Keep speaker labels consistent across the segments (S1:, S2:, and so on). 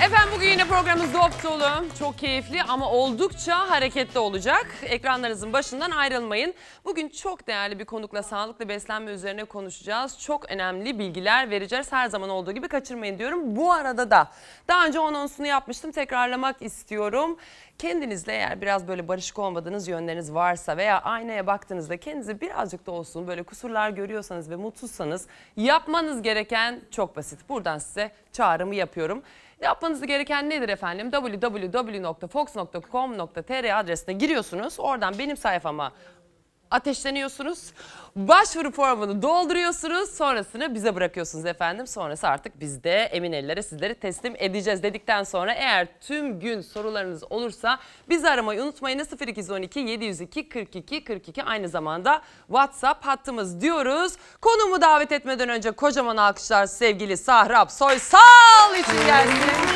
S1: Efendim bugün yine programımız dop dolu, çok keyifli ama oldukça hareketli olacak. Ekranlarınızın başından ayrılmayın. Bugün çok değerli bir konukla sağlıklı beslenme üzerine konuşacağız. Çok önemli bilgiler vereceğiz. Her zaman olduğu gibi kaçırmayın diyorum. Bu arada da daha önce anonsunu yapmıştım. Tekrarlamak istiyorum. Kendinizle eğer biraz böyle barışık olmadığınız yönleriniz varsa veya aynaya baktığınızda kendinize birazcık da olsun böyle kusurlar görüyorsanız ve mutsuzsanız yapmanız gereken çok basit. Buradan size çağrımı yapıyorum. Yapmanız gereken nedir efendim? www.fox.com.tr adresine giriyorsunuz. Oradan benim sayfama ateşleniyorsunuz. Başvuru formunu dolduruyorsunuz. Sonrasını bize bırakıyorsunuz efendim. Sonrası artık biz de emin ellere sizleri teslim edeceğiz dedikten sonra eğer tüm gün sorularınız olursa bizi aramayı unutmayın. 0212 702 42 42 aynı zamanda WhatsApp hattımız diyoruz. Konuğumu davet etmeden önce kocaman alkışlar sevgili Sahrap Soysal için gelsin.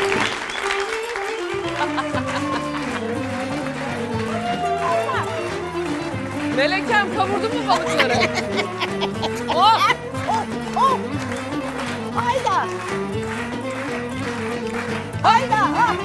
S1: Melekem kavurdun mu balıkları?
S2: Oh! Oh! Oh! Hayda! Hayda! Ah!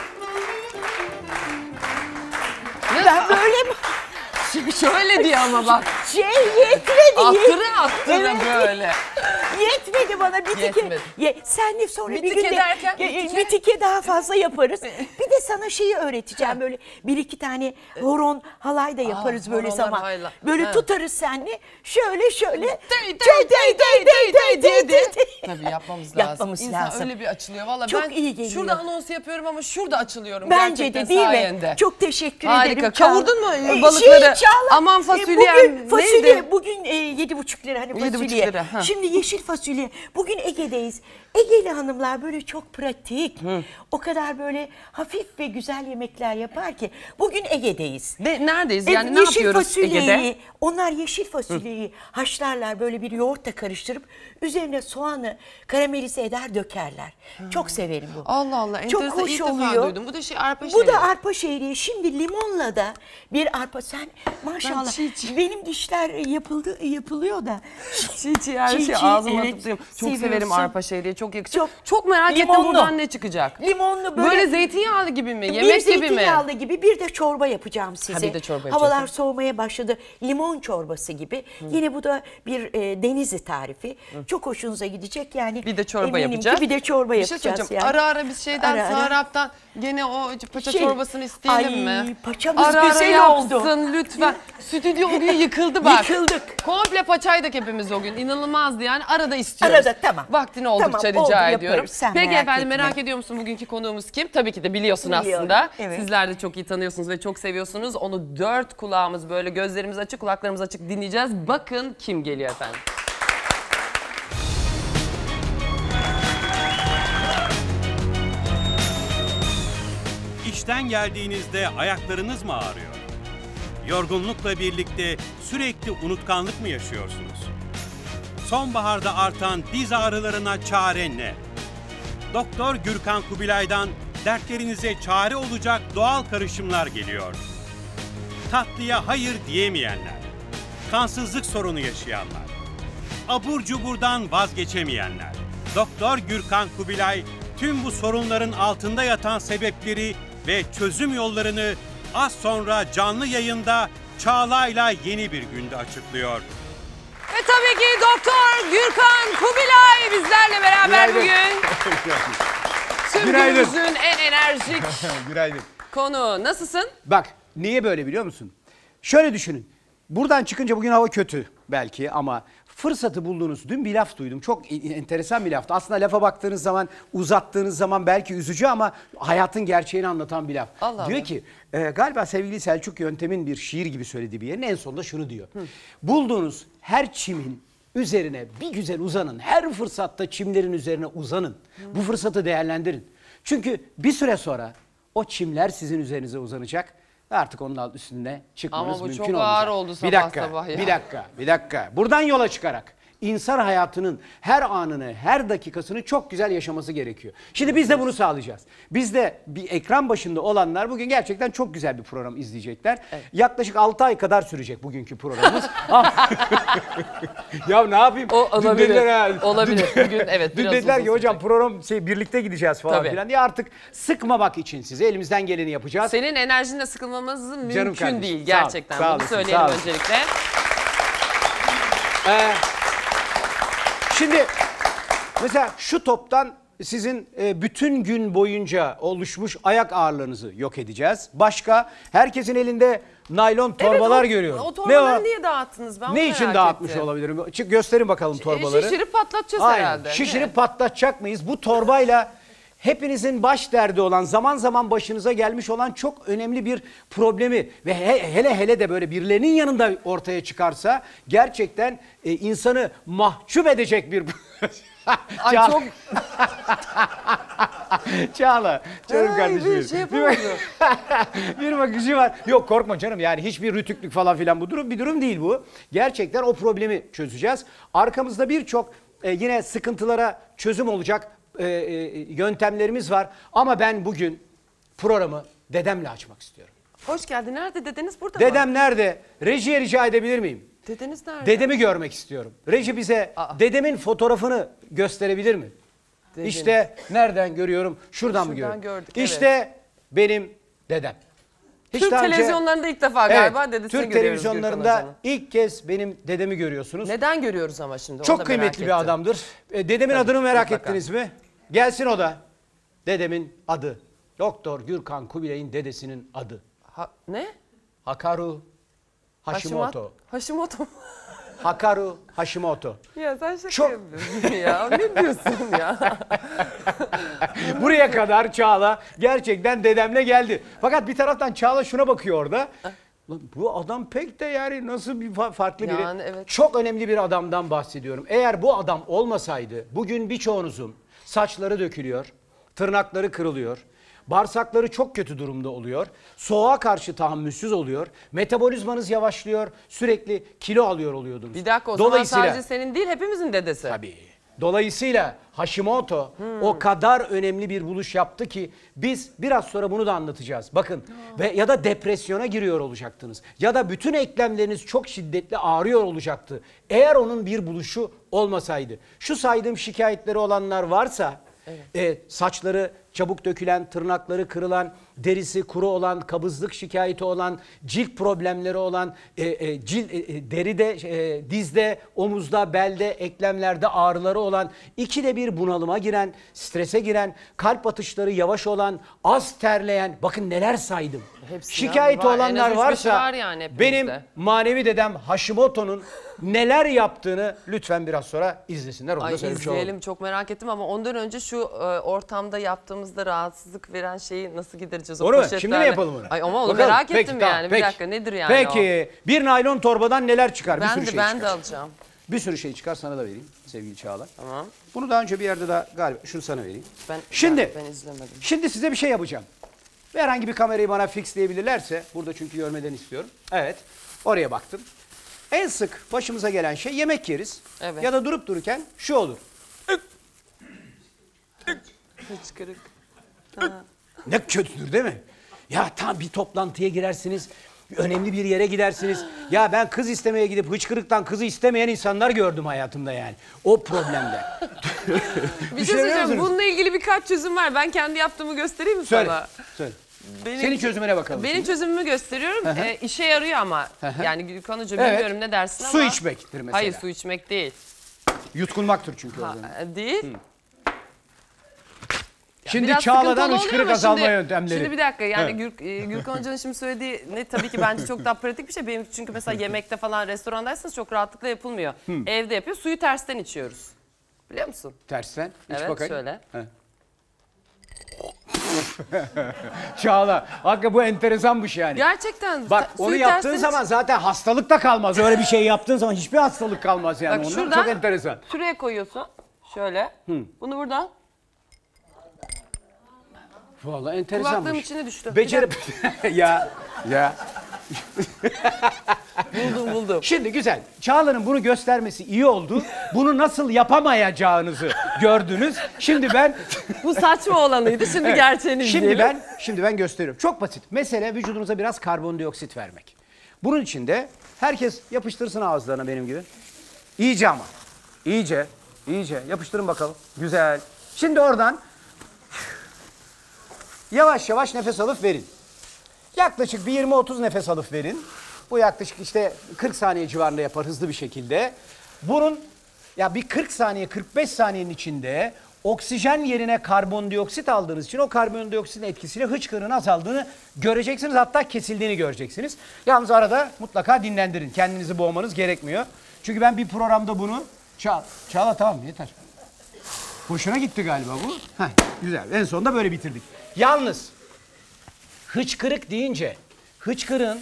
S2: Ben böyle mi?
S1: Şöyle diyor ama bak.
S2: Yetmedi.
S1: Attırı böyle.
S2: Yetmedi bana bir tike. Sen de sonra
S1: bir
S2: bir
S1: tike
S2: gün
S1: derken,
S2: bir tike daha fazla yaparız. Bir de sana şeyi öğreteceğim böyle bir iki tane horon halay da yaparız böyle zaman.
S1: Hayla.
S2: Böyle tutarız seninle şöyle.
S1: Tabii yapmamız lazım. İnsan öyle bir açılıyor. Vallahi
S2: çok
S1: ben
S2: iyi geliyor.
S1: Şurada anons yapıyorum ama şurada açılıyorum.
S2: Bence
S1: gerçekten
S2: de değil
S1: sayende.
S2: mi? Çok teşekkür
S1: Harika.
S2: ederim.
S1: Kavurdun mu balıkları? Aman fasulye neydi?
S2: Bugün 7,5 lira hani
S1: 7,5
S2: fasulye.
S1: lira, ha.
S2: Şimdi yeşil fasulye. Bugün Ege'deyiz. Ege'li hanımlar böyle çok pratik. O kadar böyle hafif ve güzel yemekler yapar ki. Bugün Ege'deyiz.
S1: Neredeyiz? Yani ne yapıyoruz Ege'de?
S2: Onlar yeşil fasulyeyi haşlarlar böyle bir yoğurtla karıştırıp üzerine soğanı karamelize eder dökerler. Çok severim bu.
S1: Allah Allah.
S2: Çok
S1: Enteresan,
S2: hoş
S1: ilk defa
S2: oluyor.
S1: duydum. Bu da arpa şehriye.
S2: Bu da arpa şehriye. Şimdi limonla da bir arpa. Sen maşallah
S1: çiğ.
S2: benim dişler yapılıyor da.
S1: Çiğ her şey ağzıma tutuyorum. Çok severim arpa şehriye. Çok yakışıyor. Çok merak ettim buradan ne çıkacak.
S2: Limonlu
S1: böyle zeytinyağlı gibi mi? Yemek gibi mi?
S2: Zeytinyağlı gibi bir de çorba yapacağım size.
S1: Bir de çorba
S2: havalar soğumaya başladı. Limon çorbası gibi. Yine bu da bir Denizli tarifi. Çok hoşunuza gidecek yani.
S1: Bir de çorba yapacağız.
S2: Bir de çorba yapacağız yani.
S1: Ara ara biz Sahrap'tan gene o paça çorbasını isteyelim mi?
S2: Paçamız
S1: ara
S2: güzel oldu.
S1: Yapsın lütfen. Stüdyo o gün yıkıldı bak.
S2: Yıkıldık.
S1: Komple paçaydık hepimiz o gün. İnanılmazdı yani. Arada istiyoruz.
S2: Arada tamam.
S1: Vaktini oldukça rica ediyorum. Peki efendim
S2: etme.
S1: merak ediyor musun bugünkü konuğumuz kim? Tabii ki de biliyorsun aslında.
S2: Evet.
S1: Sizler de çok iyi tanıyorsunuz ve çok seviyorsunuz. Onu dört kulağımız böyle gözlerimiz açık kulaklarımız açık dinleyeceğiz. Bakın kim geliyor efendim.
S3: İşten geldiğinizde ayaklarınız mı ağrıyor? Yorgunlukla birlikte sürekli unutkanlık mı yaşıyorsunuz? Sonbaharda artan diz ağrılarına çare ne? Doktor Gürkan Kubilay'dan dertlerinize çare olacak doğal karışımlar geliyor. Tatlıya hayır diyemeyenler, kansızlık sorunu yaşayanlar, abur cuburdan vazgeçemeyenler. Doktor Gürkan Kubilay tüm bu sorunların altında yatan sebepleri ve çözüm yollarını az sonra canlı yayında Çağla'yla yeni bir günde açıklıyor.
S1: Ve tabii ki Doktor Gürkan Kubilay bizlerle beraber bugün. Tüm günümüzün en enerjik konu. Nasılsın?
S4: Bak niye böyle biliyor musun? Şöyle düşünün. Buradan çıkınca bugün hava kötü belki ama fırsatı bulduğunuz dün bir laf duydum. Çok enteresan bir laftı. Aslında lafa baktığınız zaman uzattığınız zaman belki üzücü ama hayatın gerçeğini anlatan bir laf. Diyor ki galiba sevgili Selçuk Yöntem'in bir şiir gibi söylediği bir yerin en sonunda şunu diyor. Bulduğunuz her çimin üzerine bir güzel uzanın. Her fırsatta çimlerin üzerine uzanın. Bu fırsatı değerlendirin. Çünkü bir süre sonra o çimler sizin üzerinize uzanacak. Artık onun üstünde çıkmanız mümkün olacak.
S1: Ama bu çok ağır oldu sabah sabah ya.
S4: Bir dakika. Buradan yola çıkarak insan hayatının her anını, her dakikasını çok güzel yaşaması gerekiyor. Şimdi biz de bunu sağlayacağız. Biz de bir ekran başında olanlar bugün gerçekten çok güzel bir program izleyecekler.
S1: Evet.
S4: Yaklaşık 6 ay kadar sürecek bugünkü programımız. Ya ne yapayım?
S1: O
S4: Dün
S1: olabilir.
S4: dediler,
S1: Olabilir. Bugün evet
S4: Dün
S1: biraz
S4: dediler
S1: uzun
S4: ki hocam
S1: sürecek.
S4: program birlikte gideceğiz falan
S1: Tabii.
S4: filan diye artık sıkmamak için size elimizden geleni yapacağız.
S1: Senin enerjinle sıkılmamız
S4: Canım
S1: mümkün
S4: kardeşim,
S1: değil
S4: sağ ol,
S1: gerçekten.
S4: sağ
S1: Bunu
S4: olasın,
S1: söyleyelim
S4: sağ olasın.
S1: öncelikle.
S4: Şimdi mesela şu toptan sizin bütün gün boyunca oluşmuş ayak ağırlığınızı yok edeceğiz. Başka herkesin elinde naylon torbalar görüyorum.
S1: O
S4: Ne
S1: torbaları
S4: o?
S1: niye dağıttınız? Ben onu
S4: Ne için
S1: merak
S4: dağıtmış
S1: ettim.
S4: olabilirim? Gösterin bakalım torbaları.
S1: Şişirip patlatacağız
S4: Aynen.
S1: herhalde.
S4: Şişirip patlatacak mıyız? Bu torbayla hepinizin baş derdi olan, zaman zaman başınıza gelmiş olan çok önemli bir problemi ve hele hele de böyle birilerinin yanında ortaya çıkarsa gerçekten insanı mahcup edecek bir...
S1: Ay
S4: Çağla.
S1: çok...
S4: Çağla, canım
S1: Ay,
S4: kardeşim.
S1: bir şey yapamadım.
S4: Bir bakışı var. Yok korkma canım, yani hiçbir rütüklük falan filan bir durum değil bu. Gerçekten o problemi çözeceğiz. Arkamızda birçok yine sıkıntılara çözüm olacak yöntemlerimiz var. Ama ben bugün programı dedemle açmak istiyorum.
S1: Hoş geldin. Nerede dedeniz? Burada mı?
S4: Dedem nerede? Rejiye rica edebilir miyim?
S1: Dedeniz nerede?
S4: Dedemi görmek istiyorum. Reji bize dedemin fotoğrafını gösterebilir mi?
S1: Dedem.
S4: İşte nereden görüyorum? Şuradan mı
S1: Şuradan
S4: görüyorum?
S1: gördük,
S4: İşte benim dedem. Hiç
S1: Türk
S4: daha önce-
S1: televizyonlarında ilk defa galiba dedesini
S4: Türk
S1: görüyoruz
S4: televizyonlarında
S1: Gürkan Hoca'nın.
S4: ilk kez benim dedemi görüyorsunuz.
S1: Neden görüyoruz ama şimdi? Onu da
S4: Çok
S1: merak
S4: kıymetli bir
S1: ettim.
S4: adamdır. Dedemin
S1: Tabii,
S4: adını merak
S1: mutlaka.
S4: ettiniz mi? Gelsin o da. Dedemin adı. Doktor Gürkan Kubilay'ın dedesinin adı.
S1: Ne?
S4: Hakaru Hashimoto.
S1: Hashimoto.
S4: Hakaru Hashimoto.
S1: Ya sen şaka
S4: Çok-
S1: yapıyorsun ya. Ne diyorsun ya?
S4: Buraya kadar Çağla gerçekten dedemle geldi. Fakat bir taraftan Çağla şuna bakıyor orada. Lan bu adam pek de yani nasıl bir farklı biri.
S1: Yani evet.
S4: Çok önemli bir adamdan bahsediyorum. Eğer bu adam olmasaydı bugün birçoğunuzun saçları dökülüyor, tırnakları kırılıyor. Bağırsakları çok kötü durumda oluyor. Soğuğa karşı tahammülsüz oluyor. Metabolizmanız yavaşlıyor. Sürekli kilo alıyor oluyordunuz.
S1: Bir dakika, o zaman sadece senin değil hepimizin dedesi.
S4: Tabii. Dolayısıyla Hashimoto o kadar önemli bir buluş yaptı ki biz biraz sonra bunu da anlatacağız. Bakın ve ya da depresyona giriyor olacaktınız. Ya da bütün eklemleriniz çok şiddetli ağrıyor olacaktı. Eğer onun bir buluşu olmasaydı. Şu saydığım şikayetleri olanlar varsa saçları çabuk dökülen, tırnakları kırılan, derisi kuru olan, kabızlık şikayeti olan, cilt problemleri olan, deride, dizde, omuzda, belde, eklemlerde ağrıları olan, ikide bir bunalıma giren, strese giren, kalp atışları yavaş olan, az terleyen, bakın neler saydım.
S1: Hepsi
S4: Şikayeti
S1: var. En
S4: olanlar
S1: az 3-5'i
S4: varsa
S1: var yani hepimizde.
S4: benim manevi dedem Hashimoto'nun neler yaptığını lütfen biraz sonra izlesinler. Onu
S1: Ay
S4: da söylemiş olalım.
S1: izleyelim, çok merak ettim ama ondan önce şu ortamda yaptığımızda rahatsızlık veren şeyi nasıl gidereceğiz o
S4: Onu mu?
S1: poşetlerle?
S4: Şimdi mi yapalım onu?
S1: Ay ama onu
S4: Bakalım.
S1: merak
S4: Peki,
S1: ettim
S4: tamam,
S1: yani.
S4: peki.
S1: Bir dakika nedir yani
S4: Peki bir naylon torbadan neler çıkar?
S1: o?
S4: Bir sürü şey
S1: Ben
S4: çıkar.
S1: de alacağım.
S4: Bir sürü şey çıkar, sana da vereyim sevgili Çağla.
S1: Tamam.
S4: Bunu daha önce bir yerde daha galiba şunu sana vereyim.
S1: Ben
S4: Şimdi
S1: izlemedim.
S4: Şimdi size bir şey yapacağım. Ve herhangi bir kamerayı bana fixleyebilirlerse, burada çünkü görmeden istiyorum. Evet, oraya baktım. En sık başımıza gelen şey yemek yeriz.
S1: Evet.
S4: Ya da durup dururken şu olur.
S1: Hıçkırık.
S4: Ne kötüdür değil mi? Ya tam bir toplantıya girersiniz, önemli bir yere gidersiniz. Ya ben kız istemeye gidip hıçkırıktan kızı istemeyen insanlar gördüm hayatımda yani. O problemde.
S1: Bir şey
S4: Düşünebiliyor
S1: söyleyeceğim.
S4: musunuz?
S1: Bununla ilgili birkaç çözüm var. Ben kendi yaptığımı göstereyim mi
S4: Söyle,
S1: sana?
S4: söyle.
S1: Benim,
S4: Senin çözümüne bakalım.
S1: Benim
S4: şimdi.
S1: çözümümü gösteriyorum. İşe yarıyor ama. Yani Gülkan Hoca bilmiyorum ne dersin
S4: Su
S1: ama.
S4: içmektir mesela.
S1: Hayır, su içmek değil.
S4: Yutkunmaktır çünkü o zaman.
S1: Değil.
S4: Şimdi
S1: Biraz
S4: Çağla'dan
S1: sıkıntılı oluyor
S4: hıçkırık
S1: ama
S4: azalma
S1: şimdi-
S4: yöntemleri.
S1: Şimdi bir dakika yani
S4: Evet.
S1: Gürkan Hoca'nın şimdi söylediği ne tabii ki bence çok daha pratik bir şey. Benim çünkü mesela yemekte falan restorandaysanız çok rahatlıkla yapılmıyor. Evde yapıyor. Suyu tersten içiyoruz. Biliyor musun?
S4: Tersten. İç
S1: Evet,
S4: bakayım.
S1: şöyle.
S4: He. Çağla. Hakikaten bu enteresanmış yani.
S1: Gerçekten.
S4: Bak onu
S1: suyu
S4: yaptığın
S1: tersten
S4: zaman zaten hastalık da kalmaz. Öyle bir şey yaptığın zaman hiçbir hastalık kalmaz yani.
S1: Bak
S4: Ondan
S1: şuradan
S4: çok enteresan.
S1: şuraya koyuyorsun. Şöyle. Bunu buradan.
S4: Vallahi enteresanmış.
S1: Kulaklığım içine düştü.
S4: Becerip ya
S1: Buldum.
S4: Şimdi güzel. Çağla'nın bunu göstermesi iyi oldu. Bunu nasıl yapamayacağınızı gördünüz. Şimdi ben
S1: Bu saçma olanıydı. Şimdi gerçeğini izleyelim.
S4: Şimdi ben gösteriyorum. Çok basit. Mesele vücudunuza biraz karbondioksit vermek. Bunun için de herkes yapıştırsın ağızlarına benim gibi. İyice ama. İyice yapıştırın bakalım. Güzel. Şimdi oradan yavaş yavaş nefes alıp verin. Yaklaşık bir 20-30 nefes alıp verin. Bu yaklaşık işte 40 saniye civarında yapar hızlı bir şekilde. Bunun ya bir 40 saniye 45 saniyenin içinde oksijen yerine karbondioksit aldığınız için o karbondioksitin etkisiyle hıçkırığın azaldığını göreceksiniz. Hatta kesildiğini göreceksiniz. Yalnız arada mutlaka dinlendirin. Kendinizi boğmanız gerekmiyor. Çünkü ben bir programda bunu... Çağla tamam yeter. Hoşuna gitti galiba bu. Heh, güzel. En sonunda böyle bitirdik. Yalnız hıçkırık deyince hıçkırığın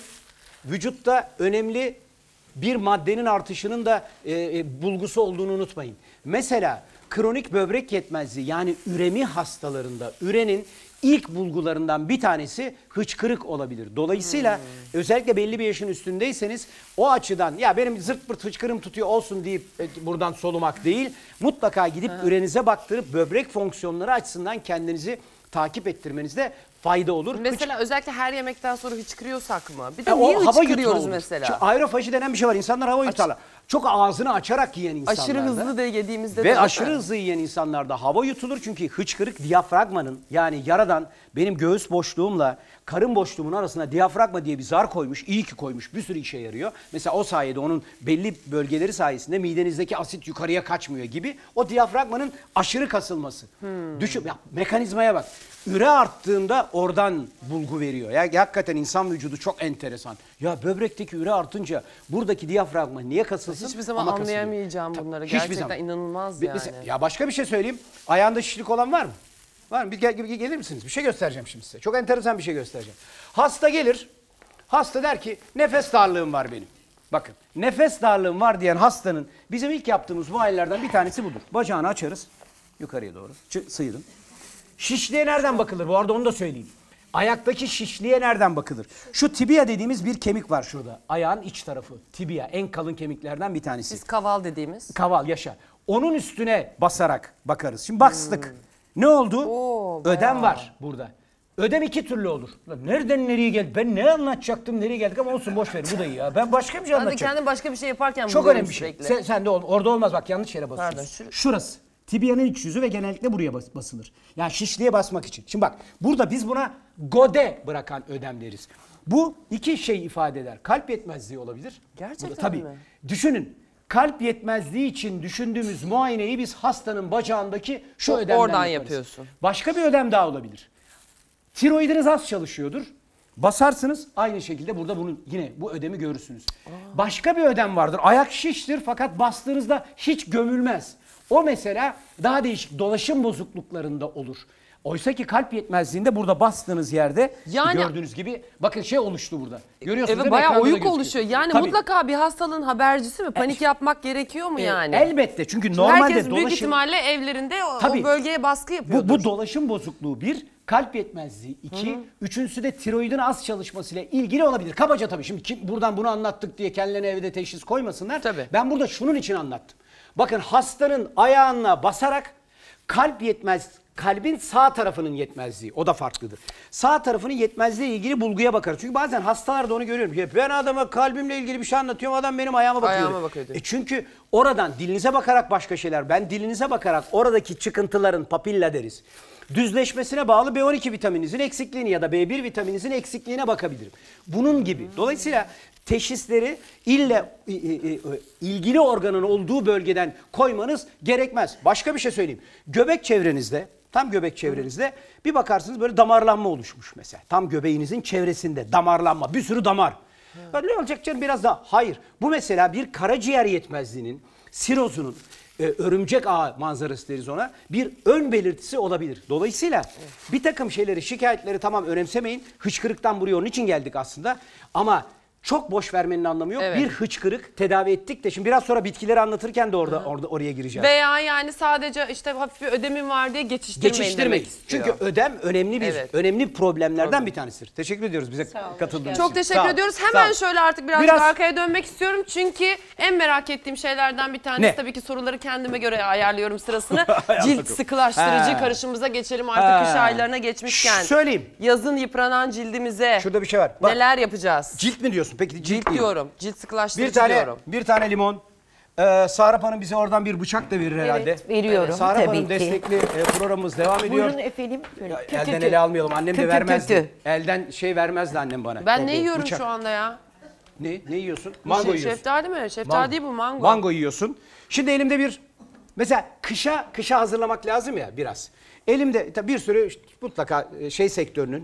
S4: vücutta önemli bir maddenin artışının da bulgusu olduğunu unutmayın. Mesela kronik böbrek yetmezliği yani üremi hastalarında ürenin ilk bulgularından bir tanesi hıçkırık olabilir. Dolayısıyla özellikle belli bir yaşın üstündeyseniz o açıdan ya benim zırt pırt hıçkırığım tutuyor olsun deyip buradan solumak değil. Mutlaka gidip ürenize baktırıp böbrek fonksiyonları açısından kendinizi takip ettirmenizde fayda olur.
S1: Mesela özellikle her yemekten sonra hıçkırıyorsak mı? Bir de niye
S4: hava
S1: hıçkırıyoruz
S4: yutma
S1: mesela?
S4: Şu aerofaji denen bir şey var. İnsanlar hava yutarlar. Çok ağzını açarak yiyen insanlarda.
S1: Aşırı hızlı da yediğimizde
S4: Ve
S1: de
S4: aşırı hızlı yiyen insanlarda hava yutulur. Çünkü hıçkırık diyafragmanın yani yaradan benim göğüs boşluğumla karın boşluğumun arasına diyafragma diye bir zar koymuş. İyi ki koymuş. Bir sürü işe yarıyor. Mesela o sayede onun belli bölgeleri sayesinde midenizdeki asit yukarıya kaçmıyor gibi. O diyafragmanın aşırı kasılması. Düşün, ya, mekanizmaya bak. Üre arttığında oradan bulgu veriyor. Ya hakikaten insan vücudu çok enteresan. Ya böbrekteki üre artınca buradaki diyafragma niye kasılsın?
S1: hiçbir zaman
S4: Ama kasılıyor.
S1: anlayamayacağım bunları.
S4: Hiçbir
S1: Gerçekten
S4: zaman.
S1: inanılmaz yani.
S4: Ya başka bir şey söyleyeyim. Ayağında şişlik olan var mı? Var mı? Gelir misiniz? Bir şey göstereceğim şimdi size. Çok enteresan bir şey göstereceğim. Hasta gelir. Hasta der ki nefes darlığım var benim. Bakın nefes darlığım var diyen hastanın bizim ilk yaptığımız muayenelerden bir tanesi budur. Bacağını açarız. Yukarıya doğru. Sıyırın. Şişliğe nereden bakılır? Bu arada onu da söyleyeyim. Ayaktaki şişliğe nereden bakılır? Şu tibia dediğimiz bir kemik var şurada. Ayağın iç tarafı. Tibia en kalın kemiklerden bir tanesi.
S1: Biz kaval dediğimiz.
S4: Kaval yaşa. Onun üstüne basarak bakarız. Şimdi bastık. Ne oldu? Ödem var burada. Ödem iki türlü olur. Lan nereden nereye geldik? Ben ne anlatacaktım nereye geldik ama olsun boş ver bu da iyi ya. Ben başka bir şey
S1: Ben de
S4: anlatacağım.
S1: kendim başka bir şey yaparken
S4: Çok
S1: buluyorum
S4: önemli bir şey.
S1: sürekli.
S4: Sen de orada olmaz bak yanlış yere basıyorsun.
S1: Pardon,
S4: Şurası. Tibianın iç yüzü ve genellikle buraya basılır. Yani şişliğe basmak için. Şimdi bak burada biz buna gode bırakan ödem deriz. Bu iki şey ifade eder. Kalp yetmezliği olabilir.
S1: Gerçekten
S4: Tabii.
S1: mi?
S4: Düşünün. Kalp yetmezliği için düşündüğümüz muayeneyi biz hastanın bacağındaki şu ödemden
S1: oradan
S4: yaparız.
S1: yapıyorsun.
S4: Başka bir ödem daha olabilir. Tiroidiniz az çalışıyordur. Basarsınız aynı şekilde burada bunun yine bu ödemi görürsünüz. Başka bir ödem vardır. Ayak şiştir fakat bastığınızda hiç gömülmez. O mesela daha değişik dolaşım bozukluklarında olur. Oysa ki kalp yetmezliğinde burada bastığınız yerde
S1: Yani-
S4: gördüğünüz gibi bakın şey oluştu burada. Görüyorsunuz değil
S1: Evet
S4: mi?
S1: bayağı
S4: Ekranda da
S1: oyuk
S4: gözüküyor.
S1: oluşuyor. Yani
S4: Tabii.
S1: mutlaka bir hastalığın habercisi mi? Panik yapmak gerekiyor mu yani?
S4: Elbette çünkü normalde
S1: Herkes büyük
S4: dolaşım...
S1: ihtimalle evlerinde o
S4: Tabii.
S1: bölgeye baskı yapıyordur.
S4: Bu dolaşım bozukluğu bir, kalp yetmezliği iki, üçüncüsü de tiroidin az çalışmasıyla ilgili olabilir. Kabaca tabii şimdi buradan bunu anlattık diye kendilerine evde teşhis koymasınlar.
S1: Tabii.
S4: Ben burada şunun için anlattım. Bakın hastanın ayağına basarak kalbin sağ tarafının yetmezliği o da farklıdır. Sağ tarafının yetmezliği ilgili bulguya bakarız. Çünkü bazen hastalarda onu görüyorum. Ya ben adama kalbimle ilgili bir şey anlatıyorum adam benim ayağıma bakıyor.
S1: Ayağıma bakıyor diyor.
S4: Çünkü oradan dilinize bakarak başka şeyler. Ben dilinize bakarak oradaki çıkıntıların papilla deriz. Düzleşmesine bağlı B12 vitamininizin eksikliğini ya da B1 vitamininizin eksikliğine bakabilirim. Bunun gibi. Dolayısıyla teşhisleri ilgili organın olduğu bölgeden koymanız gerekmez. Başka bir şey söyleyeyim. Göbek çevrenizde, tam göbek çevrenizde bir bakarsınız böyle damarlanma oluşmuş mesela. Tam göbeğinizin çevresinde damarlanma, bir sürü damar. Ne olacak canım biraz daha? Hayır. Bu mesela bir karaciğer yetmezliğinin, sirozunun, örümcek ağı manzarası deriz ona, bir ön belirtisi olabilir. Dolayısıyla bir takım şeyleri, şikayetleri tamam önemsemeyin. Hıçkırıktan buraya onun için geldik aslında. Ama Çok boş vermenin anlamı yok.
S1: Evet.
S4: Bir hıçkırık tedavi ettik de şimdi biraz sonra bitkileri anlatırken de oraya gireceğiz.
S1: Veya yani sadece işte hafif bir ödemim var diye geçiştirmeyin demek istiyor.
S4: Çünkü ödem önemli
S1: Evet.
S4: önemli problemlerden bir tanesidir. Teşekkür ediyoruz bize katıldığınız için.
S1: Çok teşekkür
S4: Sağ ol.
S1: ediyoruz.
S4: Sağ
S1: Hemen
S4: ol.
S1: şöyle artık birazcık arkaya dönmek istiyorum. Çünkü en merak ettiğim şeylerden bir tanesi
S4: Ne?
S1: tabii ki soruları kendime göre ayarlıyorum sırasını. Cilt sıkılaştırıcı
S4: Ha.
S1: karışımımıza geçelim artık
S4: Ha.
S1: kış aylarına geçmişken.
S4: Söyleyeyim.
S1: Yazın yıpranan cildimize
S4: Şurada bir şey var. Bak,
S1: neler yapacağız?
S4: cilt mi diyorsun? Peki cilt
S1: Cilt
S4: diyorum.
S1: diyorum. Cilt sıkılaştırıcı diyorum.
S4: Bir tane limon. Sahrap Hanım bize oradan bir bıçak da verir herhalde.
S2: veriyorum
S4: Sahrap
S2: tabii
S4: Hanım
S2: ki.
S4: destekli programımız devam ediyor.
S2: Buyurun efendim. Böyle
S4: Elden ele almayalım. Annem de
S2: Tü tü
S4: vermezdi.
S2: tü tü.
S4: Elden şey vermezdi annem bana.
S1: Ben ne yiyorum
S4: Bıçak.
S1: şu anda ya?
S4: Ne yiyorsun? Mango yiyorsun.
S1: Şeftali mi? Şeftali değil bu, mango.
S4: Mango yiyorsun. Şimdi elimde bir mesela kışa hazırlamak lazım ya biraz. Elimde tabii bir sürü işte mutlaka şey sektörünün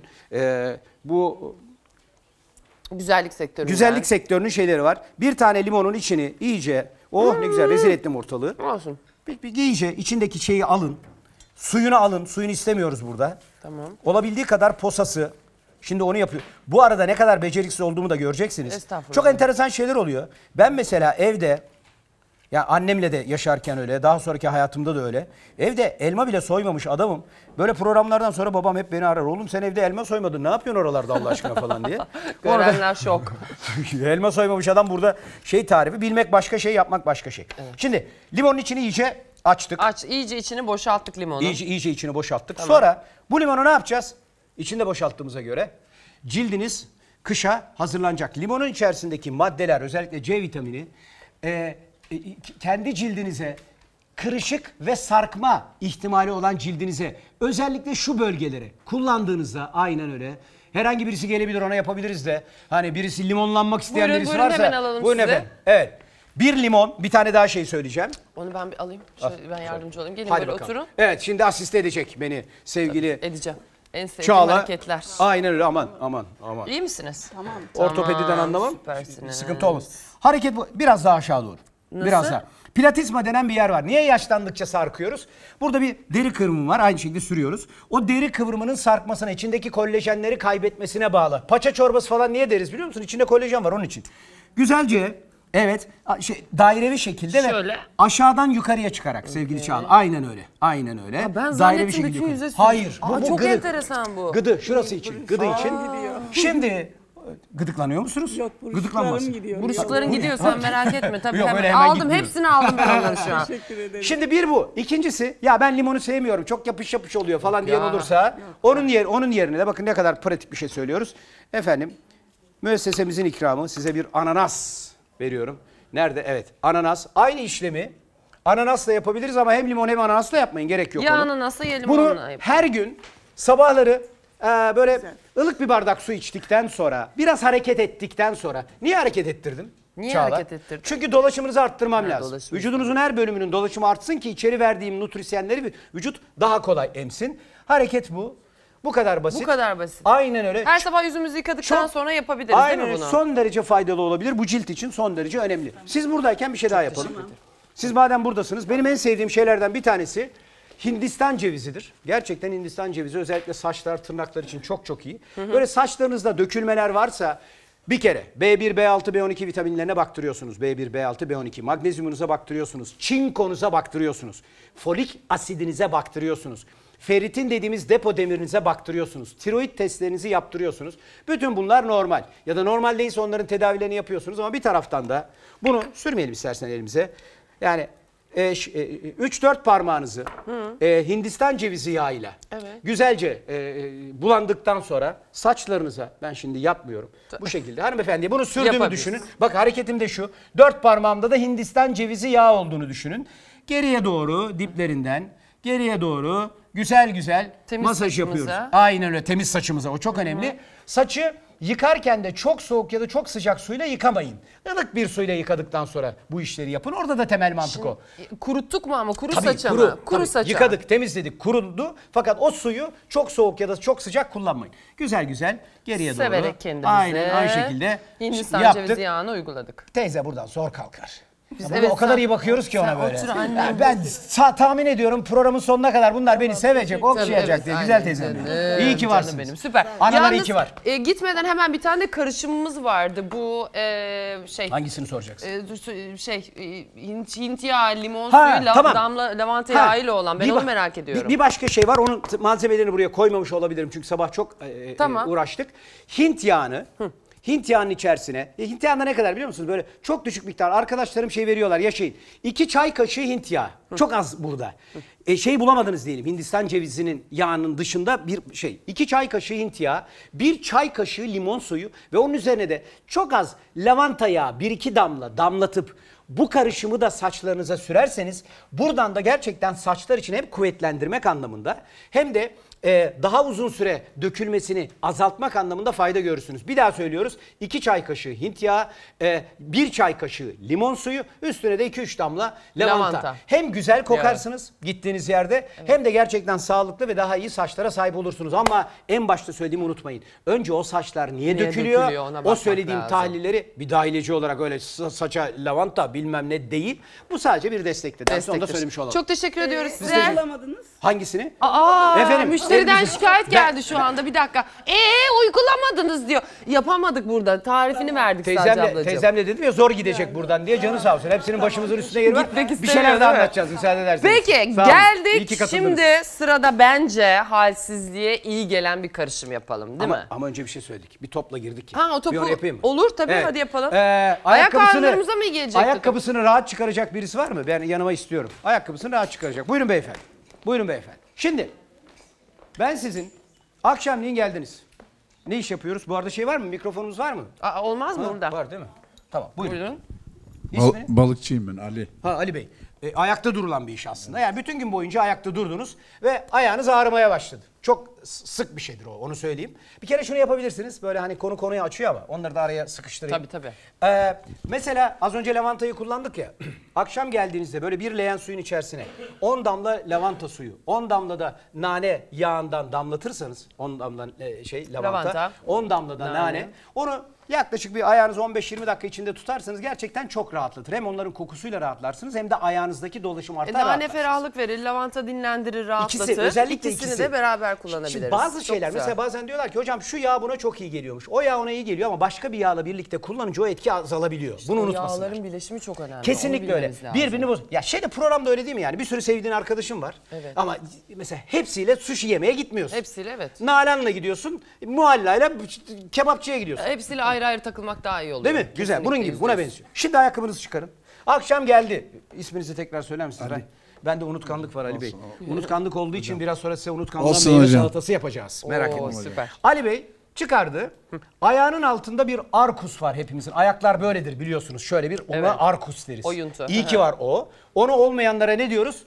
S4: bu
S1: Güzellik sektöründen.
S4: güzellik sektörünün şeyleri var. Bir tane limonun içini iyice ne güzel rezil ettim ortalığı.
S1: Olsun.
S4: Bir iyice içindeki şeyi alın. Suyunu alın. Suyunu istemiyoruz burada.
S1: Tamam.
S4: Olabildiği kadar posası. Şimdi onu yapıyor. Bu arada ne kadar beceriksiz olduğumu da göreceksiniz.
S1: Estağfurullah.
S4: Çok enteresan şeyler oluyor. Ben mesela evde ya annemle de yaşarken öyle, daha sonraki hayatımda da öyle. Evde elma bile soymamış adamım. Böyle programlardan sonra babam hep beni arar. Oğlum sen evde elma soymadın. Ne yapıyorsun oralarda Allah aşkına falan diye.
S1: Görenler şok.
S4: Elma soymamış adam burada tarifi. Bilmek başka şey, yapmak başka şey. Şimdi limonun içini iyice açtık.
S1: Aç, iyice içini boşalttık limonu.
S4: İyice içini boşalttık. Sonra bu limonu ne yapacağız? İçinde boşalttığımıza göre cildiniz kışa hazırlanacak. Limonun içerisindeki maddeler, özellikle C vitamini kendi cildinize kırışık ve sarkma ihtimali olan cildinize, özellikle şu bölgelere kullandığınızda aynen öyle. Herhangi birisi gelebilir, ona yapabiliriz de. Hani birisi limonlanmak isteyen
S1: Buyurun,
S4: birisi
S1: buyurun,
S4: varsa.
S1: hemen alalım
S4: buyurun
S1: size.
S4: efendim. Evet. Bir limon, bir tane daha şey söyleyeceğim.
S1: Onu ben bir alayım. Şöyle ben yardımcı olayım. Gelin
S4: Hadi
S1: böyle
S4: bakalım.
S1: oturun.
S4: Evet, şimdi asiste edecek beni sevgili
S1: Edeceğim. En sevdiğim
S4: Çağla.
S1: hareketler.
S4: Aynen öyle, aman.
S1: İyi misiniz? Tamam.
S4: Ortopediden anlamam.
S1: Süpersiniz.
S4: Sıkıntı olmaz. Hareket bu. Biraz daha aşağı doğru.
S1: Nasıl?
S4: Biraz daha. Platisma denen bir yer var. Niye yaşlandıkça sarkıyoruz? Burada bir deri kıvrımı var. Aynı şekilde sürüyoruz. O deri kıvrımının sarkmasına, içindeki kolajenleri kaybetmesine bağlı. Paça çorbası falan niye deriz biliyor musun? İçinde kolajen var onun için. Güzelce, evet, dairevi şekilde
S1: Şöyle.
S4: ve aşağıdan yukarıya çıkarak sevgili Çağla. Aynen öyle. Aynen öyle.
S1: Ha, ben
S4: Dairevi
S1: zannettim
S4: şekilde
S1: bütün
S4: yukarı.
S1: yüze sürüyor.
S4: Hayır.
S1: Aa,
S4: Bu
S1: çok
S4: gıdık.
S1: enteresan bu.
S4: Gıdı. Şurası için. Gıdı için. Şimdi gıdıklanıyor musunuz?
S5: Yok,
S4: Gıdıklanmaz.
S5: buruşuklarım gidiyor.
S1: Buruşukların gidiyor, sen merak etme. Tabii
S4: Yok,
S1: hemen.
S4: öyle hemen
S1: Aldım,
S4: gitmiyor.
S1: hepsini aldım ben onları şu an.
S5: Teşekkür ederim.
S4: Şimdi bir bu. İkincisi, ya ben limonu sevmiyorum. Çok yapış yapış oluyor falan diyen
S1: ya.
S4: olursa onun yerine de bakın ne kadar pratik bir şey söylüyoruz. Efendim, müessesemizin ikramı, size bir ananas veriyorum. Nerede? Evet. Ananas. Aynı işlemi ananasla yapabiliriz ama hem limon hem ananasla yapmayın. Gerek yok
S1: Ya
S4: onun.
S1: ananasla ya
S4: Bunu
S1: limonla yap.
S4: her gün sabahları böyle ılık bir bardak su içtikten sonra, biraz hareket ettikten sonra. Niye hareket ettirdim?
S1: Niye
S4: Çağla?
S1: hareket ettirdin?
S4: Çünkü dolaşımınızı arttırmam lazım.
S1: dolaşım.
S4: Vücudunuzun her bölümünün dolaşımı artsın ki içeri verdiğim nutrisyenleri vücut daha kolay emsin. Hareket bu. Bu kadar basit.
S1: Bu kadar basit.
S4: Aynen öyle.
S1: Her sabah yüzümüzü yıkadıktan
S4: Çok-
S1: sonra yapabiliriz
S4: Aynen
S1: değil mi
S4: öyle.
S1: bunu?
S4: Son derece faydalı olabilir. Bu cilt için son derece önemli. Siz buradayken bir şey daha yapalım. Siz madem buradasınız, benim en sevdiğim şeylerden bir tanesi Hindistan cevizidir. Gerçekten Hindistan cevizi özellikle saçlar, tırnaklar için çok çok iyi. Böyle saçlarınızda dökülmeler varsa bir kere B1, B6, B12 vitaminlerine baktırıyorsunuz. B1, B6, B12. Magnezyumunuza baktırıyorsunuz. Çinkonuza baktırıyorsunuz. Folik asidinize baktırıyorsunuz. Ferritin dediğimiz depo demirinize baktırıyorsunuz. Tiroid testlerinizi yaptırıyorsunuz. Bütün bunlar normal. Ya da normal değilse onların tedavilerini yapıyorsunuz ama bir taraftan da bunu sürmeyelim istersen elimize. Yani 3-4 parmağınızı Hindistan cevizi yağıyla güzelce bulandıktan sonra saçlarınıza, ben şimdi yapmıyorum bu şekilde hanımefendi bunu sürdüğümü
S1: Yapabiliriz.
S4: düşünün. Bak hareketim de şu, 4 parmağımda da Hindistan cevizi yağı olduğunu düşünün. Geriye doğru diplerinden geriye doğru güzel güzel
S1: Temiz
S4: masaj
S1: saçımıza.
S4: yapıyoruz. Aynen öyle, temiz saçımıza, o çok önemli. Saçı yıkarken de çok soğuk ya da çok sıcak suyla yıkamayın. Ilık bir suyla yıkadıktan sonra bu işleri yapın. Orada da temel mantık o.
S1: Kuruttuk mu ama kuru
S4: Tabii,
S1: saça mı? Kuru
S4: tabii.
S1: saça.
S4: Yıkadık, temizledik, kurudu. Fakat o suyu çok soğuk ya da çok sıcak kullanmayın. Güzel güzel geriye doğru.
S1: Severek kendimize.
S4: Aynen aynı şekilde
S1: Hindistan
S4: yaptık.
S1: cevizi yağını uyguladık.
S4: Teyze buradan zor kalkar.
S1: Biz,
S4: O kadar iyi bakıyoruz ki ona böyle. Yani ben tahmin ediyorum programın sonuna kadar bunlar beni sevecek, okşayacak diye. Güzel teyzem. İyi ki varsınız.
S1: Benim. Süper.
S4: Analar iyi ki var.
S1: Gitmeden hemen bir tane de karışımımız vardı. Bu
S4: Hangisini soracaksın?
S1: Hint yağı, limon
S4: Ha,
S1: suyu,
S4: tamam.
S1: damla lavanta yağıyla olan. Ben onu merak ediyorum.
S4: Bir başka şey var. Onun malzemelerini buraya koymamış olabilirim. Çünkü sabah çok
S1: Tamam.
S4: uğraştık. Hint yağını Hint yağının içerisine, Hint yağında ne kadar biliyor musunuz? Böyle çok düşük miktar. Arkadaşlarım şey veriyorlar, yaşayın. 2 çay kaşığı Hint yağı. Çok az burada. Şey bulamadınız diyelim. Hindistan cevizinin yağının dışında bir şey. 2 çay kaşığı Hint yağı, 1 çay kaşığı limon suyu ve onun üzerine de çok az lavanta yağı 1-2 damla damlatıp bu karışımı da saçlarınıza sürerseniz buradan da gerçekten saçlar için hem kuvvetlendirmek anlamında hem de daha uzun süre dökülmesini azaltmak anlamında fayda görürsünüz. Bir daha söylüyoruz. 2 çay kaşığı Hint yağı, 1 çay kaşığı limon suyu, üstüne de 2-3 damla lavanta. Hem güzel kokarsınız gittiğiniz yerde hem de gerçekten sağlıklı ve daha iyi saçlara sahip olursunuz. Ama en başta söylediğimi unutmayın. Önce o saçlar niye dökülüyor? O söylediğim tahlilleri bir dahiliyeci olarak öyle saça lavanta bilmem ne değil. Bu sadece bir destektir. Onu da söylemiş olalım.
S1: Çok teşekkür ediyoruz size.
S4: Hangisini?
S1: Efendim, müşteriden şikayet geldi şu anda. Bir dakika. Uygulamadınız diyor. Yapamadık burada. Tarifini verdik sadece ablacığım.
S4: Teyzemle dedim ya zor gidecek buradan diye, canı sağ olsun. Hepsinin başımızın üstüne yeri var.
S1: Gitmek
S4: Bir
S1: istemiyor,
S4: şeyler de
S1: değil mi?
S4: anlatacağız müsaade ederseniz.
S1: Peki
S4: Sağ olun. İyi ki
S1: geldik.
S4: katıldınız.
S1: Şimdi sırada bence halsizliğe iyi gelen bir karışım yapalım değil mi?
S4: Ama önce bir şey söyledik. Bir topla girdik ya.
S1: Ha, o topu
S4: Bir onu yapayım mı?
S1: olur tabii,
S4: Evet.
S1: hadi yapalım.
S4: Ayakkabısını-
S1: ağrılarımıza mı iyi gelecekti?
S4: Ayakkabısını rahat çıkaracak birisi var mı? Ben yanıma istiyorum. Ayakkabısını rahat çıkaracak. Buyurun beyefendi. Buyurun beyefendi. Şimdi ben sizin akşamleyin geldiniz. Ne iş yapıyoruz? Bu arada şey var mı? Mikrofonumuz var mı?
S1: Olmaz mı burada?
S4: Var değil mi? Tamam buyurun.
S1: Buyurun.
S4: İsmini?
S5: Balıkçıyım ben Ali.
S4: Ali Bey. Ayakta durulan bir iş aslında. Yani bütün gün boyunca ayakta durdunuz ve ayağınız ağrımaya başladı. Çok sık bir şeydir o, onu söyleyeyim. Bir kere şunu yapabilirsiniz. Böyle hani konu konuyu açıyor ama onları da araya sıkıştırayım.
S1: Tabii.
S4: Mesela az önce lavantayı kullandık ya. Akşam geldiğinizde böyle bir leğen suyun içerisine 10 damla lavanta suyu, 10 damla da nane yağından damlatırsanız, 10 damla lavanta, 10 damla da nane. Onu yaklaşık bir ayağınızı 15-20 dakika içinde tutarsanız gerçekten çok rahatlatır. Hem onların kokusuyla rahatlarsınız hem de ayağınızdaki dolaşım artar.
S1: Nane ferahlık verir, lavanta dinlendirir, rahatlatır.
S4: Özellikle
S1: İkisini de beraber kullanabiliriz.
S4: Şimdi bazı
S1: Çok
S4: şeyler
S1: güzel.
S4: mesela bazen diyorlar ki hocam şu yağ buna çok iyi geliyormuş. O yağ ona iyi geliyor ama başka bir yağla birlikte kullanınca o etki azalabiliyor. Bunu unutmasınlar.
S1: Yağların bileşimi çok önemli.
S4: Kesinlikle
S1: Onu
S4: öyle.
S1: bilmemiz lazım.
S4: Birbirini boz. Ya programda öyle değil mi yani? Bir sürü sevdiğin arkadaşın var.
S1: Evet.
S4: Ama mesela hepsiyle sushi yemeye gitmiyorsun.
S1: Hepsiyle evet.
S4: Nalan'la gidiyorsun. Muhalla'yla kebapçıya gidiyorsun.
S1: Hepsiyle ayrı ayrı takılmak daha iyi oluyor.
S4: Değil mi? Güzel. Bunun gibi. Buna
S1: %100.
S4: benziyor. Şimdi ayakkabınızı çıkarın. Akşam geldi. İsminizi tekrar söyler misiniz? Ben de unutkanlık var Ali Bey. Unutkanlık olduğu için biraz sonra size unutkanlığa
S5: Olsun
S4: meyve
S5: hocam.
S4: salatası yapacağız. Merak etmeyin.
S1: Süper.
S4: Ali Bey çıkardı. Ayağının altında bir arkus var hepimizin. Ayaklar böyledir biliyorsunuz. Şöyle bir ona
S1: Evet.
S4: arkus deriz.
S1: Oyuntu.
S4: İyi ki var o. Onu olmayanlara ne diyoruz?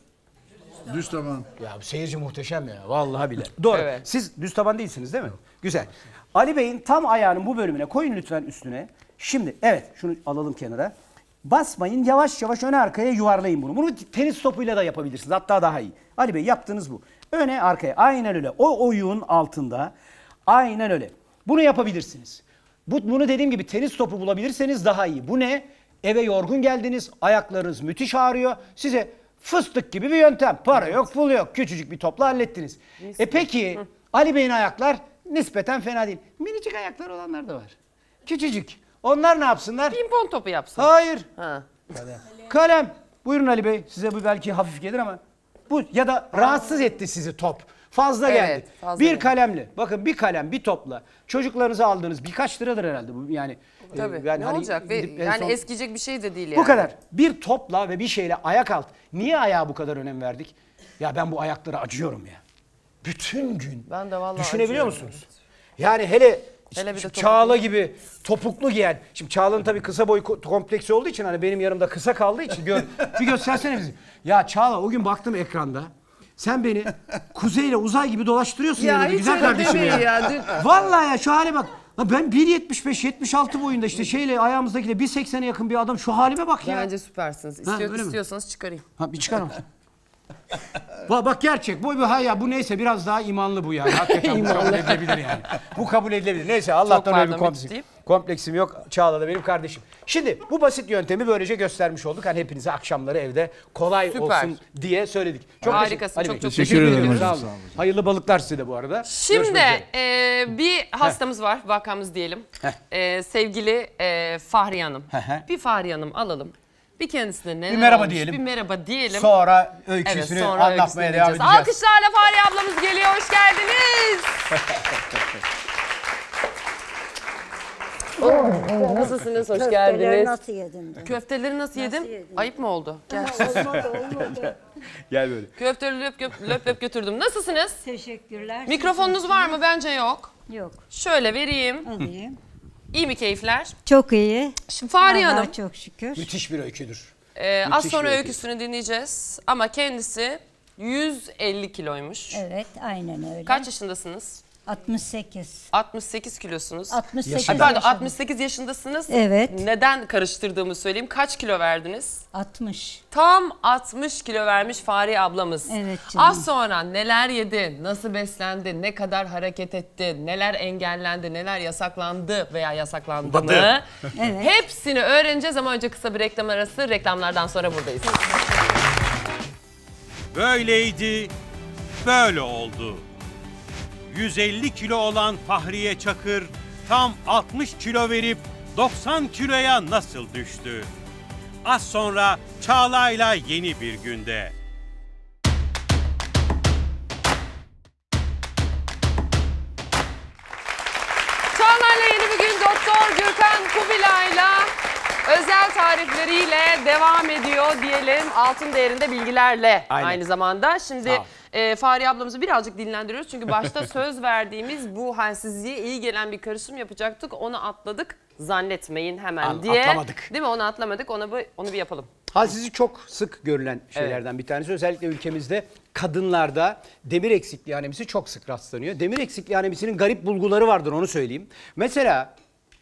S5: Düz taban.
S4: Ya bu seyirci muhteşem ya. Vallahi bile. Doğru.
S1: Evet.
S4: Siz düz taban değilsiniz değil mi? Güzel. Ali Bey'in tam ayağının bu bölümüne koyun lütfen üstüne. Şimdi evet şunu alalım kenara. Basmayın, yavaş yavaş öne arkaya yuvarlayın bunu. Bunu tenis topuyla da yapabilirsiniz. Hatta daha iyi. Ali Bey yaptığınız bu. Öne arkaya aynen öyle. O oyuğun altında aynen öyle. Bunu yapabilirsiniz. Bunu dediğim gibi tenis topu bulabilirseniz daha iyi. Bu ne? Eve yorgun geldiniz, ayaklarınız müthiş ağrıyor. Size fıstık gibi bir yöntem. Para yok, pul yok. Küçücük bir topla hallettiniz. Peki Ali Bey'in ayaklar nispeten fena değil. Minicik ayaklar olanlar da var. Küçücük. Onlar ne yapsınlar?
S1: Pimpon topu yapsın.
S4: Hayır.
S1: Ha.
S4: Kalem. Buyurun Ali Bey. Size bu belki hafif gelir ama. Bu ya da rahatsız etti sizi top. Fazla
S1: Evet,
S4: geldi.
S1: fazla
S4: Bir
S1: geldi.
S4: kalemle. Bakın bir kalem, bir topla. Çocuklarınıza aldığınız birkaç liradır herhalde bu. Yani
S1: Tabii.
S4: ben
S1: Ne
S4: hani
S1: olacak? Ve
S4: gidip en
S1: yani
S4: son-
S1: eskiyecek bir şey de değil yani.
S4: Bu kadar. Bir topla ve bir şeyle ayak alt. Niye ayağa bu kadar önem verdik? Ya ben bu ayaklara acıyorum ya. Bütün gün.
S1: Ben de vallahi
S4: Düşünebiliyor
S1: acıyorum,
S4: musunuz? Yani hele
S1: Hele bir de
S4: Çağla gibi topuklu giyen. Şimdi Çağla'nın tabii kısa boy kompleksi olduğu için hani benim yanımda kısa kaldığı için bir göstersene bizi. Ya Çağla o gün baktım ekranda. Sen beni kuzeyle uzay gibi dolaştırıyorsun
S1: Ya
S4: yanında
S1: hiç
S4: güzel
S1: öyle
S4: kardeşim
S1: demeyin
S4: ya.
S1: ya.
S4: Vallahi ya şu hale bak. Ya ben 1.75-76 boyunda işte şeyle ayağımızdakiyle 1.80'e yakın bir adam. Şu halime bak ya.
S1: Bence süpersiniz.
S4: öyle mi?
S1: İstiyorsanız çıkarayım.
S4: Ha bir çıkar bakayım. Bak gerçek. Bu neyse biraz daha imanlı bu yani. Hakikaten bu kabul edilebilir yani. Bu kabul edilebilir. Neyse Allah'tan öyle bir
S1: pardon,
S4: kompleksi.
S1: bitti.
S4: Kompleksim yok. Çağla da benim kardeşim. Şimdi bu basit yöntemi böylece göstermiş olduk. Hani hepinize akşamları evde kolay
S1: Süper.
S4: olsun diye söyledik. Çok
S1: Harikasın,
S4: Ali
S1: çok
S4: Bey,
S1: çok
S5: teşekkür ederim
S4: ediyoruz.
S5: hocam,
S4: Sağ olun.
S5: sağ olun hocam.
S4: Hayırlı balıklar size de bu arada.
S1: Şimdi
S4: Görüşmek üzere.
S1: bir hastamız var, vakamız diyelim. Sevgili Fahriye Hanım.
S4: Heh.
S1: Bir Fahriye Hanım alalım. Bir kendisine neler
S4: merhaba
S1: olmuş,
S4: diyelim.
S1: Bir merhaba diyelim.
S4: Sonra
S1: Evet,
S4: öyküsünü
S1: sonra
S4: anlatmaya
S1: öyküsünü
S4: devam
S1: dinleyeceğiz.
S4: edeceğiz.
S1: Alkışlarla Fahriye ablamız geliyor, hoş geldiniz. Nasılsınız, hoş
S6: Köfteleri
S1: geldiniz.
S6: nasıl yedin de?
S1: Köfteleri nasıl yedim?
S6: yedin?
S1: Ayıp mı oldu? Gel.
S6: Olmadı.
S4: Gel böyle.
S1: Köfteleri löp löp götürdüm. Nasılsınız?
S6: Teşekkürler.
S1: Mikrofonunuz var mı? Bence yok.
S6: Yok.
S1: Şöyle vereyim.
S6: Alayım.
S1: İyi mi keyifler?
S6: Çok iyi.
S1: Şimdi Fahriye
S6: Allah'a
S1: Hanım,
S6: çok şükür.
S4: Müthiş bir öyküdür.
S1: az
S4: müthiş
S1: sonra
S4: bir öykü.
S1: öyküsünü dinleyeceğiz. Ama kendisi 150 kiloymuş.
S6: Evet, aynen öyle.
S1: Kaç yaşındasınız?
S6: 68.
S1: 68 kilosunuz.
S6: 68
S1: Ay, pardon,
S6: yaşında.
S1: 68 yaşındasınız.
S6: Evet.
S1: Neden karıştırdığımı söyleyeyim. Kaç kilo verdiniz?
S6: 60.
S1: Tam 60 kilo vermiş Fahriye ablamız.
S6: Evet canım.
S1: Az sonra neler yedi, nasıl beslendi, ne kadar hareket etti, neler engellendi, neler yasaklandı veya yasaklandı mı?
S6: Evet.
S1: Hepsini öğreneceğiz ama önce kısa bir reklam arası. Reklamlardan sonra buradayız.
S3: Böyleydi, böyle oldu. 150 kilo olan Fahriye Çakır tam 60 kilo verip 90 kiloya nasıl düştü? Az sonra Çağla'yla yeni bir günde.
S1: Çağlar'la yeni bir gün Doktor Gürkan Kubilay'la özel tarifleriyle devam ediyor diyelim. Altın değerinde bilgilerle
S4: Aynen.
S1: aynı zamanda. Şimdi
S4: Sağ ol.
S1: Fahriye ablamızı birazcık dinlendiriyoruz. Çünkü başta söz verdiğimiz bu halsizliğe iyi gelen bir karışım yapacaktık. Onu atladık zannetmeyin hemen diye.
S4: Atlamadık.
S1: Değil mi? Onu atlamadık. Onu bir yapalım.
S4: Halsizlik çok sık görülen şeylerden bir tanesi. Özellikle ülkemizde kadınlarda demir eksikliği anemisi çok sık rastlanıyor. Demir eksikliği anemisinin garip bulguları vardır, onu söyleyeyim. Mesela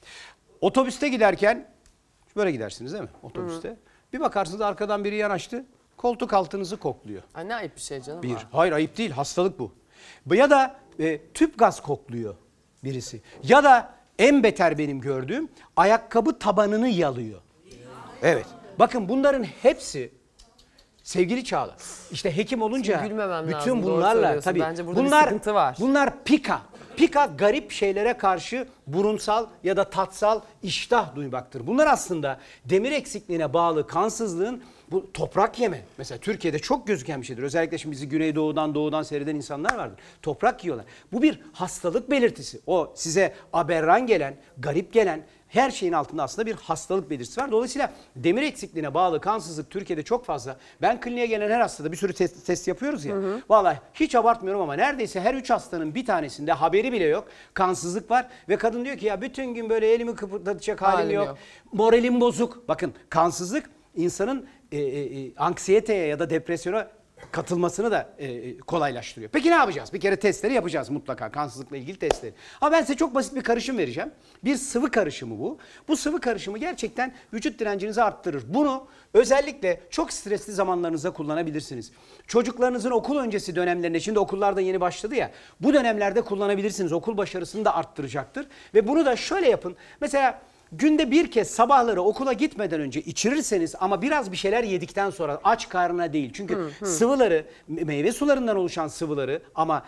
S4: otobüste giderken böyle gidersiniz değil mi otobüste? Bir bakarsınız arkadan biri yanaştı, koltuk altınızı kokluyor.
S1: Ay, ne ayıp bir şey canım.
S4: Bir. Hayır, ayıp değil, hastalık bu. Ya da tüp gaz kokluyor birisi. Ya da en beter benim gördüğüm ayakkabı tabanını yalıyor. Evet. Bakın bunların hepsi sevgili Çağla. İşte hekim olunca
S1: Gülmemem lazım,
S4: bütün
S1: doğru
S4: bunlarla
S1: söylüyorsun.
S4: tabii
S1: Bence burada bir sıkıntı var.
S4: Bunlar pika. Pika garip şeylere karşı burunsal ya da tatsal iştah duymaktır. Bunlar aslında demir eksikliğine bağlı kansızlığın bu toprak yeme. Mesela Türkiye'de çok gözüken bir şeydir. Özellikle şimdi bizi Güneydoğu'dan doğudan seyreden insanlar vardır. Toprak yiyorlar. Bu bir hastalık belirtisi. O size aberran gelen, garip gelen her şeyin altında aslında bir hastalık belirtisi var. Dolayısıyla demir eksikliğine bağlı kansızlık Türkiye'de çok fazla. Ben kliniğe gelen her hastada bir sürü test yapıyoruz ya. Vallahi hiç abartmıyorum ama neredeyse her 3 hastanın bir tanesinde haberi bile yok. Kansızlık var ve kadın diyor ki ya bütün gün böyle elimi kıpırdatacak halim yok. Moralim bozuk. Bakın kansızlık insanın anksiyeteye ya da depresyona katılmasını da kolaylaştırıyor. Peki ne yapacağız? Bir kere testleri yapacağız mutlaka. Kansızlıkla ilgili testleri. Ama ben size çok basit bir karışım vereceğim. Bir sıvı karışımı bu. Bu sıvı karışımı gerçekten vücut direncinizi arttırır. Bunu özellikle çok stresli zamanlarınızda kullanabilirsiniz. Çocuklarınızın okul öncesi dönemlerinde, şimdi okullarda yeni başladı ya, bu dönemlerde kullanabilirsiniz. Okul başarısını da arttıracaktır. Ve bunu da şöyle yapın. Mesela günde bir kez sabahları okula gitmeden önce içirirseniz ama biraz bir şeyler yedikten sonra, aç karnına değil. Çünkü sıvıları, meyve sularından oluşan sıvıları ama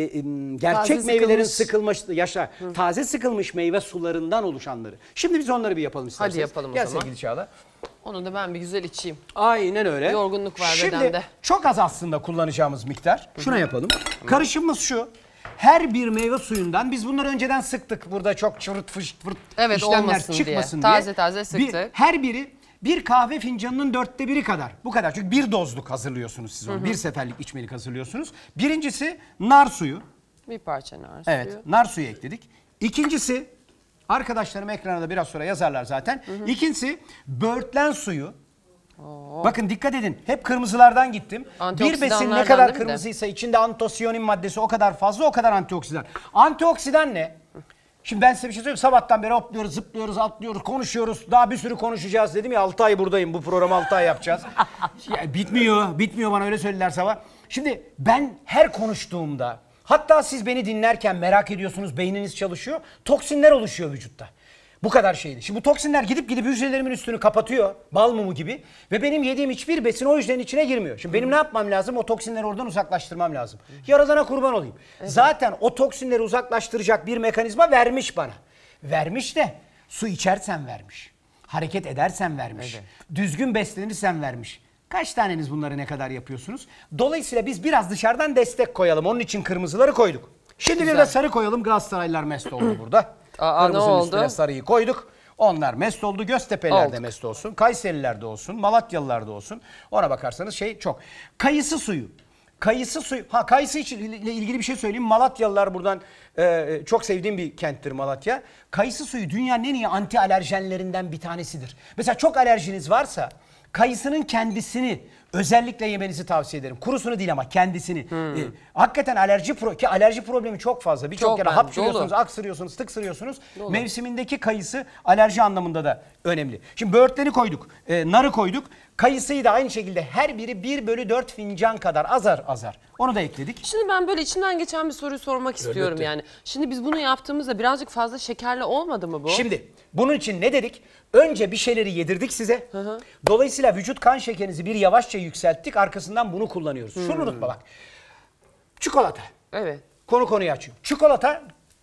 S4: gerçek meyvelerin taze sıkılmış meyve sularından oluşanları. Şimdi biz onları bir yapalım isterseniz.
S1: Hadi yapalım o
S4: Gel
S1: zaman.
S4: sevgili Çağla.
S1: Onu da ben bir güzel içeyim.
S4: Aynen öyle.
S1: Yorgunluk var
S4: Şimdi,
S1: bedende.
S4: çok az aslında kullanacağımız miktar. Şuna yapalım. Karışımımız şu. Her bir meyve suyundan biz bunları önceden sıktık. Burada çok çırıt fışt fırt
S1: Evet,
S4: işlemler
S1: olmasın diye.
S4: çıkmasın diye.
S1: Taze taze sıktık.
S4: Her biri bir kahve fincanının 1/4 kadar. Bu kadar. Çünkü bir dozluk hazırlıyorsunuz siz onu. Bir seferlik içmelik hazırlıyorsunuz. Birincisi nar suyu.
S1: Bir parça nar suyu.
S4: Evet, nar suyu ekledik. İkincisi, arkadaşlarım ekrana da biraz sonra yazarlar zaten. İkincisi böğürtlen suyu. Bakın dikkat edin. Hep kırmızılardan gittim. Bir besin ne kadar
S1: değil mi de?
S4: kırmızıysa içinde antosiyanin maddesi o kadar fazla, o kadar antioksidan. Antioksidan ne? Şimdi ben size bir şey söyleyeyim. Sabahtan beri hopluyoruz, zıplıyoruz, atlıyoruz, konuşuyoruz. Daha bir sürü konuşacağız dedim ya. 6 ay buradayım. Bu programı 6 ay yapacağız. Ya, bitmiyor bana öyle söylediler sabah. Şimdi ben her konuştuğumda, hatta siz beni dinlerken merak ediyorsunuz, beyniniz çalışıyor. Toksinler oluşuyor vücutta. Bu kadar şeydi. Şimdi bu toksinler gidip hücrelerimin üstünü kapatıyor. Bal mumu gibi. Ve benim yediğim hiçbir besin o hücrenin içine girmiyor. Şimdi benim ne yapmam lazım? O toksinleri oradan uzaklaştırmam lazım. Yaradana kurban olayım. Zaten o toksinleri uzaklaştıracak bir mekanizma vermiş bana. Vermiş de su içersen vermiş. Hareket edersen vermiş. Düzgün beslenirsen vermiş. Kaç taneniz bunları ne kadar yapıyorsunuz? Dolayısıyla biz biraz dışarıdan destek koyalım. Onun için kırmızıları koyduk. Şimdi bir de sarı koyalım. Galatasaraylılar mest oldu burada.
S1: Aa,
S4: Kırmızının
S1: ne oldu?
S4: üstüne sarıyı koyduk. Onlar mest oldu. Göztepe'liler de
S1: Olduk.
S4: mest olsun. Kayseriler de olsun. Malatyalılar da olsun. Ona bakarsanız şey çok. Kayısı suyu. Kayısı suyu. Kayısı ile ilgili bir şey söyleyeyim. Malatyalılar buradan çok sevdiğim bir kenttir Malatya. Kayısı suyu dünyanın en iyi anti alerjenlerinden bir tanesidir. Mesela çok alerjiniz varsa kayısının kendisini özellikle yemenizi tavsiye ederim. Kurusunu değil ama kendisini. Hakikaten alerji problemi çok fazla. Birçok
S1: Çok
S4: yere
S1: ben,
S4: hapşırıyorsunuz,
S1: dolu.
S4: aksırıyorsunuz, tıksırıyorsunuz. Mevsimindeki kayısı alerji anlamında da önemli. Şimdi böğürtleni koyduk, narı koyduk. Kayısıyı da aynı şekilde her biri 1/4 fincan kadar azar azar. Onu da ekledik.
S1: Şimdi ben böyle içimden geçen bir soruyu sormak istiyorum yani. Şimdi biz bunu yaptığımızda birazcık fazla şekerli olmadı mı bu?
S4: Şimdi bunun için ne dedik? Önce bir şeyleri yedirdik size. Dolayısıyla vücut kan şekerinizi bir yavaşça yükselttik. Arkasından bunu kullanıyoruz. Şunu unutma bak. Çikolata.
S1: Evet.
S4: Konuyu açıyor. Çikolata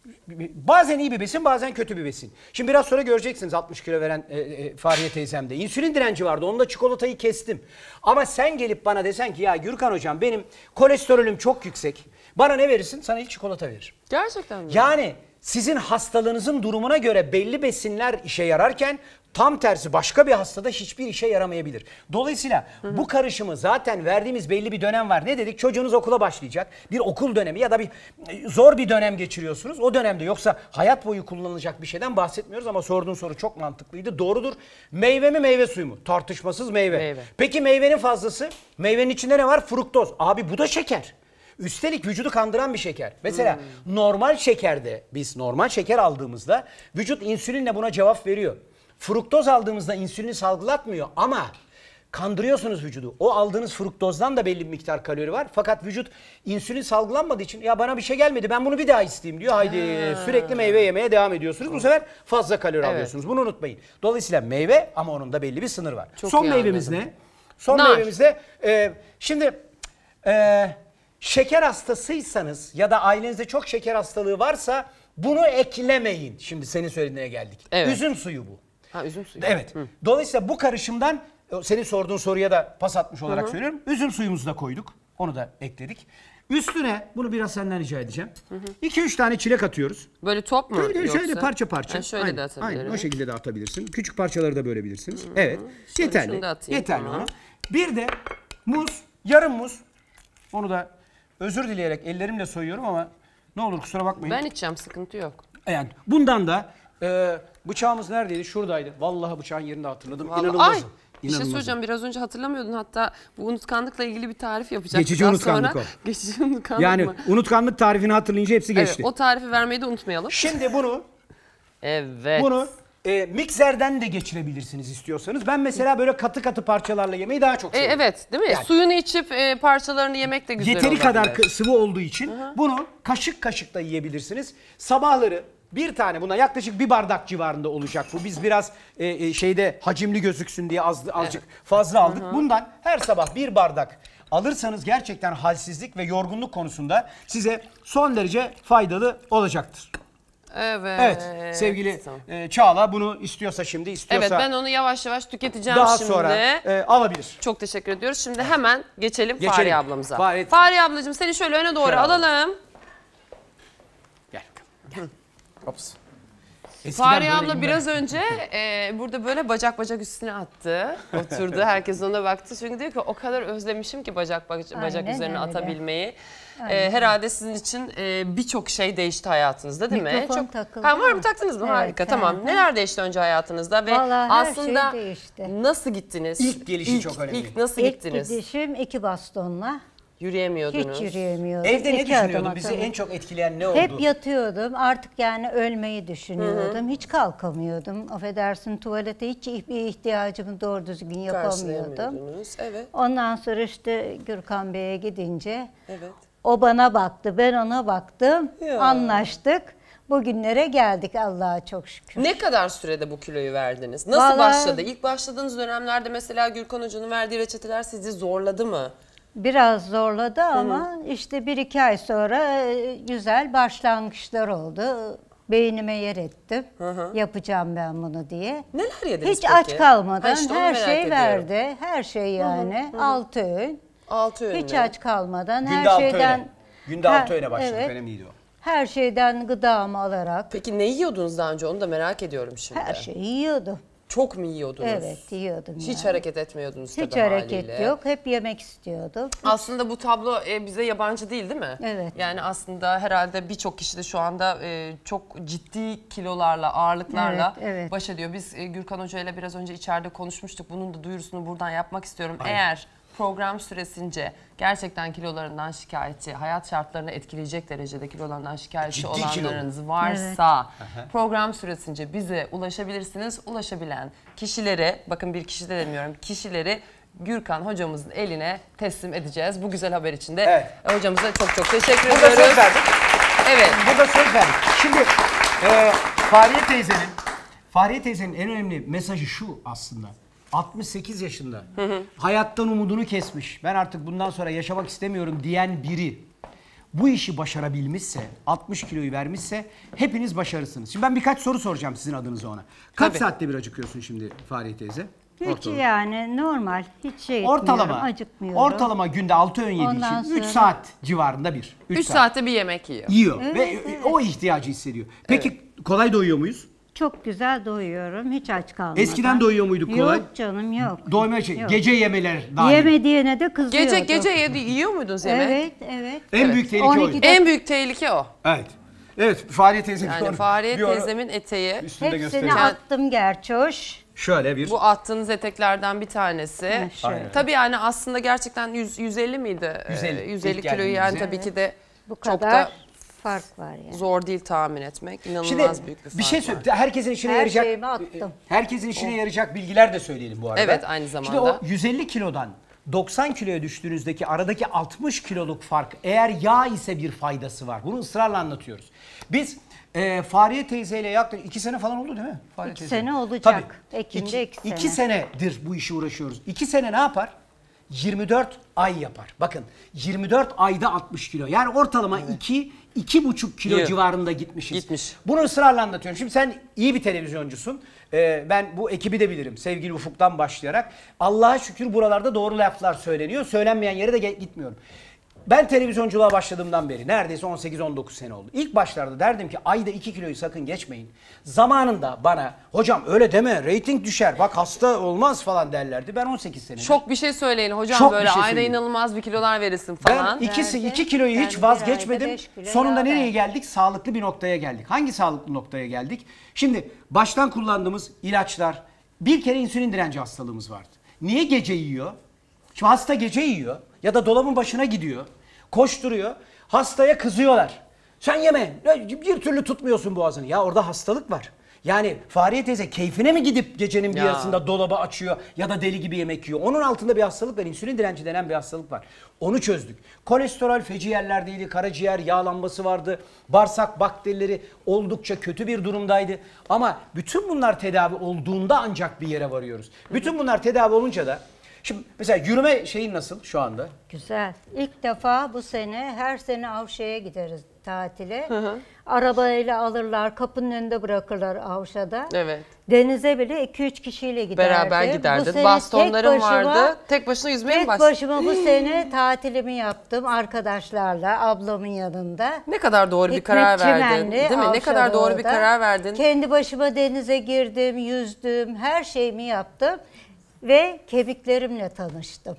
S4: bazen iyi bir besin, bazen kötü bir besin. Şimdi biraz sonra göreceksiniz 60 kilo veren Fahriye teyzemde. İnsülin direnci vardı. Onda çikolatayı kestim. Ama sen gelip bana desen ki ya Gürkan hocam benim kolesterolüm çok yüksek. Bana ne verirsin? Sana ilk çikolata veririm.
S1: Gerçekten mi?
S4: Yani sizin hastalığınızın durumuna göre belli besinler işe yararken tam tersi başka bir hastada hiçbir işe yaramayabilir. Dolayısıyla bu karışımı zaten verdiğimiz belli bir dönem var. Ne dedik? Çocuğunuz okula başlayacak. Bir okul dönemi ya da bir zor bir dönem geçiriyorsunuz. O dönemde yoksa hayat boyu kullanılacak bir şeyden bahsetmiyoruz ama sorduğun soru çok mantıklıydı. Doğrudur. Meyve mi meyve suyu mu? Tartışmasız meyve. Peki meyvenin fazlası? Meyvenin içinde ne var? Fruktoz. Abi bu da şeker. Üstelik vücudu kandıran bir şeker. Mesela normal şekerde biz normal şeker aldığımızda vücut insülinle buna cevap veriyor. Fruktoz aldığımızda insülini salgılatmıyor ama kandırıyorsunuz vücudu. O aldığınız fruktozdan da belli bir miktar kalori var. Fakat vücut insülin salgılanmadığı için ya bana bir şey gelmedi ben bunu bir daha isteyeyim diyor. Haydi sürekli meyve yemeye devam ediyorsunuz. Bu sefer fazla kalori alıyorsunuz. Bunu unutmayın. Dolayısıyla meyve ama onun da belli bir sınır var.
S1: Çok
S4: Son
S1: iyi
S4: meyvemiz
S1: anladım.
S4: ne? Son
S1: Nar.
S4: meyvemiz de şimdi şeker hastasıysanız ya da ailenizde çok şeker hastalığı varsa bunu eklemeyin. Şimdi senin söylediğine geldik.
S1: Evet.
S4: Üzüm suyu bu.
S1: Ha, üzüm suyu.
S4: Evet. Dolayısıyla bu karışımdan senin sorduğun soruya da pas atmış olarak söylüyorum. Üzüm suyumuzu da koyduk. Onu da ekledik. Üstüne bunu biraz senden rica edeceğim. 2-3 tane çilek atıyoruz.
S1: Böyle top mu
S4: Tabii
S1: yoksa?
S4: şöyle parça parça.
S1: Ha, şöyle
S4: Aynen,
S1: de atabilirim.
S4: aynen o şekilde de atabilirsin. Küçük parçaları da bölebilirsiniz. Evet. Yeterli.
S1: şunu da atayım,
S4: Yeterli
S1: tamam.
S4: ona. Bir de muz, yarım muz. Onu da özür dileyerek ellerimle soyuyorum ama ne olur kusura bakmayın.
S1: Ben içeceğim, sıkıntı yok.
S4: Yani bundan da bıçağımız neredeydi? Şuradaydı. Vallahi bıçağın yerini hatırladım.
S1: Vallahi,
S4: İnanılmaz.
S1: ay, bir şey söyleyeceğim. Biraz önce hatırlamıyordun. Hatta bu unutkanlıkla ilgili bir tarif yapacaktık.
S4: Geçici
S1: daha
S4: unutkanlık
S1: sonra.
S4: o.
S1: Geçici unutkanlık
S4: Yani
S1: mı?
S4: unutkanlık tarifini hatırlayınca hepsi geçti.
S1: Evet, o tarifi vermeyi de unutmayalım.
S4: Şimdi bunu
S1: Evet.
S4: mikserden de geçirebilirsiniz istiyorsanız. Ben mesela böyle katı katı parçalarla yemeyi daha çok seviyorum.
S1: Evet, değil mi?
S4: Yani-
S1: Suyunu içip parçalarını yemek de güzel
S4: Yeteri
S1: olabilir.
S4: kadar sıvı olduğu için bunu kaşık kaşık da yiyebilirsiniz. Sabahları bir tane buna yaklaşık bir bardak civarında olacak bu. Biz biraz şeyde hacimli gözüksün diye azıcık fazla aldık. Bundan her sabah bir bardak alırsanız gerçekten halsizlik ve yorgunluk konusunda size son derece faydalı olacaktır.
S1: Evet.
S4: Evet sevgili Çağla bunu istiyorsa şimdi istiyorsa
S1: Evet, ben onu yavaş yavaş tüketeceğim
S4: daha
S1: şimdi.
S4: sonra alabilir.
S1: Çok teşekkür ediyoruz. Şimdi hemen geçelim
S4: Geçelim.
S1: Fahriye ablamıza.
S4: Fahriye-
S1: Fahriye ablacığım seni şöyle öne doğru
S4: Şöyle
S1: alalım.
S4: Gel. Ops. Eskiden
S1: Fahriye
S4: böyle
S1: abla
S4: inme-
S1: biraz önce burada böyle bacak üstüne attı. Oturdu. Herkes ona baktı. Çünkü diyor ki o kadar özlemişim ki bacak
S6: Aynen
S1: üzerine
S6: öyle.
S1: atabilmeyi. Herhalde sizin için birçok şey değişti hayatınızda değil mi?
S6: Mikrofon takıldı.
S1: Ha, var mı taktınız mı?
S6: Evet,
S1: Harika
S6: he.
S1: tamam. Neler değişti önce hayatınızda? Ve
S6: Vallahi her
S1: aslında
S6: şey değişti.
S1: nasıl gittiniz?
S4: İlk gelişi çok önemli.
S1: İlk nasıl
S6: İlk
S1: gittiniz?
S6: gidişim 2 bastonla.
S1: Yürüyemiyordunuz.
S6: Hiç yürüyemiyordum.
S4: Evde ne
S6: 2 adım
S4: düşünüyordun? Bizi
S6: atamıyordum.
S4: en çok etkileyen ne oldu?
S6: Hep yatıyordum. Artık yani ölmeyi düşünüyordum. Hiç kalkamıyordum. Affedersin tuvalete hiç bir ihtiyacımı doğru düzgün yapamıyordum.
S1: Karşılayamıyordunuz. Evet.
S6: Ondan sonra işte Gürkan Bey'e gidince
S1: Evet.
S6: o bana baktı, ben ona baktım.
S1: Ya.
S6: Anlaştık. bugünlere geldik Allah'a çok şükür.
S1: Ne kadar sürede bu kiloyu verdiniz? Nasıl
S6: Vallahi-
S1: başladı? İlk başladığınız dönemlerde mesela Gürkan Hoca'nın verdiği reçeteler sizi zorladı mı?
S6: Biraz zorladı ama işte 1-2 ay sonra güzel başlangıçlar oldu. Beynime yer ettim. Yapacağım ben bunu diye.
S1: Neler yediniz
S6: Hiç
S1: peki?
S6: aç kalmadan
S1: Ha işte onu
S6: her
S1: merak
S6: şey
S1: ediyorum.
S6: verdi. Her şey yani. 6 öğün.
S1: 6 öğün.
S6: Hiç aç kalmadan
S4: Günde
S6: her
S4: 6
S6: şeyden
S4: öğle. Günde 6 öğle başladık.
S6: evet.
S4: Önemliydi o.
S6: Her şeyden gıdamı alarak
S1: Peki ne yiyordunuz daha önce? Onu da merak ediyorum şimdi.
S6: her şeyi yiyordum.
S1: Çok mu yiyordunuz?
S6: Evet, yiyordum.
S1: Hiç
S6: yani.
S1: hareket etmiyordunuz
S6: Hiç
S1: tabii
S6: hareket
S1: haliyle.
S6: yok. Hep yemek istiyordum.
S1: Aslında bu tablo bize yabancı değil mi?
S6: Evet.
S1: Yani aslında herhalde birçok kişi de şu anda çok ciddi kilolarla, ağırlıklarla
S6: Evet, evet.
S1: baş ediyor. Biz Gürkan Hoca ile biraz önce içeride konuşmuştuk. Bunun da duyurusunu buradan yapmak istiyorum. Eğer program süresince gerçekten kilolarından şikayetçi, hayat şartlarını etkileyecek derecede kilolarından şikayetçi
S4: Ciddi kilo.
S1: olanlarınız varsa program süresince bize ulaşabilirsiniz. Ulaşabilen kişileri, bakın bir kişi de demiyorum, kişileri Gürkan hocamızın eline teslim edeceğiz. Bu güzel haber için de
S4: Evet.
S1: hocamıza çok çok teşekkür
S4: Burada
S1: ediyoruz.
S4: söz verdik.
S1: Evet.
S4: Burada söz verdik. Şimdi Fahriye teyzenin en önemli mesajı şu aslında. 68 yaşında. Hayattan umudunu kesmiş. Ben artık bundan sonra yaşamak istemiyorum diyen biri bu işi başarabilmişse, 60 kiloyu vermişse hepiniz başarırsınız. Şimdi ben birkaç soru soracağım sizin adınıza ona. Kaç
S1: Tabii.
S4: saatte bir acıkıyorsun şimdi Fahriye teyze?
S6: Hiç yani normal. Hiç şey etmiyorum,
S4: Ortalama.
S6: acıkmıyorum.
S4: Ortalama günde 6 öğün yediği
S6: Ondan
S4: için 3
S6: sonra-
S4: saat civarında bir.
S1: 3 saatte bir yemek yiyor.
S4: Yiyor ve o ihtiyacı hissediyor. Peki kolay doyuyor muyuz?
S6: Çok güzel doyuyorum. Hiç aç kalmadan.
S4: Eskiden doyuyor muyduk kolay?
S6: Yok canım yok.
S4: Doyma şey,
S6: Yok.
S4: gece yemeler dahil.
S6: Yemediğine de kızıyordum.
S1: Gece yiyor muydunuz yemek?
S6: Evet, evet.
S4: En büyük tehlike
S6: 12'de
S4: o.
S1: En büyük tehlike o.
S4: Evet. Evet, Fahriye teyze
S1: Yani Fahriye teyzemin eteği.
S4: üstünde
S6: Hepsini
S4: gösteriyor.
S6: attım gerçi hoş.
S4: Şöyle bir.
S1: Bu attığınız eteklerden bir tanesi.
S6: şöyle.
S1: Tabii yani aslında gerçekten 150 miydi?
S4: 150.
S1: 150
S4: İlk
S1: kiloyu yani
S4: geldiğimizde.
S1: tabii ki de
S6: Bu
S1: çok
S6: kadar
S1: da
S6: fark var yani.
S1: zor değil tahmin etmek. İnanılmaz
S4: Şimdi
S1: büyük bir fark
S4: bir şey
S1: var.
S4: söyle. Herkesin işine
S6: Her
S4: yarayacak.
S6: şeyimi attım.
S4: Herkesin işine yarayacak bilgiler de söyleyelim bu arada.
S1: Evet, aynı zamanda.
S4: Şimdi o 150 kilodan 90 kiloya düştüğünüzdeki aradaki 60 kiloluk fark eğer yağ ise bir faydası var. Bunu ısrarla anlatıyoruz. Biz Fahriye teyzeyle yaklaşık 2 sene falan oldu değil mi? Fahriye
S6: 2
S4: teyze?
S6: sene olacak.
S4: Tabii.
S6: Ekim'de 2 sene.
S4: 2 senedir bu işi uğraşıyoruz. 2 sene ne yapar? 24 ay yapar. Bakın 24 ayda 60 kilo. Yani ortalama 2,5 kilo
S1: Yıl.
S4: civarında gitmişiz.
S1: Gitmiş.
S4: Bunu ısrarla anlatıyorum. Şimdi sen iyi bir televizyoncusun. Ben bu ekibi de bilirim. Sevgili Ufuk'tan başlayarak. Allah'a şükür buralarda doğru laflar söyleniyor. Söylenmeyen yere de gitmiyorum. Ben televizyonculuğa başladığımdan beri neredeyse 18-19 sene oldu. İlk başlarda derdim ki ayda 2 kiloyu sakın geçmeyin. Zamanında bana hocam öyle deme reyting düşer bak hasta olmaz falan derlerdi. Ben 18 sene.
S1: Şok bir şey söyleyin hocam
S4: Şok bir
S1: böyle
S4: şey
S1: ayda
S4: söyleyeyim.
S1: inanılmaz bir kilolar verirsin
S4: Ben
S1: falan.
S4: 2 kiloyu
S6: Ben
S4: hiç
S6: bir
S4: vazgeçmedim.
S6: ayda 5 kilo
S4: Sonunda
S6: yağ
S4: nereye
S6: verdim.
S4: geldik? Sağlıklı bir noktaya geldik. Hangi sağlıklı noktaya geldik? Şimdi baştan kullandığımız ilaçlar, bir kere insülin direnci hastalığımız vardı. Niye gece yiyor? Şimdi hasta gece yiyor ya da dolabın başına gidiyor, koşturuyor. Hastaya kızıyorlar. Sen yeme, bir türlü tutmuyorsun boğazını. Ya orada hastalık var. Yani Fahriye teyze keyfine mi gidip gecenin bir
S1: Ya.
S4: yarısında dolabı açıyor ya da deli gibi yemek yiyor? Onun altında bir hastalık var. İnsülin direnci denen bir hastalık var. Onu çözdük. Kolesterol feci yerlerdeydi. Karaciğer yağlanması vardı. Bağırsak bakterileri oldukça kötü bir durumdaydı. Ama bütün bunlar tedavi olduğunda ancak bir yere varıyoruz. Bütün bunlar tedavi olunca da şimdi mesela yürüme şeyin nasıl şu anda?
S6: Güzel. İlk defa bu sene her sene Avşa'ya gideriz tatile. Arabayla alırlar, kapının önünde bırakırlar Avşa'da.
S1: Evet.
S6: Denize bile 2-3 kişiyle giderdim.
S1: Beraber
S6: Bu
S1: giderdin.
S6: sene
S1: Bastonların
S6: tek başıma-
S1: vardı. Tek başına yüzmeye mi
S6: Tek
S1: başladın?
S6: başıma bu sene tatilimi yaptım arkadaşlarla, ablamın yanında.
S1: Ne kadar doğru bir
S6: Hikmet
S1: karar verdin.
S6: Çimenli,
S1: Değil mi? Ne kadar
S6: Avşa'da
S1: doğru bir
S6: orada.
S1: karar verdin.
S6: Kendi başıma denize girdim, yüzdüm, her şeyimi yaptım. Ve kemiklerimle tanıştım.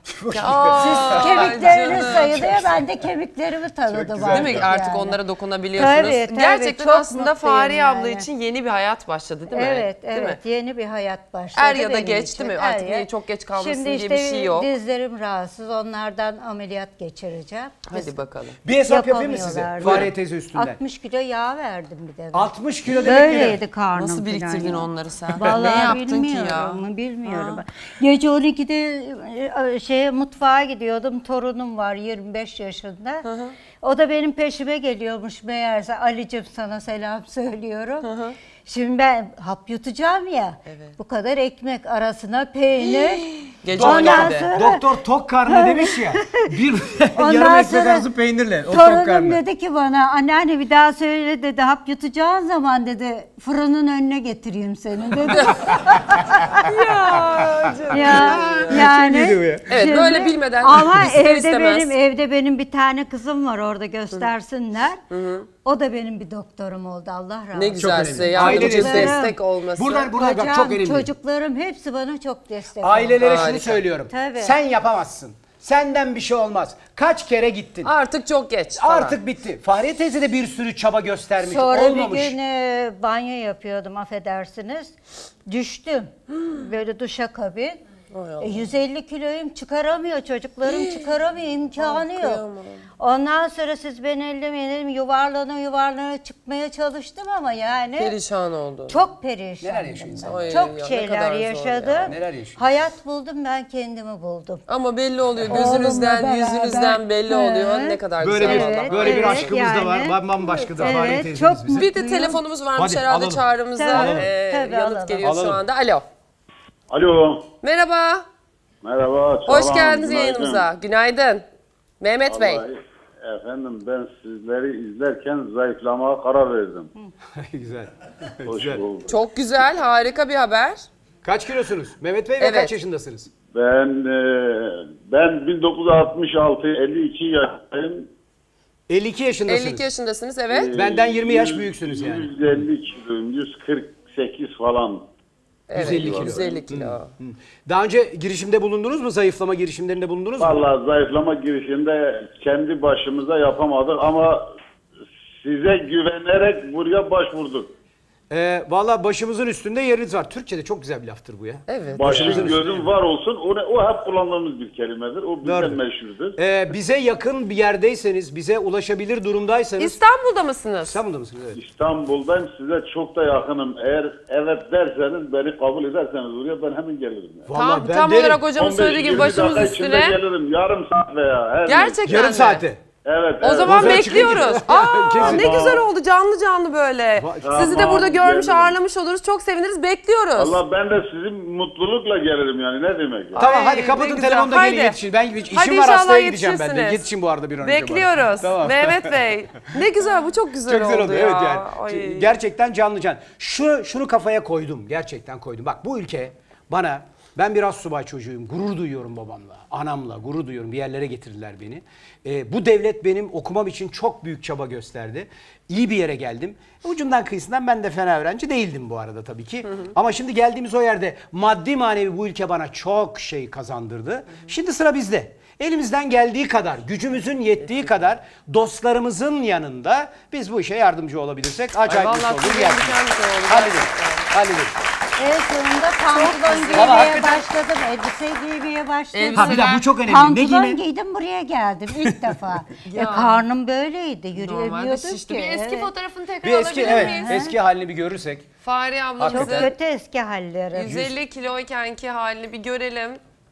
S1: Aa,
S6: Kemiklerini
S1: canım.
S6: sayılıyor, ben de kemiklerimi tanıdım
S4: güzel.
S6: artık
S1: Değil mi? Artık
S6: yani.
S1: onlara dokunabiliyorsunuz.
S6: Tabii, tabii.
S1: Gerçekten
S6: Çok
S1: aslında
S6: mutluyum
S1: Fahriye abla
S6: yani.
S1: için yeni bir hayat başladı değil mi?
S6: Evet,
S1: Değil mi?
S6: evet. Yeni bir hayat başladı
S1: Er ya da
S6: benim
S1: geç
S6: için.
S1: değil mi?
S6: Er
S1: Artık
S6: ya-
S1: niye çok geç kalmasın
S6: Şimdi
S1: diye
S6: işte
S1: bir şey yok.
S6: dizlerim rahatsız, onlardan ameliyat geçireceğim.
S1: Hadi bakalım.
S4: Bir hesap yapayım mı size?
S6: Yapamıyorlar.
S4: Fahriye teyze üstünden.
S6: 60 kilo yağ verdim bir de. ben.
S4: 60 kilo demek nedir?
S6: Böyleydi karnım.
S1: Nasıl
S6: falan
S1: biriktirdin
S6: ya.
S1: onları sen?
S6: Vallahi
S1: ne yaptın ki ya?
S6: Bilmiyorum. Gece 12'de mutfağa gidiyordum. Torunum var 25 yaşında. O da benim peşime geliyormuş meğerse. Ali'cim sana selam söylüyorum. Şimdi ben hap yutacağım ya. Bu kadar ekmek arasına peynir.
S1: Gece
S6: Ondan
S1: 12'de.
S6: sonra-
S4: Doktor tok karnı demiş ya. Bir
S6: Ondan
S4: yarım ekmek
S6: sonra
S4: arası peynirle. O tok
S6: Torunum
S4: karnı.
S6: dedi ki bana, anneanne bir daha söyle dedi, hap yutacağın zaman dedi fırının önüne getireyim seni dedi. ya yani.
S1: Evet, böyle bilmeden
S6: Ama
S1: ister istemez.
S6: evde benim bir tane kızım var, orada göstersinler. O da benim bir doktorum oldu, Allah razı olsun.
S1: Ne güzel
S4: önemli.
S1: size yardımcı
S4: Aileniz-
S1: destek olması.
S4: Buradan bak
S6: Kocam,
S4: çok önemli.
S6: çocuklarım hepsi bana çok destek oldu.
S4: Ailelere şunu
S1: Harika.
S4: söylüyorum.
S6: Tabii.
S4: Sen yapamazsın. Senden bir şey olmaz. Kaç kere gittin.
S1: Artık çok geç falan.
S4: Artık bitti. Fahriye teyze de bir sürü çaba göstermiş.
S6: Sonra
S4: Olmamış.
S6: bir gün banyo yapıyordum, affedersiniz. Düştüm. Böyle duşakabin. 150 kiloyum, çıkaramıyor çocuklarım, çıkaramıyor, imkanı yok. Ondan sonra siz beni ellemeyin dedim, yuvarlana çıkmaya çalıştım ama yani
S1: Perişan oldu.
S6: çok perişan.
S4: Neler yaşıyor insan?
S1: Ay
S6: Çok
S1: ya, ne
S6: şeyler
S1: kadar zor
S6: yaşadım.
S1: ya.
S4: Neler yaşıyor?
S6: Hayat buldum, ben kendimi buldum.
S1: Ama belli oluyor
S6: Oğlumla
S1: gözünüzden,
S6: beraber.
S1: yüzünüzden belli oluyor.
S6: Evet.
S1: Ne kadar
S4: Böyle
S1: güzel
S4: bir
S1: Allah.
S4: böyle bir
S6: Evet,
S4: aşkımız da var.
S6: yani.
S4: Bambaşkadır
S6: Evet,
S4: Fahriye teyzemiz
S6: çok
S4: bize.
S1: Bir de telefonumuz varmış
S4: Hadi,
S1: herhalde
S4: alalım.
S1: çağrımıza.
S6: Tabii, tabii,
S1: Yanıt
S6: alalım.
S1: geliyor şu
S4: Alalım.
S1: anda. Alo.
S7: Alo.
S1: Merhaba.
S7: Merhaba.
S1: Hoş
S7: selam,
S1: geldiniz
S7: günaydın.
S1: yayınımıza. Günaydın. Mehmet Bey.
S7: Vallahi, efendim ben sizleri izlerken zayıflamaya karar verdim.
S4: Güzel.
S7: Hoş
S4: Güzel.
S7: bulduk.
S1: Çok güzel, harika bir haber.
S4: Kaç kilosunuz? Mehmet Bey ve
S1: Evet.
S4: kaç yaşındasınız?
S7: Ben 1966 52 yaşındayım.
S4: 52 yaşındasınız.
S1: 52 yaşındasınız, evet.
S4: Benden 20 yaş büyüksünüz yani.
S7: 150 kiloyum, 148 falan.
S1: Evet,
S4: 150 kilo.
S1: 150 kilo.
S4: Daha önce girişimde bulundunuz mu? Zayıflama girişimlerinde bulundunuz mu?
S7: Vallahi zayıflama girişinde kendi başımıza yapamadık ama size güvenerek buraya başvurduk.
S4: Vallahi başımızın üstünde yeriniz var. Türkçe'de çok güzel bir laftır bu ya.
S1: Evet.
S7: Başın gözün var olsun. O hep kullandığımız bir kelimedir. O bizden
S4: Doğru.
S7: meşhurdur.
S4: Bize yakın bir yerdeyseniz, bize ulaşabilir durumdaysanız...
S1: İstanbul'da mısınız?
S4: İstanbul'da mısınız? Evet.
S7: İstanbul'dayım, size çok da yakınım. Eğer evet derseniz, beni kabul ederseniz oraya ben hemen gelirim. Yani.
S4: Vallahi
S1: Tam,
S4: ben
S1: tam
S4: derim.
S1: olarak hocamın söylediği gibi
S7: 15-20
S1: başımız
S7: dakika içinde
S1: üstüne.
S7: gelirim. Yarım saat veya her
S1: Gerçekten
S4: Yarım
S1: mi?
S4: saate.
S7: Evet.
S1: O
S7: evet.
S1: zaman
S4: zaman
S1: bekliyoruz.
S4: çıkın gidin.
S1: Aa, ne
S7: Tamam.
S1: güzel oldu canlı canlı böyle.
S4: Tamam,
S1: Sizi de burada görmüş
S7: gelirim.
S1: ağırlamış oluruz. Çok seviniriz. Bekliyoruz.
S7: Allah ben de sizin mutlulukla gelirim yani ne demek ya.
S4: Tamam
S1: Ay,
S4: hadi
S1: ne
S4: kapatın
S1: güzel.
S4: telefonu da gelin
S1: Haydi.
S4: yetişin. Ben işim
S1: Hadi
S4: var
S1: inşallah
S4: hastaya gideceğim ben de.
S1: yetişirsiniz.
S4: Yetişin bu arada bir an önce bana.
S1: Bekliyoruz.
S4: Tamam.
S1: Mehmet Bey. Ne güzel, bu çok güzel,
S4: Çok güzel oldu
S1: ya.
S4: evet yani.
S1: Ay.
S4: Gerçekten canlı can. Şunu kafaya koydum. Gerçekten koydum. Bak bu ülke bana, ben bir astsubay çocuğuyum. Gurur duyuyorum babamla, anamla gurur duyuyorum. Bir yerlere getirdiler beni. Bu devlet benim okumam için çok büyük çaba gösterdi. İyi bir yere geldim. Ucundan kıyısından ben de fena öğrenci değildim bu arada tabii ki. Ama şimdi geldiğimiz o yerde maddi manevi bu ülke bana çok şey kazandırdı. Şimdi sıra bizde. Elimizden geldiği kadar, gücümüzün yettiği kadar dostlarımızın yanında biz bu işe yardımcı olabilirsek acayip
S1: Ay,
S4: bir
S1: vallahi
S4: şey olur.
S1: tüylerim
S4: Gerçekten.
S1: diken diken oldu
S4: Halledin.
S1: gerçekten.
S4: Halledin.
S6: Sonunda pantolon
S4: Ama
S6: giymeye
S4: hakikaten-
S6: başladım, elbise giymeye başladım.
S1: Ha, bir dakika,
S4: bu çok önemli. Ne
S6: Pantolon
S4: giyme?
S6: giydim, buraya geldim ilk defa.
S1: Ya.
S6: Karnım böyleydi,
S1: Normalde
S6: yürüyemiyordum
S1: şişti.
S6: ki.
S1: Bir eski
S6: Evet.
S1: fotoğrafını tekrar
S4: Bir eski
S1: alabilir
S4: evet
S1: miyiz?
S4: eski halini bir görürsek.
S1: Fahriye
S6: Çok
S1: ablamızın
S6: kötü eski halleri.
S1: 150 kiloykenki halini bir görelim.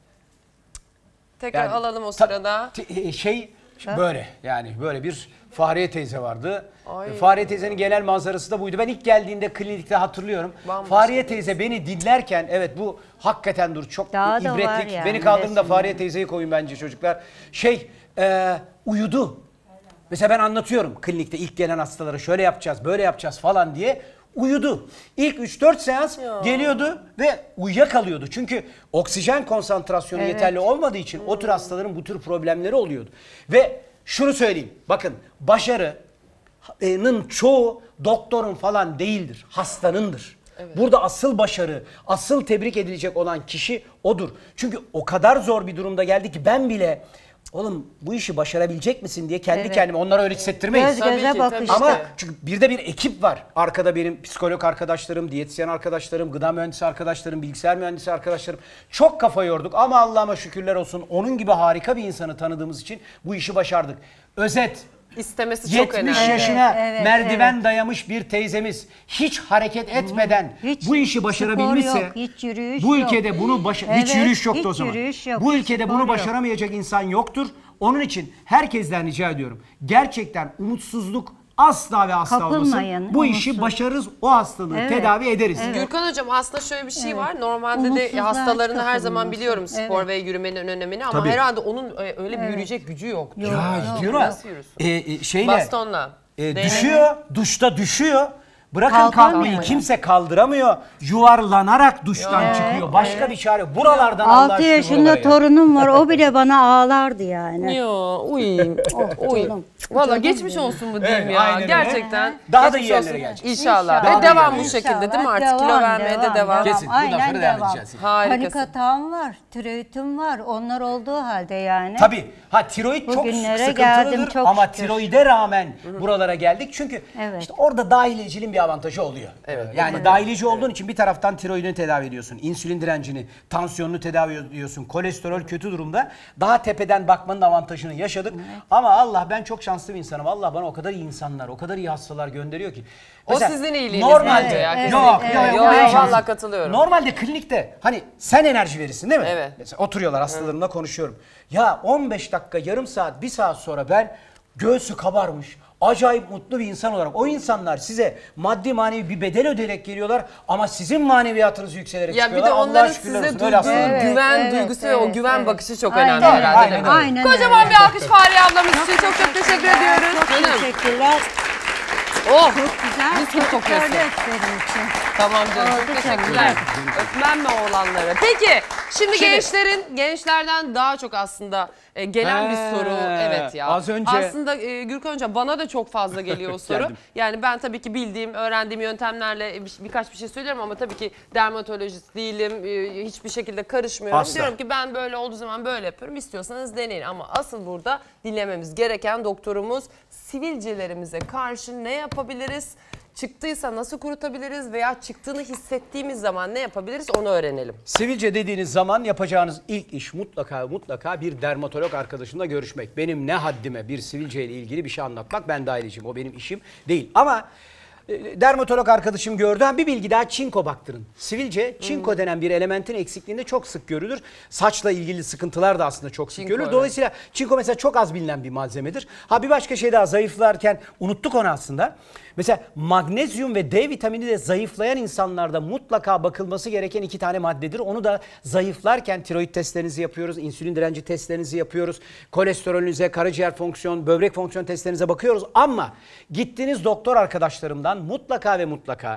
S1: Tekrar
S4: Yani
S1: alalım o
S4: ta-
S1: sırada.
S4: Böyle yani böyle bir Fahriye teyze vardı.
S1: Ay.
S4: Fahriye teyzenin genel manzarası da buydu. Ben ilk geldiğinde klinikte hatırlıyorum.
S1: Bambaşka.
S4: Fahriye teyze beni dinlerken evet bu hakikaten çok
S6: Daha da var
S4: ibretlik.
S6: yani
S4: Beni kaldırın da
S6: resimde.
S4: Fahriye teyzeyi koyun bence çocuklar. Uyudu. Mesela ben anlatıyorum klinikte ilk gelen hastalara şöyle yapacağız, böyle yapacağız falan diye. Uyudu. İlk 3-4 seans geliyordu ve uyuyakalıyordu. Çünkü oksijen konsantrasyonu
S6: Evet.
S4: yeterli olmadığı için o tür hastaların bu tür problemleri oluyordu. Ve şunu söyleyeyim. Bakın başarının çoğu doktorun falan değildir. Hastanındır. Burada asıl başarı, asıl tebrik edilecek olan kişi odur. Çünkü o kadar zor bir durumda geldi ki ben bile oğlum bu işi başarabilecek misin diye kendi kendime onlara öyle hissettirmeyiz.
S6: Göz
S1: Tabii
S6: göze
S1: ki,
S6: bakıştı.
S1: tabii.
S4: Ama çünkü bir de bir ekip var. Arkada benim psikolog arkadaşlarım, diyetisyen arkadaşlarım, gıda mühendisi arkadaşlarım, bilgisayar mühendisi arkadaşlarım. Çok kafa yorduk ama Allah'ıma şükürler olsun onun gibi harika bir insanı tanıdığımız için bu işi başardık. Özet,
S1: İstemesi çok
S4: 70
S1: önemli.
S4: yaşına
S6: Evet,
S4: merdiven dayamış bir teyzemiz hiç hareket etmeden
S6: Hiç
S4: bu işi
S6: spor
S4: başarabilmişse
S6: yok, hiç yürüyüş
S4: bu
S6: yok.
S4: ülkede bunu hiç
S6: Evet,
S4: yürüyüş yoktu
S6: hiç
S4: o zaman.
S6: yürüyüş yok,
S4: Bu ülkede
S6: spor
S4: bunu
S6: yok.
S4: başaramayacak insan yoktur. Onun için herkesten rica ediyorum. Gerçekten umutsuzluk asla ve asla
S6: Kapılmayın,
S4: olmasın. Bu işi
S6: umutsuz.
S4: başarırız, o hastalığı tedavi ederiz.
S1: Gürkan Hocam aslında şöyle bir şey var. Normalde de
S6: Umutsuzluğa
S1: hastalarını her
S6: kapılmasın.
S1: zaman biliyorum spor ve yürümenin önemini ama
S4: Tabii.
S1: herhalde onun öyle bir yürüyecek gücü yoktu.
S4: Ya diyorum
S1: Nasıl yürüsün?
S4: şeyle
S1: Bastonla.
S4: düşüyor, duşta düşüyor. Bırakın
S6: Kalkamıyor
S4: kalkmayı
S6: yani.
S4: kimse kaldıramıyor. Yuvarlanarak duştan çıkıyor. Başka bir çare yok. Buralardan Allah
S6: 6
S4: aşkına
S6: yaşında
S4: buralara ya.
S6: torunum var. O bile bana ağlardı yani.
S1: Ya uy. Uy. Valla geçmiş olsun bu diyeyim
S4: Evet,
S1: ya.
S4: aynen öyle.
S1: Gerçekten.
S4: Daha da
S1: geçmiş
S4: iyi yerlere
S1: olsun.
S4: gelecek.
S1: İnşallah.
S4: Daha
S1: Ve
S4: da
S1: devam
S4: iyi
S1: bu
S4: yerlere
S1: şekilde değil mi artık? Kilo vermeye de devam.
S4: Kesin. Bundan sonra
S6: Aynen
S4: devam
S6: devam.
S4: edeceğiz.
S1: Harikasın.
S6: Panik atağım var, tiroidim var. Onlar olduğu halde yani.
S4: Tabii. Ha tiroid çok
S6: Bugünlere
S4: sıkıntılıdır
S6: geldim, çok
S4: ama
S6: şükür.
S4: tiroide rağmen buralara geldik. Çünkü
S6: Evet.
S4: işte orada dahiliyeciliğin bir avantajı oluyor. Yani dahilici olduğun için bir taraftan tiroidini tedavi ediyorsun. İnsülin direncini, tansiyonunu tedavi ediyorsun. Kolesterol kötü durumda. Daha tepeden bakmanın avantajını yaşadık. Ama Allah, ben çok şanslı bir insanım. Allah bana o kadar iyi insanlar, o kadar iyi hastalar gönderiyor ki.
S1: O
S4: Mesela
S1: sizin iyiliğiniz
S4: normalde,
S1: bence ya.
S6: Evet,
S4: Yok,
S6: evet,
S4: yok,
S6: evet.
S4: yok,
S1: Yo,
S4: yok,
S1: yo, vallahi katılıyorum.
S4: Normalde klinikte hani sen enerji verirsin değil mi?
S1: Evet.
S4: Mesela oturuyorlar, hastalarımla konuşuyorum. Ya 15 dakika, yarım saat, bir saat sonra ben göğsü kabarmış, acayip mutlu bir insan olarak, o insanlar size maddi manevi bir bedel ödeyerek geliyorlar ama sizin maneviyatınız yükselerek
S1: Ya bir
S4: çıkıyorlar.
S1: de
S4: Allah'a
S1: onların
S4: şükürler
S1: size
S4: olsun.
S1: duyduğu
S4: Öyle hastalar var.
S1: güven
S6: Evet,
S1: duygusu ve o
S6: evet,
S1: güven
S6: evet.
S1: bakışı çok
S6: Aynen
S1: önemli
S6: öyle,
S1: herhalde. değil mi?
S6: aynen
S1: Kocaman
S6: öyle.
S1: bir alkış Fahriye ablamız için çok teşekkür ediyoruz.
S6: Çok
S1: Canım.
S6: teşekkürler.
S1: Oh.
S6: Çok güzel.
S1: Mis gibi kokuyorsun.
S6: Öyle benim için.
S1: Tamam canım,
S6: Oldu
S1: çok
S6: canım.
S1: teşekkürler. Öpmem mi oğlanları? Peki şimdi
S4: Şimdi-
S1: gençlerden daha çok aslında gelen bir soru. Evet ya.
S4: az önce-
S1: Aslında Gürkan Hocam bana da çok fazla geliyor o soru.
S4: Geldim.
S1: Yani ben tabii ki bildiğim, öğrendiğim yöntemlerle birkaç bir şey söylüyorum ama tabii ki dermatolojist değilim. Hiçbir şekilde karışmıyorum.
S4: Asla.
S1: Diyorum ki ben böyle olduğu zaman böyle yapıyorum. İstiyorsanız deneyin ama asıl burada dinlememiz gereken doktorumuz sivilcelerimize karşı ne yapabiliriz? Çıktıysa nasıl kurutabiliriz veya çıktığını hissettiğimiz zaman ne yapabiliriz onu öğrenelim.
S4: Sivilce dediğiniz zaman yapacağınız ilk iş mutlaka bir dermatolog arkadaşımla görüşmek. Benim ne haddime bir sivilce ile ilgili bir şey anlatmak, ben dahiliciyim. O benim işim değil. Ama dermatolog arkadaşım gördü. Bir bilgi daha, çinko baktırın. Sivilce, çinko denen bir elementin eksikliğinde çok sık görülür. Saçla ilgili sıkıntılar da aslında çok sık
S1: Çinko,
S4: görülür.
S1: evet.
S4: Dolayısıyla çinko mesela çok az bilinen bir malzemedir. Bir başka şey daha, zayıflarken unuttuk onu aslında. Mesela magnezyum ve D vitamini de zayıflayan insanlarda mutlaka bakılması gereken 2 tane maddedir. Onu da zayıflarken tiroid testlerinizi yapıyoruz, insülin direnci testlerinizi yapıyoruz, kolesterolünüze, karaciğer fonksiyon, böbrek fonksiyon testlerinize bakıyoruz. Ama gittiğiniz doktor arkadaşlarımdan mutlaka ve mutlaka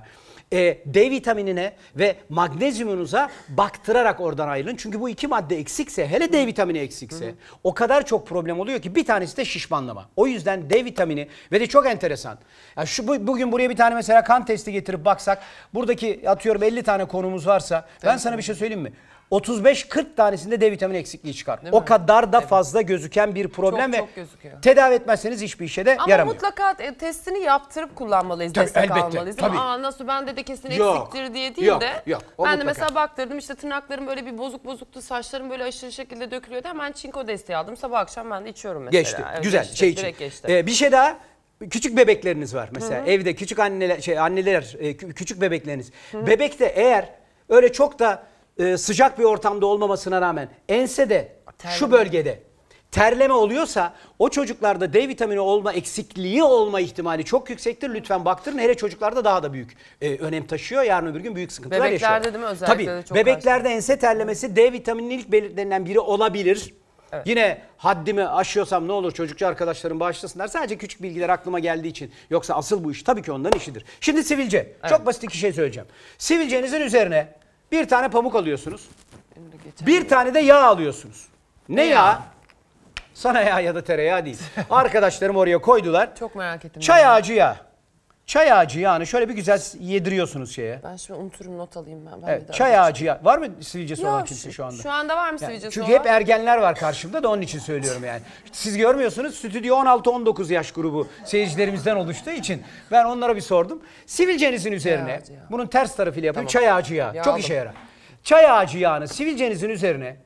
S4: D vitaminine ve magnezyumunuza baktırarak oradan ayrılın. Çünkü bu 2 madde eksikse, hele D vitamini eksikse o kadar çok problem oluyor ki, bir tanesi de şişmanlama. O yüzden D vitamini ve de çok enteresan. Yani bugün buraya bir tane mesela kan testi getirip baksak, buradaki atıyorum 50 tane konumuz varsa, ben sana bir şey söyleyeyim mi? 35-40 tanesinde D vitamini eksikliği çıkar. O kadar da fazla gözüken bir problem
S1: Çok
S4: ve
S1: gözüküyor.
S4: tedavi etmezseniz hiçbir işe de
S1: Ama
S4: yaramıyor.
S1: mutlaka testini yaptırıp kullanmalıyız,
S4: Tabii,
S1: destek
S4: elbette,
S1: almalıyız.
S4: tabii.
S1: Ama nasıl bende de kesin
S4: Yok,
S1: eksiktir diye değil
S4: yok,
S1: de.
S4: yok, o
S1: Ben de
S4: mutlaka.
S1: mesela baktırdım, işte tırnaklarım böyle bir bozuktu, saçlarım böyle aşırı şekilde dökülüyordu. Hemen çinko desteği aldım. Sabah akşam ben de içiyorum mesela.
S4: Geçti.
S1: Evet,
S4: Güzel.
S1: geçti,
S4: Şey için.
S1: direkt geçti.
S4: Bir şey daha. Küçük bebekleriniz var mesela. Evde küçük anneler, küçük bebekleriniz. Bebekte eğer öyle çok da sıcak bir ortamda olmamasına rağmen ensede, şu bölgede terleme oluyorsa, o çocuklarda D vitamini eksikliği olma ihtimali çok yüksektir. Lütfen baktırın. Hele çocuklarda daha da büyük önem taşıyor. Yarın öbür gün büyük sıkıntılar yaşıyor.
S1: Bebeklerde değil mi özellikle
S4: Tabii.
S1: de çok
S4: Bebeklerde ense terlemesi D vitamininin ilk belirtilerinden biri olabilir.
S1: Evet.
S4: Yine haddimi aşıyorsam ne olur, çocukçu arkadaşlarım bağışlasınlar. Sadece küçük bilgiler aklıma geldiği için. Yoksa asıl bu iş tabii ki onların işidir. Şimdi sivilce. Çok basit 2 şey söyleyeceğim. Sivilcenizin üzerine bir tane pamuk alıyorsunuz. Bir tane de yağ alıyorsunuz. Ne yağı? Sana yağ ya da tereyağı değil. Arkadaşlarım oraya koydular.
S1: Çok merak ettim.
S4: Çay ağacı yağı. Çay ağacı yağını şöyle bir güzel yediriyorsunuz şeye.
S1: Ben şimdi unuturum, not alayım ben.
S4: Evet, çay ağacı yağı. Var mı sivilcesi olan
S1: Yok,
S4: kimse şu anda?
S1: Şu anda var mı
S4: Yani
S1: sivilcesi
S4: çünkü
S1: olan?
S4: hep ergenler var karşımda da onun için söylüyorum yani. Siz görmüyorsunuz, stüdyo 16-19 yaş grubu seyircilerimizden oluştuğu için ben onlara bir sordum. Sivilcenizin üzerine,
S1: ağacı yağı.
S4: bunun ters tarafıyla yapın,
S1: Tamam.
S4: çay ağacı yağı.
S1: Yağ
S4: Çok
S1: aldım.
S4: işe yarar. Çay ağacı yağını sivilcenizin üzerine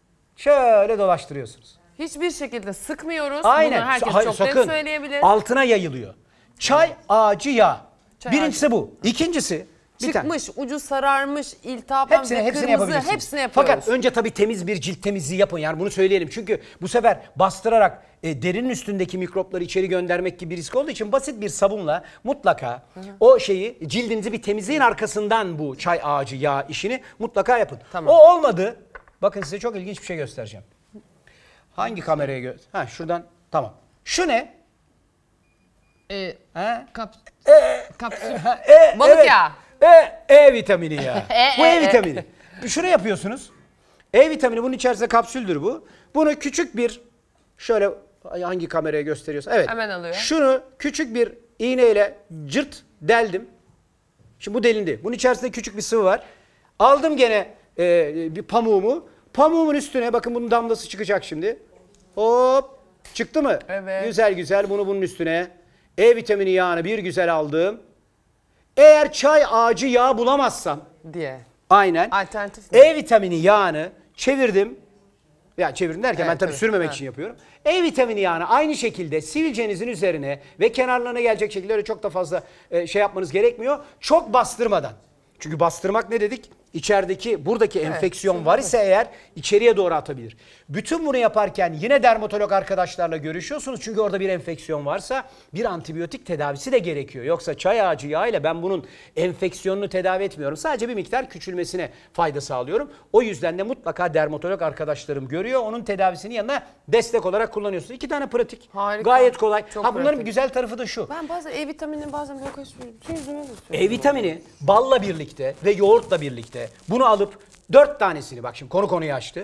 S4: şöyle dolaştırıyorsunuz.
S1: Hiçbir şekilde sıkmıyoruz.
S4: Aynen.
S1: Bunu herkes
S4: Hayır,
S1: çok net
S4: sakın.
S1: söyleyebilir.
S4: Altına yayılıyor. Çay ağacı yağı.
S1: Çay
S4: Birincisi bu. İkincisi,
S1: çıkmış, ucu sararmış, iltihaplanmış,
S4: Hepsini
S1: kırmızı,
S4: yapabilirsiniz.
S1: hepsini yapıyoruz.
S4: Fakat önce tabii temiz bir cilt temizliği yapın, yani bunu söyleyelim. Çünkü bu sefer bastırarak derinin üstündeki mikropları içeri göndermek gibi bir risk olduğu için basit bir sabunla mutlaka o şeyi, cildinizi bir temizleyin, arkasından bu çay ağacı yağı işini mutlaka yapın.
S1: Tamam.
S4: O olmadı. Bakın size çok ilginç bir şey göstereceğim. Hangi kameraya Ha, şuradan, tamam. Şu ne? Ha?
S1: Kapsül.
S4: Balık
S1: Balık yağı.
S4: E vitamini ya. Bu E vitamini. Şunu yapıyorsunuz. E vitamini bunun içerisinde kapsüldür bu. Bunu küçük bir, şöyle hangi kameraya gösteriyorsa. Evet.
S1: Hemen alıyor.
S4: Şunu küçük bir iğneyle cırt deldim. Şimdi bu delindi. Bunun içerisinde küçük bir sıvı var. Aldım gene bir pamuğumu. Pamuğumun üstüne bakın, bunun damlası çıkacak şimdi. Hop. Çıktı mı?
S1: Evet.
S4: Güzel güzel bunu bunun üstüne. E vitamini yağını bir güzel aldım. Eğer çay ağacı yağı bulamazsam,
S1: Diye.
S4: aynen.
S1: Alternatif mi?
S4: E vitamini yağını çevirdim. Ya çevirdim derken ben
S1: Evet,
S4: tabii
S1: tabii.
S4: sürmemek
S1: Ha.
S4: için yapıyorum. E vitamini yağını aynı şekilde sivilcenizin üzerine ve kenarlarına gelecek şekilde, öyle çok da fazla şey yapmanız gerekmiyor. Çok bastırmadan. Çünkü bastırmak ne dedik? İçerideki, buradaki enfeksiyon var ise eğer içeriye doğru atabilir. Bütün bunu yaparken yine dermatolog arkadaşlarla görüşüyorsunuz. Çünkü orada bir enfeksiyon varsa bir antibiyotik tedavisi de gerekiyor. Yoksa çay ağacı yağıyla ben bunun enfeksiyonunu tedavi etmiyorum. Sadece bir miktar küçülmesine fayda sağlıyorum. O yüzden de mutlaka dermatolog arkadaşlarım görüyor. Onun tedavisinin yanına destek olarak kullanıyorsunuz. 2 tane pratik.
S1: Harika.
S4: Gayet kolay.
S1: Çok
S4: Bunların
S1: pratik.
S4: bir güzel tarafı da şu.
S1: Ben bazen E vitaminini bazen böyle kaçırıyorum.
S4: E vitamini balla birlikte ve yoğurtla birlikte bunu alıp 4 tanesini, bak şimdi konu konuyu açtı.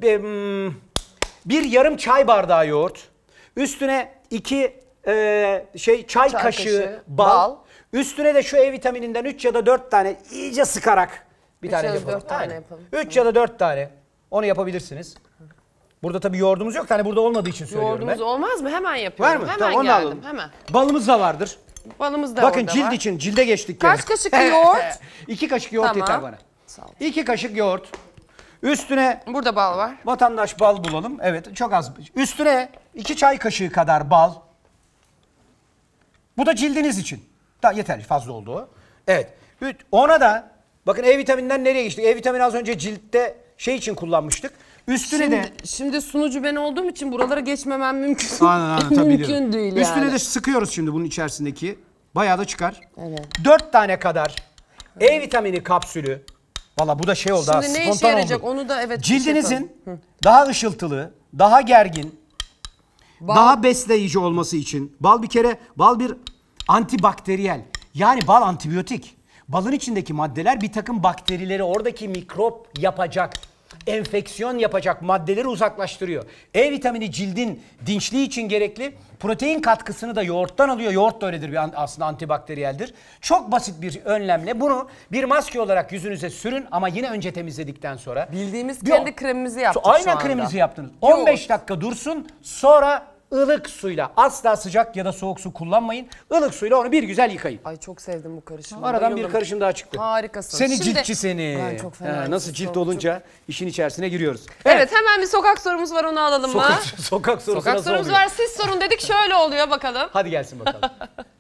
S4: Bir yarım çay bardağı yoğurt, üstüne 2 çay kaşığı bal, üstüne de şu E vitamininden 3 ya da 4 tane iyice sıkarak bir tane
S1: ya da
S4: yapalım.
S1: 4 tane
S4: Aynen.
S1: yapalım.
S4: 3 ya da 4 tane. Onu yapabilirsiniz. Burada tabii yoğurdumuz yok. Hani burada olmadığı için söylüyorum
S1: Yoğurdumuz
S4: ben.
S1: olmaz mı? Hemen yapıyorum.
S4: Var mı?
S1: Hemen
S4: Tamam, onu
S1: geldim.
S4: alalım.
S1: Hemen.
S4: Balımız da vardır.
S1: Balımız da
S4: Bakın
S1: orada
S4: cilt
S1: var.
S4: için, cilde geçtik.
S1: Kaç kaşık yoğurt?
S4: 2 kaşık yoğurt
S1: Tamam.
S4: yeter bana.
S1: Sağ ol.
S4: 2 kaşık yoğurt. Üstüne
S1: Burada bal var.
S4: vatandaş bal bulalım. Evet, çok az. Üstüne 2 çay kaşığı kadar bal. Bu da cildiniz için. Da yeter, fazla oldu o. Evet. Ona da bakın E vitamininden nereye geçtik? E vitamini az önce ciltte şey için kullanmıştık. Üstüne de
S1: Şimdi sunucu ben olduğum için buralara geçmemem mümkün.
S4: Aynen, tabii
S1: mümkün
S4: biliyorum.
S1: değil yani.
S4: Üstüne de sıkıyoruz şimdi bunun içerisindeki. Bayağı da çıkar.
S1: Evet.
S4: 4 tane kadar E vitamini kapsülü. Valla bu da şey oldu.
S1: Şimdi ne
S4: spontan
S1: işe yarayacak
S4: oldu.
S1: onu da evet. bir şey
S4: Cildinizin
S1: yapalım.
S4: daha ışıltılı, daha gergin, daha besleyici olması için bal bir antibakteriyel. Yani bal antibiyotik. Balın içindeki maddeler bir takım bakterileri, oradaki mikrop yapacak, enfeksiyon yapacak maddeleri uzaklaştırıyor. E vitamini cildin dinçliği için gerekli. Protein katkısını da yoğurttan alıyor. Yoğurt da öyledir, aslında antibakteriyeldir. Çok basit bir önlemle bunu bir maske olarak yüzünüze sürün ama yine önce temizledikten sonra.
S1: Bildiğimiz
S4: Bir-
S1: kendi kremimizi yaptık şu
S4: Aynen
S1: anda.
S4: kreminizi yaptınız. 15 dakika dursun, sonra ılık suyla, asla sıcak ya da soğuk su kullanmayın. Ilık suyla onu bir güzel yıkayın.
S1: Ay çok sevdim bu karışımı.
S4: Aradan
S1: Bayıldım.
S4: bir karışım daha çıktı.
S1: Harikasın.
S4: Seni
S1: Şimdi-
S4: ciltçi seni.
S1: Ben çok fena
S4: Nasıl cilt
S1: ciltçi oldum,
S4: olunca işin içerisine giriyoruz.
S1: Evet hemen bir sokak sorumuz var, onu alalım mı?
S4: Sokak sorusu
S1: Sokak
S4: nasıl
S1: sorumuz
S4: oluyor?
S1: var, siz sorun dedik, şöyle oluyor bakalım.
S4: Hadi gelsin bakalım.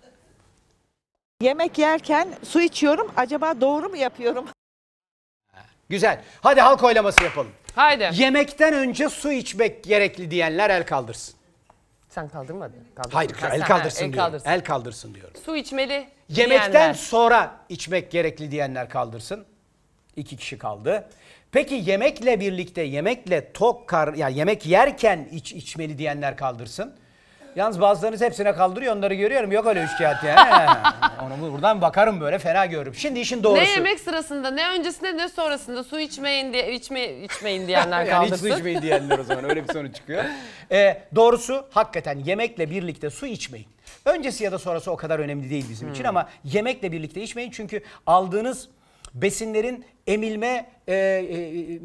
S8: Yemek yerken su içiyorum. Acaba doğru mu yapıyorum?
S4: Güzel. Hadi halk oylaması yapalım.
S1: Haydi.
S4: Yemekten önce su içmek gerekli diyenler el kaldırsın.
S1: Sen kaldırmadın.
S4: Hayır,
S1: Ha,
S4: el
S1: sen-
S4: kaldırsın
S1: el
S4: diyorum.
S1: kaldırsın.
S4: El kaldırsın diyorum.
S1: Su içmeli
S4: Yemekten
S1: diyenler.
S4: sonra içmek gerekli diyenler kaldırsın. 2 kişi kaldı. Peki yemekle birlikte, yemekle yani yemek yerken içmeli diyenler kaldırsın. Yalnız bazılarınız hepsine kaldırıyor, onları görüyorum. Yok öyle üçkağıt yani. Onu buradan bakarım, böyle fena görürüm. Şimdi işin doğrusu.
S1: Ne yemek sırasında, ne öncesinde, ne sonrasında su içmeyin diye içmeyin diyenler
S4: Yani hiç
S1: kaldırsın.
S4: su içmeyin diyenler o zaman, öyle bir sonuç çıkıyor. Doğrusu hakikaten yemekle birlikte su içmeyin. Öncesi ya da sonrası o kadar önemli değil bizim için ama yemekle birlikte içmeyin çünkü aldığınız besinlerin emilme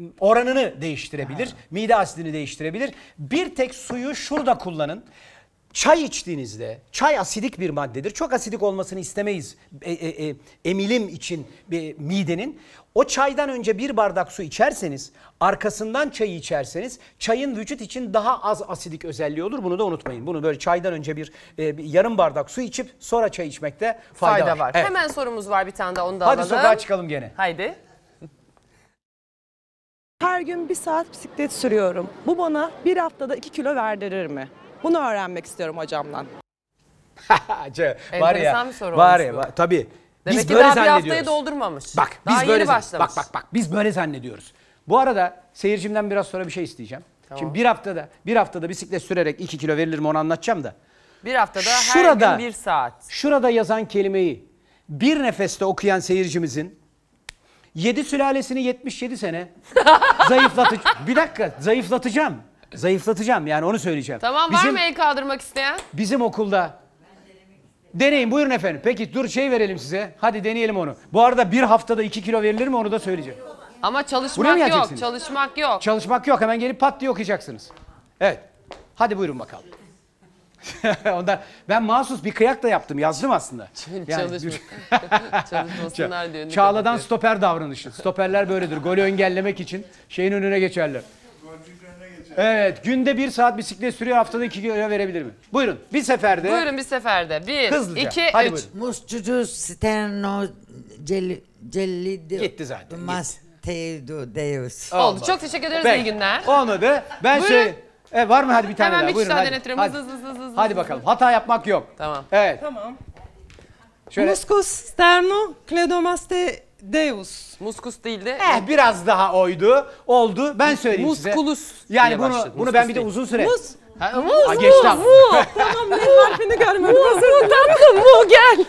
S4: oranını değiştirebilir. Mide asidini değiştirebilir. Bir tek suyu şurada kullanın. Çay içtiğinizde, çay asidik bir maddedir. Çok asidik olmasını istemeyiz emilim için midenin. O çaydan önce bir bardak su içerseniz, arkasından çayı içerseniz çayın vücut için daha az asidik özelliği olur. Bunu da unutmayın. Bunu böyle çaydan önce bir yarım bardak su içip sonra çay içmekte fayda var. Evet.
S1: Hemen sorumuz var bir tane daha, onu da
S4: Hadi
S1: alalım.
S4: sokağa çıkalım gene.
S1: Haydi.
S8: Her gün 1 saat bisiklet sürüyorum. Bu bana bir haftada 2 kilo verdirir mi? Bunu öğrenmek istiyorum hocamdan.
S1: Enteresan bir soru
S4: var
S1: olmuş
S4: ya,
S1: bu.
S4: tabii.
S1: Demek
S4: Biz
S1: ki
S4: böyle
S1: daha bir haftayı
S4: zannediyoruz.
S1: doldurmamış.
S4: Bak
S1: Daha
S4: biz böyle
S1: yeni başlamış.
S4: bak biz böyle zannediyoruz. Bu arada seyircimden biraz sonra bir şey isteyeceğim.
S1: Tamam.
S4: Şimdi bir haftada bisiklet sürerek 2 kilo verilir mi onu anlatacağım da.
S1: Bir haftada her gün 1 saat.
S4: Şurada yazan kelimeyi bir nefeste okuyan seyircimizin 7 sülalesini 77 sene bir dakika zayıflatacağım yani onu söyleyeceğim.
S1: Tamam, var mı el kaldırmak isteyen?
S4: Bizim okulda deneyin, buyurun efendim. Peki dur verelim size. Hadi deneyelim onu. Bu arada bir haftada 2 kilo verilir mi onu da söyleyeceğim.
S1: Ama
S4: Buraya mı
S1: çalışmak yok,
S4: geleceksiniz?
S1: çalışmak yok.
S4: Çalışmak yok. Hemen gelip pat diye okuyacaksınız. Evet. Hadi buyurun bakalım. Ondan ben mahsus bir kıyak da yaptım. Yazdım aslında.
S1: Çalışmasınlar diyor.
S4: Çağla'dan stoper davranışı. Stoperler böyledir. Golü engellemek için şeyin önüne geçerler. Evet. Günde 1 saat bisiklet sürüyor. Haftada 2 kilo verebilir mi? Buyurun. Bir seferde.
S1: Buyurun bir seferde. 1,
S4: Hızlıca.
S1: 2,
S4: Hadi
S1: 3.
S4: buyurun.
S9: Muscucu sterno cellido.
S4: Gitti zaten,
S9: Mas teido deus.
S1: Oldu. Çok teşekkür ederiz.
S4: Peki.
S1: İyi günler.
S4: Olmadı. Ben
S1: Buyurun.
S4: söyleyeyim. Var mı? Hadi bir tane
S1: Hemen
S4: daha.
S1: bir
S4: Buyurun.
S1: kişi daha
S4: Hadi.
S1: denetiyorum.
S4: Hadi.
S1: Hız.
S4: Hadi bakalım. Hata yapmak yok.
S1: Tamam.
S4: Evet.
S8: Tamam.
S4: Şöyle.
S8: Muscus sterno cleidomaste deus.
S1: Muskus değil de
S4: Biraz daha oldu. Ben söyleyeyim size.
S1: musculus
S4: Yani
S1: diye başladı.
S4: bunu
S1: Muskus
S4: ben bir de
S1: değil.
S4: uzun süre.
S8: Mus.
S4: Ha, geçti.
S8: Tamam, ne harfini görmedim.
S1: Bu gel.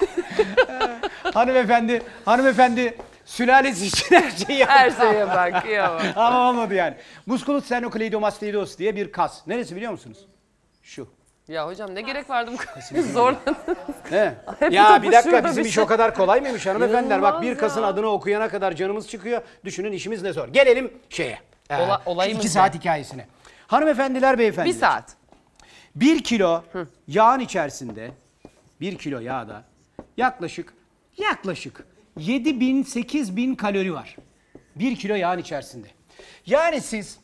S4: Hanımefendi sülalesi için her şeyi yaptı.
S1: Her şeye bak. Ya bak.
S4: Ama olmadı yani. Musculus sternocleidomastoideus diye bir kas. Neresi biliyor musunuz? Şu.
S1: Ya hocam ne gerek vardı bu kadar zorlanın.
S4: He.
S1: Hep
S4: Ya bir
S1: bir
S4: dakika
S1: şurada
S4: bizim
S1: bir
S4: iş
S1: şey.
S4: o kadar kolay mıymış hanımefendiler? Bak bir
S1: İnanılmaz
S4: kasın
S1: ya.
S4: adını okuyana kadar canımız çıkıyor. Düşünün işimiz ne zor. Gelelim şeye.
S1: Olayımız
S4: 2
S1: ne?
S4: saat hikayesine. Hanımefendiler, beyefendiler.
S1: 1 saat.
S4: 1 kilo yağın içerisinde 1 kilo yağda yaklaşık 7.000-8.000 kalori var. 1 kilo yağın içerisinde. Yani siz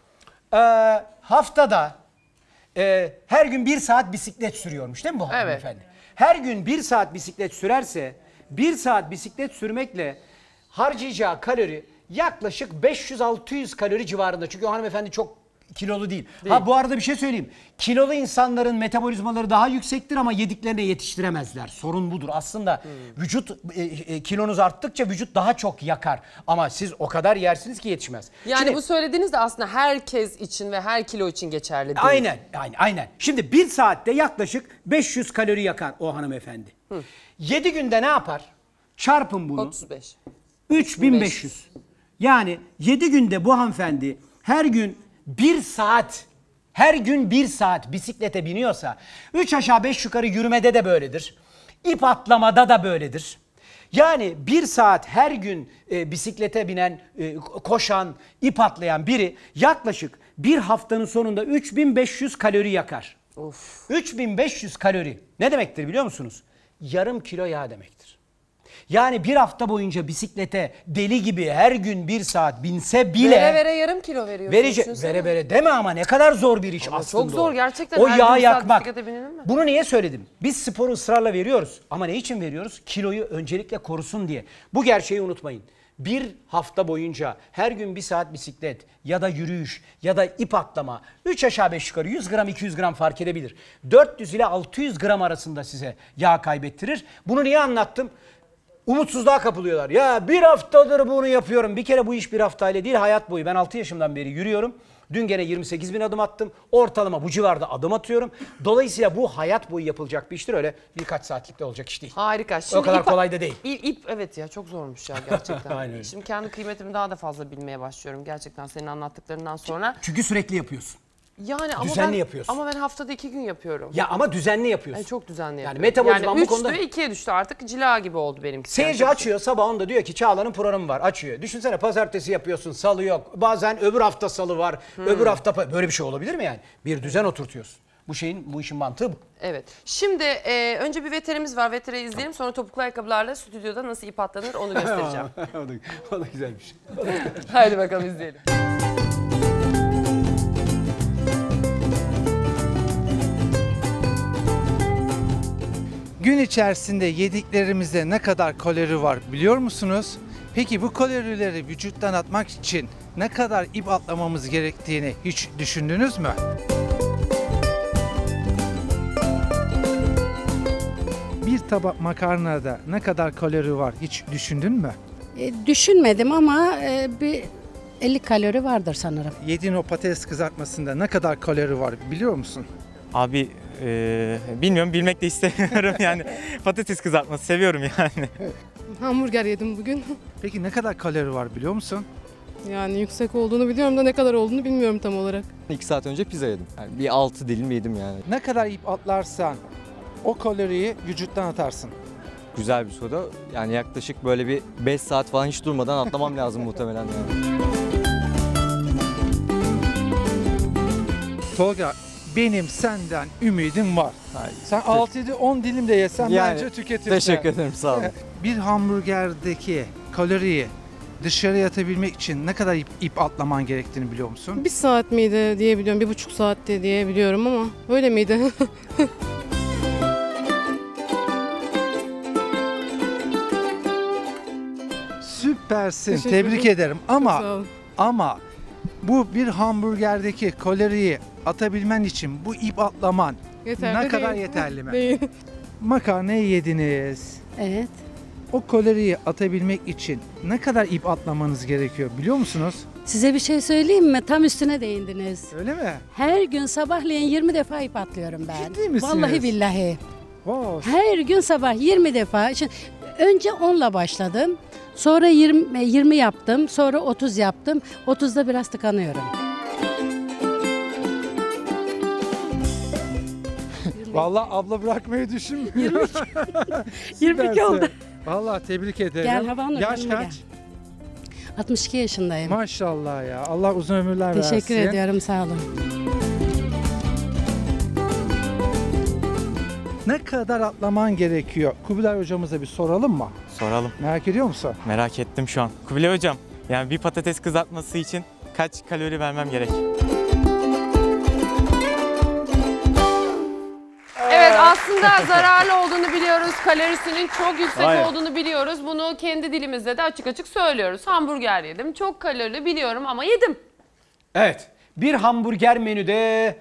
S4: haftada her gün 1 saat bisiklet sürüyormuş değil mi bu hanımefendi? Her gün 1 saat bisiklet sürerse 1 saat bisiklet sürmekle harcayacağı kalori yaklaşık 500-600 kalori civarında. Çünkü o hanımefendi çok kilolu değil. Ha bu arada bir şey söyleyeyim. Kilolu insanların metabolizmaları daha yüksektir ama yediklerine yetiştiremezler. Sorun budur. Aslında vücut kilonuz arttıkça vücut daha çok yakar. Ama siz o kadar yersiniz ki yetişmez.
S1: Yani
S4: Şimdi,
S1: bu söylediğiniz de aslında herkes için ve her kilo için geçerli değil.
S4: Aynen. Şimdi 1 saatte yaklaşık 500 kalori yakar o hanımefendi. 7 günde ne yapar? Çarpın bunu.
S1: 35.
S4: 3500. Yani 7 günde bu hanımefendi her gün 1 saat bisiklete biniyorsa 3 aşağı 5 yukarı yürümede de böyledir. İp atlamada da böyledir. Yani 1 saat her gün bisiklete binen, koşan, ip atlayan biri yaklaşık bir haftanın sonunda 3500 kalori yakar. 3500 kalori ne demektir biliyor musunuz? Yarım kilo yağ demektir. Yani bir hafta boyunca bisiklete deli gibi her gün 1 saat binse bile...
S1: Vere yarım kilo veriyorsun.
S4: Vere deme ama ne kadar zor bir iş
S1: Ama
S4: aslında.
S1: çok zor gerçekten.
S4: O
S1: Her
S4: yağı
S1: gün saat
S4: yakmak.
S1: bisiklete binilir mi?
S4: Bunu niye söyledim? Biz sporu ısrarla veriyoruz. Ama ne için veriyoruz? Kiloyu öncelikle korusun diye. Bu gerçeği unutmayın. Bir hafta boyunca her gün 1 saat bisiklet ya da yürüyüş ya da ip atlama 3 aşağı 5 yukarı 100 gram 200 gram fark edebilir. 400 ile 600 gram arasında size yağ kaybettirir. Bunu niye anlattım? Umutsuzluğa kapılıyorlar. Ya bir haftadır bunu yapıyorum. Bir kere bu iş bir haftayla değil, hayat boyu. Ben 6 yaşımdan beri yürüyorum. Dün gene 28 bin adım attım. Ortalama bu civarda adım atıyorum. Dolayısıyla bu hayat boyu yapılacak bir iştir. Öyle birkaç saatlikte olacak iş değil.
S1: Harika.
S4: O kadar kolay da değil.
S1: İp evet ya çok zormuş ya gerçekten.
S4: Aynen öyle.
S1: Şimdi kendi kıymetimi daha da fazla bilmeye başlıyorum gerçekten senin anlattıklarından sonra.
S4: Çünkü sürekli yapıyorsun.
S1: Yani ama
S4: Düzenli
S1: ben,
S4: yapıyorsun.
S1: Ama ben haftada 2 gün yapıyorum.
S4: Ya ama düzenli yapıyorsun.
S1: Çok düzenli
S4: Yani
S1: yapıyorum.
S4: metabolizmam bu
S1: 3'tü
S4: konuda...
S1: 2'ye düştü artık cila gibi oldu benimki.
S4: Seyirci açıyor sabah onda diyor ki Çağla'nın programı var, açıyor. Düşünsene pazartesi yapıyorsun, salı yok. Bazen öbür hafta salı var, öbür hafta... Böyle bir şey olabilir mi yani? Bir düzen oturtuyorsun. Bu işin mantığı bu.
S1: Evet. Şimdi önce bir veterimiz var. Veteri izleyelim. Sonra topuklu ayakkabılarla stüdyoda nasıl ip atlanır onu göstereceğim.
S4: o da güzelmiş.
S1: Haydi bakalım izleyelim.
S10: Gün içerisinde yediklerimizde ne kadar kalori var biliyor musunuz? Peki bu kalorileri vücuttan atmak için ne kadar ip atlamamız gerektiğini hiç düşündünüz mü? Bir tabak makarnada ne kadar kalori var hiç düşündün mü?
S11: Düşünmedim ama bir 50 kalori vardır sanırım.
S10: Yediğin o patates kızartmasında ne kadar kalori var biliyor musun?
S12: Abi bilmiyorum, bilmek de istemiyorum yani. Patates kızartması seviyorum yani.
S13: Hamburger yedim bugün.
S10: Peki ne kadar kalori var biliyor musun?
S13: Yani yüksek olduğunu biliyorum da ne kadar olduğunu bilmiyorum tam olarak.
S14: 2 saat önce pizza yedim. Yani bir 6 dilim yedim yani.
S10: Ne kadar ip atlarsan o kaloriyi vücuttan atarsın.
S14: Güzel bir soru. Yani yaklaşık böyle bir 5 saat falan hiç durmadan atlamam lazım muhtemelen yani.
S10: Tolga, benim senden ümidim var. Sen 6-10 dilim de yesen
S14: Yani,
S10: bence tüketirsin.
S14: teşekkür ederim, sağ olun.
S10: Bir hamburgerdeki kaloriyi dışarıya atabilmek için ne kadar ip atlaman gerektiğini biliyor musun?
S13: 1 saat miydi diye biliyorum, 1,5 saatte diye biliyorum ama öyle miydi?
S10: Süpersin,
S13: Teşekkür
S10: tebrik
S13: ederim.
S10: ederim
S13: Çok sağ olun.
S10: ama bu bir hamburgerdeki kaloriyi atabilmen için bu ip atlaman
S13: Yeterli
S10: ne kadar
S13: değil.
S10: yeterli mi?
S13: Değil.
S10: Makarnayı yediniz.
S11: Evet.
S10: O kaloriyi atabilmek için ne kadar ip atlamanız gerekiyor biliyor musunuz?
S11: Size bir şey söyleyeyim mi? Tam üstüne değindiniz.
S10: Öyle mi?
S11: Her gün sabahleyin 20 defa ip atlıyorum ben.
S10: Ciddi misiniz?
S11: Vallahi billahi.
S10: Wow.
S11: Her gün sabah 20 defa. Şimdi önce 10'la başladım. Sonra 20 yaptım. Sonra 30 yaptım. 30'da biraz tıkanıyorum.
S10: Vallahi abla bırakmayı düşünmüyor.
S11: 22 oldu.
S10: Vallahi tebrik ederim.
S11: Gel Havanur,
S10: Yaş
S11: yanıma
S10: kaç?
S11: 62 yaşındayım.
S10: Maşallah ya. Allah uzun ömürler versin.
S11: Teşekkür ediyorum, sağ olun.
S10: Ne kadar atlaman gerekiyor? Kubilay hocamıza bir soralım mı?
S12: Soralım.
S10: Merak ediyor musun?
S12: Merak ettim şu an. Kubilay hocam, yani bir patates kızartması için kaç kalori vermem gerek?
S1: Evet, aslında zararlı olduğunu biliyoruz. Kalorisinin çok yüksek
S4: Aynen.
S1: olduğunu biliyoruz. Bunu kendi dilimizde de açık açık söylüyoruz. Hamburger yedim. Çok kalorili biliyorum ama yedim.
S4: Evet. Bir hamburger menüde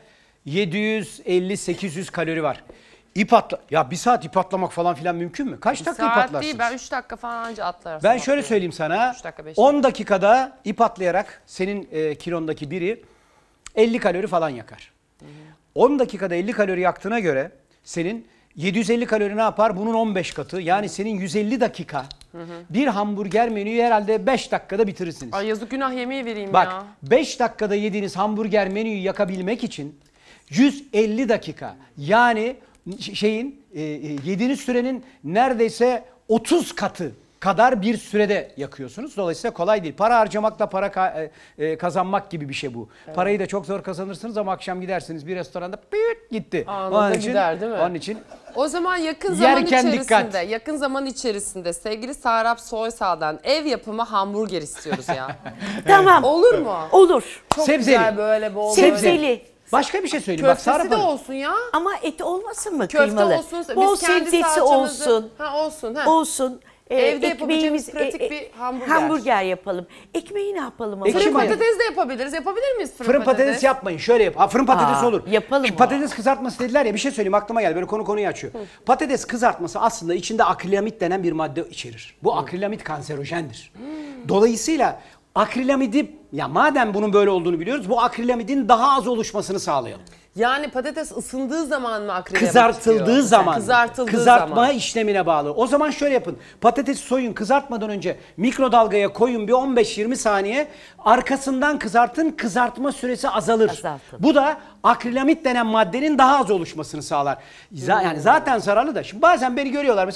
S4: 750-800 kalori var. İp atla... Ya 1 saat ip atlamak falan filan mümkün mü? Kaç dakika ip
S1: Saat
S4: atlarsınız?
S1: değil, ben 3 dakika falan anca atlarım.
S4: Ben şöyle söyleyeyim sana.
S1: 3 dakika, 5
S4: 10 dakikada ip atlayarak senin kilondaki biri 50 kalori falan yakar. 10 dakikada 50 kalori yaktığına göre senin 750 kalori ne yapar? Bunun 15 katı. Yani senin 150 dakika bir hamburger menüyü herhalde 5 dakikada bitirirsiniz.
S1: Ay yazık, günah yemeği vereyim
S4: Bak
S1: ya.
S4: 5 dakikada yediğiniz hamburger menüyü yakabilmek için 150 dakika. Yani yediğiniz sürenin neredeyse 30 katı kadar bir sürede yakıyorsunuz. Dolayısıyla kolay değil. Para harcamakla para kazanmak gibi bir şey bu. Evet. Parayı da çok zor kazanırsınız ama akşam gidersiniz bir restoranda gitti.
S1: Anında gider değil mi?
S4: Onun için
S1: o zaman yakın zaman
S4: yerken
S1: içerisinde,
S4: dikkat.
S1: yakın zaman içerisinde sevgili Serap Soysal'dan ev yapımı hamburger istiyoruz ya.
S2: Tamam.
S1: Olur mu?
S2: Olur.
S1: Çok
S4: Sebzeli.
S1: güzel böyle bol
S2: Sebzeli.
S4: Başka bir şey söyleyeyim. Bak
S1: Köftesi
S4: Serap
S1: de
S4: Hanım.
S1: olsun ya.
S2: Ama eti olmasın mı
S1: Köfte
S2: kıymalı?
S1: olsun.
S2: Bol
S1: Biz kendi
S2: sebzesi
S1: salçamızı-
S2: olsun.
S1: Ha olsun. Ha.
S2: Olsun.
S1: Evde yapabileceğimiz
S2: ekmeğimiz,
S1: pratik bir hamburger.
S2: Hamburger yapalım. Ekmeği ne yapalım? ama?
S1: Fırın
S4: Ekmeği-
S1: patates de yapabiliriz. Yapabilir miyiz
S4: Fırın patates yapmayın. Şöyle yap. Ha, fırın patates olur.
S2: yapalım
S4: Şu
S2: o.
S4: patates kızartması dediler ya, bir şey söyleyeyim aklıma geldi. Böyle konuyu açıyor. Patates kızartması aslında içinde akrilamit denen bir madde içerir. Bu akrilamit kanserojendir. Dolayısıyla akrilamidi, ya madem bunun böyle olduğunu biliyoruz, bu akrilamidin daha az oluşmasını sağlayalım.
S1: Yani patates ısındığı zaman mı akrilamit
S4: Kızartıldığı
S1: çıkıyor?
S4: zaman.
S1: Kızartıldığı
S4: Kızartma
S1: zaman.
S4: işlemine bağlı. O zaman şöyle yapın. Patatesi soyun, kızartmadan önce mikrodalgaya koyun bir 15-20 saniye. Arkasından kızartın, kızartma süresi azalır.
S2: Azaltın.
S4: Bu da akrilamit denen maddenin daha az oluşmasını sağlar. Yani zaten zararlı da. Şimdi bazen beni görüyorlar mesela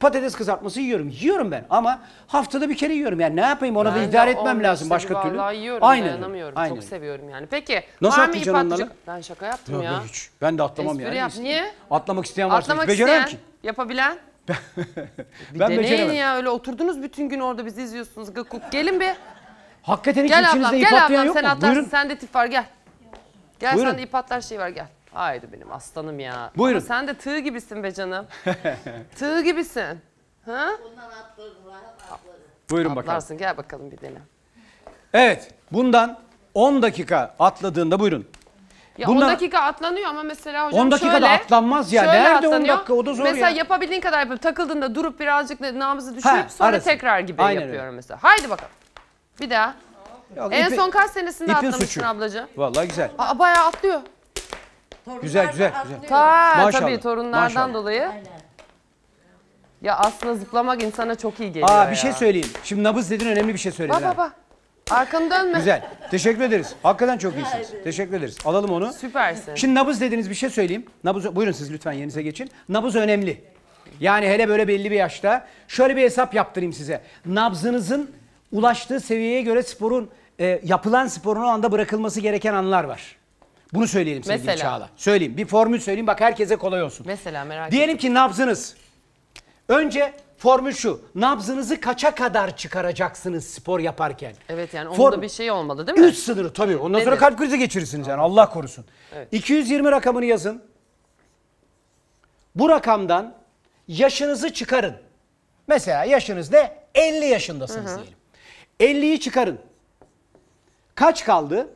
S4: patates kızartması yiyorum. Yiyorum ben ama haftada bir kere yiyorum. Yani ne yapayım, ona da
S1: Ben
S4: idare
S1: de
S4: etmem
S1: 15'te
S4: lazım başka
S1: bir
S4: türlü.
S1: vallahi yiyorum,
S4: Aynen.
S1: dayanamıyorum.
S4: Aynen.
S1: Çok seviyorum yani. Peki
S4: Nasıl
S1: var mı ip
S4: atlayacaksın
S1: atlayacak?
S4: onları?
S1: Ben şaka yaptım
S4: Yok,
S1: ya.
S4: yok, hiç. Ben de atlamam
S1: Espri
S4: yani.
S1: yap. Niye?
S4: Atlamak isteyen varsa
S1: Atlamak
S4: hiç beceremem
S1: isteyen,
S4: ki.
S1: yapabilen. Bir
S4: Ben
S1: deneyin
S4: beceremem.
S1: ya, öyle oturdunuz bütün gün orada bizi izliyorsunuz. Gelin bir.
S4: Hakikaten hiç
S1: Gel
S4: içinizde
S1: ablam,
S4: ip
S1: gel
S4: atlayan
S1: ablam,
S4: yok
S1: sen
S4: mu?
S1: atlarsın.
S4: Buyurun.
S1: Sende tip var, gel. Gel,
S4: Buyurun.
S1: sende ip atlar şey var, gel. Haydi benim aslanım ya.
S4: Buyurun.
S1: Ama sen de tığ gibisin be canım. Tığ gibisin. Ha?
S4: Buyurun bakalım.
S1: Atlarsın, gel bakalım bir dene.
S4: Evet, bundan 10 dakika atladığında buyurun.
S1: Ya
S4: Bundan-
S1: 10 dakika atlanıyor ama mesela hocam
S4: 10 dakikada
S1: şöyle.
S4: atlanmaz ya.
S1: şöyle
S4: Nerede 10
S1: atlanıyor.
S4: dakika? O da zor
S1: mesela
S4: ya.
S1: yapabildiğin kadar yapıp takıldığında durup birazcık nabzı düşürüp sonra
S4: arası.
S1: tekrar gibi
S4: Aynen
S1: yapıyorum
S4: öyle.
S1: mesela. Haydi bakalım. Bir daha.
S4: Yok,
S1: En
S4: ipi-
S1: son kaç senesinde
S4: ipin
S1: atlamışsın
S4: suçu.
S1: ablacığım?
S4: Vallahi güzel.
S1: Aa, bayağı atlıyor.
S4: Güzel.
S1: Ta
S4: Maşallah.
S1: tabii torunlardan
S4: Maşallah.
S1: dolayı. Ya aslında zıplamak insana çok iyi geliyor
S4: Aa, bir
S1: ya.
S4: şey söyleyeyim. Şimdi nabız dedin, önemli bir şey söyledin.
S1: Bak bak bak. Arkanı dönme.
S4: Güzel. Teşekkür ederiz. Hakikaten çok iyisiniz. Teşekkür ederiz. Alalım onu.
S1: Süpersin.
S4: Şimdi nabız dediğiniz bir şey söyleyeyim. Nabız, buyurun siz lütfen yerinize geçin. Nabız önemli. Yani hele böyle belli bir yaşta. Şöyle bir hesap yaptırayım size. Nabzınızın ulaştığı seviyeye göre sporun, yapılan sporun o anda bırakılması gereken anlar var. Bunu söyleyelim sevgili
S1: Mesela?
S4: Çağla. Söyleyeyim. Bir formül söyleyeyim. Bak herkese kolay olsun.
S1: Mesela merak ettim.
S4: Diyelim ki nabzınız. Önce formül şu. Nabzınızı kaça kadar çıkaracaksınız spor yaparken?
S1: Evet yani onun
S4: Form-
S1: da bir şey olmalı değil mi?
S4: 3 sınırı tabii. Ondan sonra
S1: Nedir?
S4: kalp krizi geçirirsiniz yani, Allah korusun.
S1: Evet.
S4: 220 rakamını yazın. Bu rakamdan yaşınızı çıkarın. Mesela yaşınız ne? 50 yaşındasınız diyelim. 50'yi çıkarın. Kaç kaldı?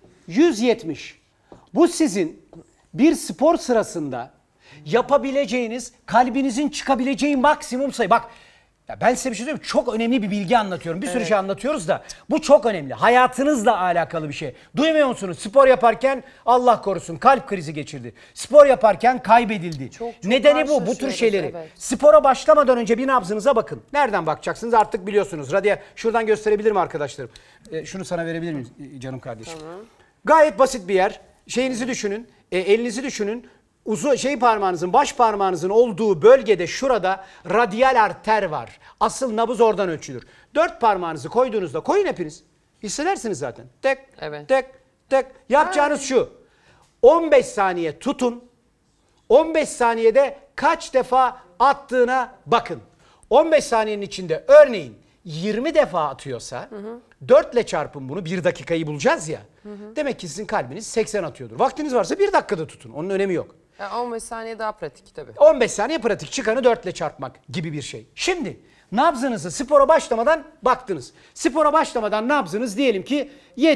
S4: 170. Bu sizin bir spor sırasında yapabileceğiniz, kalbinizin çıkabileceği maksimum sayı. Bak ya, ben size bir şey söyleyeyim mi? Çok önemli bir bilgi anlatıyorum. Bir sürü şey anlatıyoruz da bu çok önemli. Hayatınızla alakalı bir şey. Duymuyor musunuz? Spor yaparken Allah korusun kalp krizi geçirdi. Spor yaparken kaybedildi. Nedeni bu tür
S1: karşılaşıyoruz,
S4: şeyleri.
S1: evet.
S4: Spora başlamadan önce bir nabzınıza bakın. Nereden bakacaksınız artık biliyorsunuz. Şuradan gösterebilir mi arkadaşlarım? Şunu sana verebilir miyim canım kardeşim?
S1: Tamam.
S4: Gayet basit bir yer. Şeyinizi düşünün, elinizi düşünün. Parmağınızın, baş parmağınızın olduğu bölgede şurada radyal arter var. Asıl nabız oradan ölçülür. 4 parmağınızı koyduğunuzda, koyun hepiniz. Hissedersiniz zaten. Tek,
S1: Evet.
S4: tek, tek. Yapacağınız şu. 15 saniye tutun. 15 saniyede kaç defa attığına bakın. 15 saniyenin içinde örneğin 20 defa atıyorsa 4 ile çarpın bunu, 1 dakikayı bulacağız ya. Demek ki sizin kalbiniz 80 atıyordur. Vaktiniz varsa 1 dakikada tutun. Onun önemi yok.
S1: 15 saniye daha pratik tabii.
S4: 15 saniye pratik, çıkanı 4 ile çarpmak gibi bir şey. Şimdi nabzınızı spora başlamadan baktınız. Spora başlamadan nabzınız diyelim ki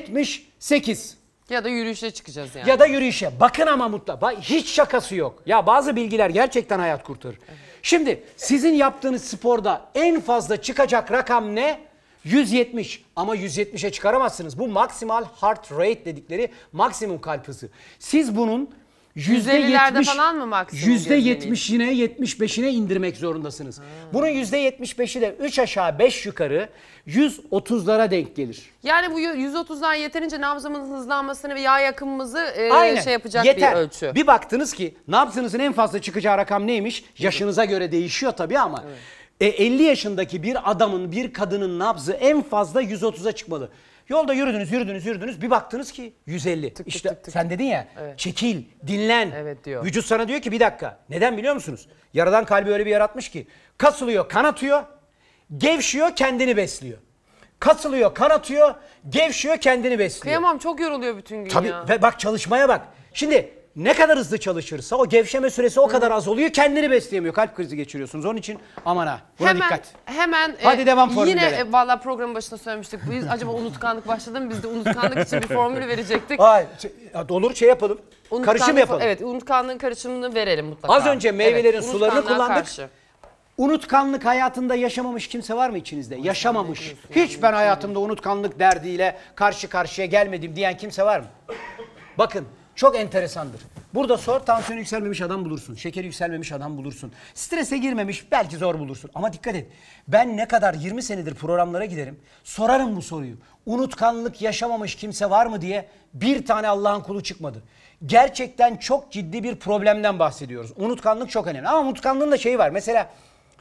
S4: 78.
S1: Ya da yürüyüşe çıkacağız yani.
S4: Ya da yürüyüşe. Bakın ama mutlaka. Hiç şakası yok. Ya bazı bilgiler gerçekten hayat kurtarır. Evet. Şimdi sizin yaptığınız sporda en fazla çıkacak rakam ne? 170. Ama 170'e çıkaramazsınız. Bu maksimal heart rate dedikleri maksimum kalp hızı. Siz bunun
S1: %50'lerde falan mı maksimum?
S4: %70'ine 75'ine indirmek zorundasınız. Bunun %75'i de 3 aşağı 5 yukarı 130'lara denk gelir.
S1: Yani bu 130'lar yeterince nabzımızın hızlanmasını ve yağ yakımımızı
S4: Aynen,
S1: yapacak
S4: yeter.
S1: bir ölçü.
S4: Bir baktınız ki nabzınızın en fazla çıkacağı rakam neymiş? Yaşınıza göre değişiyor tabii ama 50 yaşındaki bir adamın, bir kadının nabzı en fazla 130'a çıkmalı. Yolda yürüdünüz bir baktınız ki 150. İşte sen dedin ya, çekil, dinlen.
S1: Evet diyor.
S4: Vücut sana diyor ki bir dakika. Neden biliyor musunuz? Yaradan kalbi öyle bir yaratmış ki kasılıyor, kan atıyor, gevşiyor, kendini besliyor. Kasılıyor, kan atıyor, gevşiyor, kendini besliyor.
S1: Kıyamam, çok yoruluyor bütün gün
S4: Tabii
S1: ya.
S4: ve bak çalışmaya bak. Şimdi ne kadar hızlı çalışırsa o gevşeme süresi o kadar az oluyor, kendini besleyemiyor. Kalp krizi geçiriyorsunuz. Onun için aman ha, buna dikkat.
S1: Hemen
S4: Hadi devam formüllere.
S1: Yine valla programın başında söylemiştik. Biz acaba unutkanlık başladı mı? Biz de unutkanlık için bir formül verecektik.
S4: Hayır, olur şey yapalım. Karışım yapalım.
S1: Evet, unutkanlığın karışımını verelim mutlaka.
S4: Az önce meyvelerin
S1: evet,
S4: sularını
S1: unutkanlığa
S4: kullandık.
S1: karşı.
S4: Unutkanlık hayatında yaşamamış kimse var mı içinizde? Yaşamamış. Hiç ben hayatımda unutkanlık derdiyle karşı karşıya gelmedim diyen kimse var mı? Bakın çok enteresandır. Burada sor, tansiyon yükselmemiş adam bulursun. Şekeri yükselmemiş adam bulursun. Strese girmemiş belki zor bulursun. Ama dikkat et. Ben ne kadar 20 senedir programlara giderim. Sorarım bu soruyu. Unutkanlık yaşamamış kimse var mı diye bir tane Allah'ın kulu çıkmadı. Gerçekten çok ciddi bir problemden bahsediyoruz. Unutkanlık çok önemli. Ama unutkanlığın da şeyi var. Mesela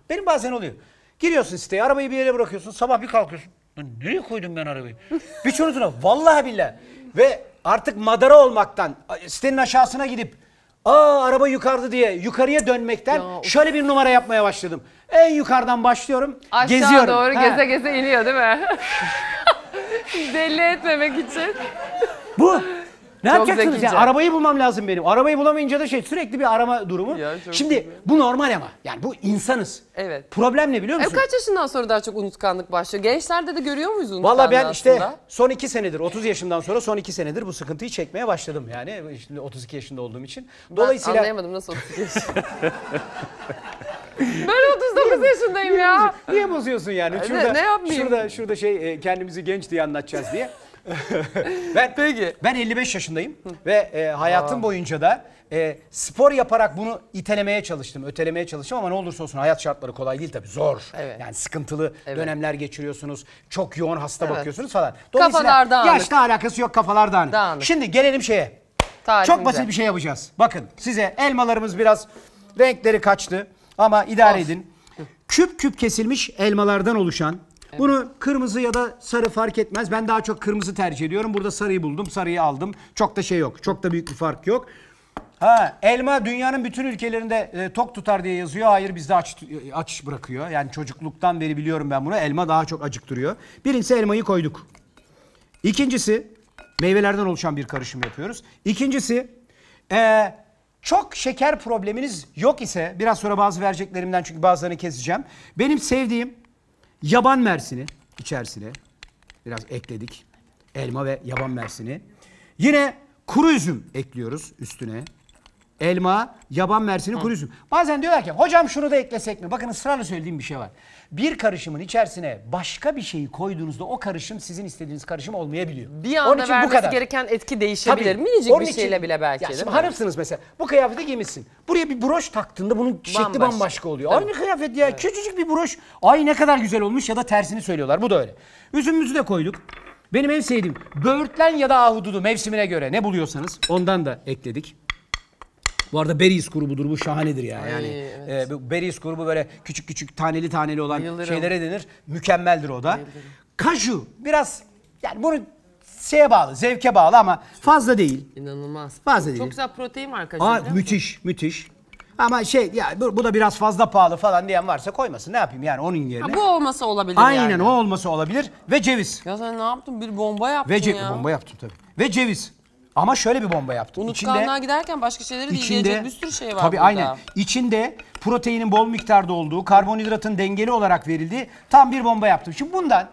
S4: Benim bazen oluyor. Giriyorsun siteye, arabayı bir yere bırakıyorsun, sabah bir kalkıyorsun. Lan nereye koydum ben arabayı? Hiç unutma. Vallahi billahi. Ve artık madara olmaktan, sitenin aşağısına gidip araba yukarıda diye yukarıya dönmekten şöyle bir numara yapmaya başladım. En yukarıdan başlıyorum, geziyorum.
S1: Aşağı doğru geze geze iniyor değil mi? Belli etmemek için.
S4: Bu. Ne
S1: Çok
S4: yapacaksınız
S1: zekice.
S4: ya? Arabayı bulmam lazım benim. Arabayı bulamayınca da sürekli bir arama durumu. Şimdi bu normal ama. Yani bu insanız.
S1: Evet.
S4: Problem ne biliyor musun?
S1: Kaç yaşından sonra daha çok unutkanlık başlıyor? Gençlerde de görüyor muyuz unutkanlığı
S4: Valla ben işte
S1: aslında?
S4: son 2 senedir, 30 yaşımdan sonra son 2 senedir bu sıkıntıyı çekmeye başladım yani. Şimdi 32 yaşında olduğum için.
S1: Dolayısıyla... Ben anlayamadım nasıl 32 yaşında. Ben 39 yaşındayım ya.
S4: Niye bozuyorsun yani?
S1: Ne yapmayayım?
S4: Şurada kendimizi genç diye anlatacağız diye. Ben 55 yaşındayım ve hayatım boyunca da spor yaparak bunu itelemeye çalıştım, ötelemeye çalıştım ama ne olursa olsun hayat şartları kolay değil tabii, zor. Evet. Yani sıkıntılı dönemler geçiriyorsunuz, çok yoğun hasta bakıyorsunuz falan.
S1: Kafalar dağınık.
S4: Yaşla alakası yok, kafalar dağınık. Şimdi gelelim şeye. Çok basit bir şey yapacağız. Bakın size elmalarımız biraz renkleri kaçtı ama idare edin. Küp küp kesilmiş elmalardan oluşan, bunu kırmızı ya da sarı fark etmez. Ben daha çok kırmızı tercih ediyorum. Burada sarıyı buldum, sarıyı aldım. Çok da şey yok. Çok da büyük bir fark yok. Elma dünyanın bütün ülkelerinde tok tutar diye yazıyor. Hayır, bizde aç bırakıyor. Yani çocukluktan beri biliyorum ben bunu. Elma daha çok acıktırıyor. Birincisi elmayı koyduk. İkincisi meyvelerden oluşan bir karışım yapıyoruz. İkincisi çok şeker probleminiz yok ise biraz sonra bazı vereceklerimden çünkü bazılarını keseceğim. Benim sevdiğim yaban mersini içerisine biraz ekledik. Elma ve yaban mersini. Yine kuru üzüm ekliyoruz üstüne. Elma, yaban mersini, kuru üzüm. Bazen diyorlar ki hocam şunu da eklesek mi? Bakın ısrarla söylediğim bir şey var. Bir karışımın içerisine başka bir şeyi koyduğunuzda o karışım sizin istediğiniz karışım olmayabiliyor.
S1: Bir anda vermesi gereken etki değişebilir. Minicik bir şeyle bile belki.
S4: Ya hanımsınız mesela. Bu kıyafeti giymişsin. Buraya bir broş taktığında bunun şekli bambaşka oluyor. Tabii. Aynı kıyafet ya. Evet. Küçücük bir broş. Ay ne kadar güzel olmuş ya da tersini söylüyorlar. Bu da öyle. Üzümümüzü de koyduk. Benim en sevdiğim böğürtlen ya da ahududu mevsimine göre ne buluyorsanız ondan da ekledik. Bu arada Berries grubudur, bu şahanedir yani. Berries grubu böyle küçük küçük taneli olan şeylere denir. Mükemmeldir o da. Kaju biraz yani bunu şeye bağlı, zevke bağlı ama fazla değil.
S1: İnanılmaz.
S4: Fazla değil.
S1: Çok güzel protein var kajuda.
S4: Müthiş. Ama bu da biraz fazla pahalı falan diyen varsa koymasın. Ne yapayım yani onun yerine.
S1: Bu olmasa olabilir
S4: Aynen o olmasa olabilir ve ceviz.
S1: Ya sen ne yaptın? Bir bomba yaptın ya.
S4: Bomba yaptım tabii. Ve ceviz. Ama şöyle bir bomba yaptım.
S1: Unutkanlığa giderken başka şeyleri de yiyecek bir sürü şey var
S4: tabii
S1: burada.
S4: Aynen. İçinde proteinin bol miktarda olduğu, karbonhidratın dengeli olarak verildiği tam bir bomba yaptım. Şimdi bundan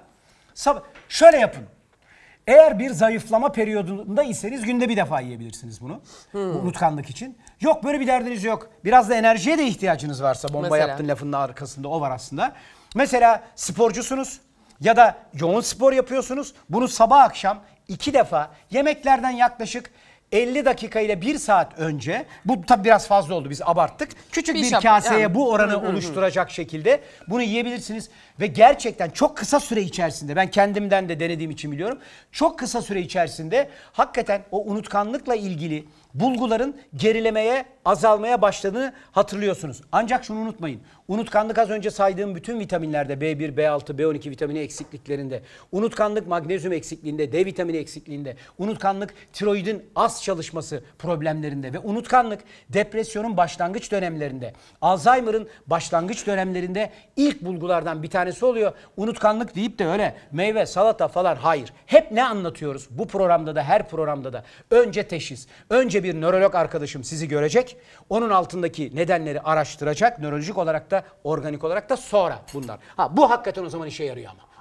S4: şöyle yapın. Eğer bir zayıflama periyodunda iseniz günde bir defa yiyebilirsiniz bunu. Bu unutkanlık için. Yok böyle bir derdiniz yok. Biraz da enerjiye de ihtiyacınız varsa bomba yaptın lafının arkasında o var aslında. Mesela sporcusunuz ya da yoğun spor yapıyorsunuz. Bunu sabah akşam 2 defa yemeklerden yaklaşık 50 dakika ile 1 saat önce, bu tabi biraz fazla oldu biz abarttık. Küçük bir kaseye bu oranı oluşturacak şekilde bunu yiyebilirsiniz. Ve gerçekten çok kısa süre içerisinde, ben kendimden de denediğim için biliyorum. Çok kısa süre içerisinde hakikaten o unutkanlıkla ilgili bulguların gerilemeye, azalmaya başladığını hatırlıyorsunuz. Ancak şunu unutmayın. Unutkanlık az önce saydığım bütün vitaminlerde B1, B6, B12 vitamini eksikliklerinde, unutkanlık magnezyum eksikliğinde, D vitamini eksikliğinde, unutkanlık tiroidin az çalışması problemlerinde ve unutkanlık depresyonun başlangıç dönemlerinde, Alzheimer'ın başlangıç dönemlerinde ilk bulgulardan bir tanesi oluyor. Unutkanlık deyip de öyle meyve, salata falan hayır. Hep ne anlatıyoruz? Bu programda da her programda da önce teşhis, önce bir nörolog arkadaşım sizi görecek. Onun altındaki nedenleri araştıracak. Nörolojik olarak da organik olarak da sonra bunlar. Bu hakikaten o zaman işe yarıyor ama.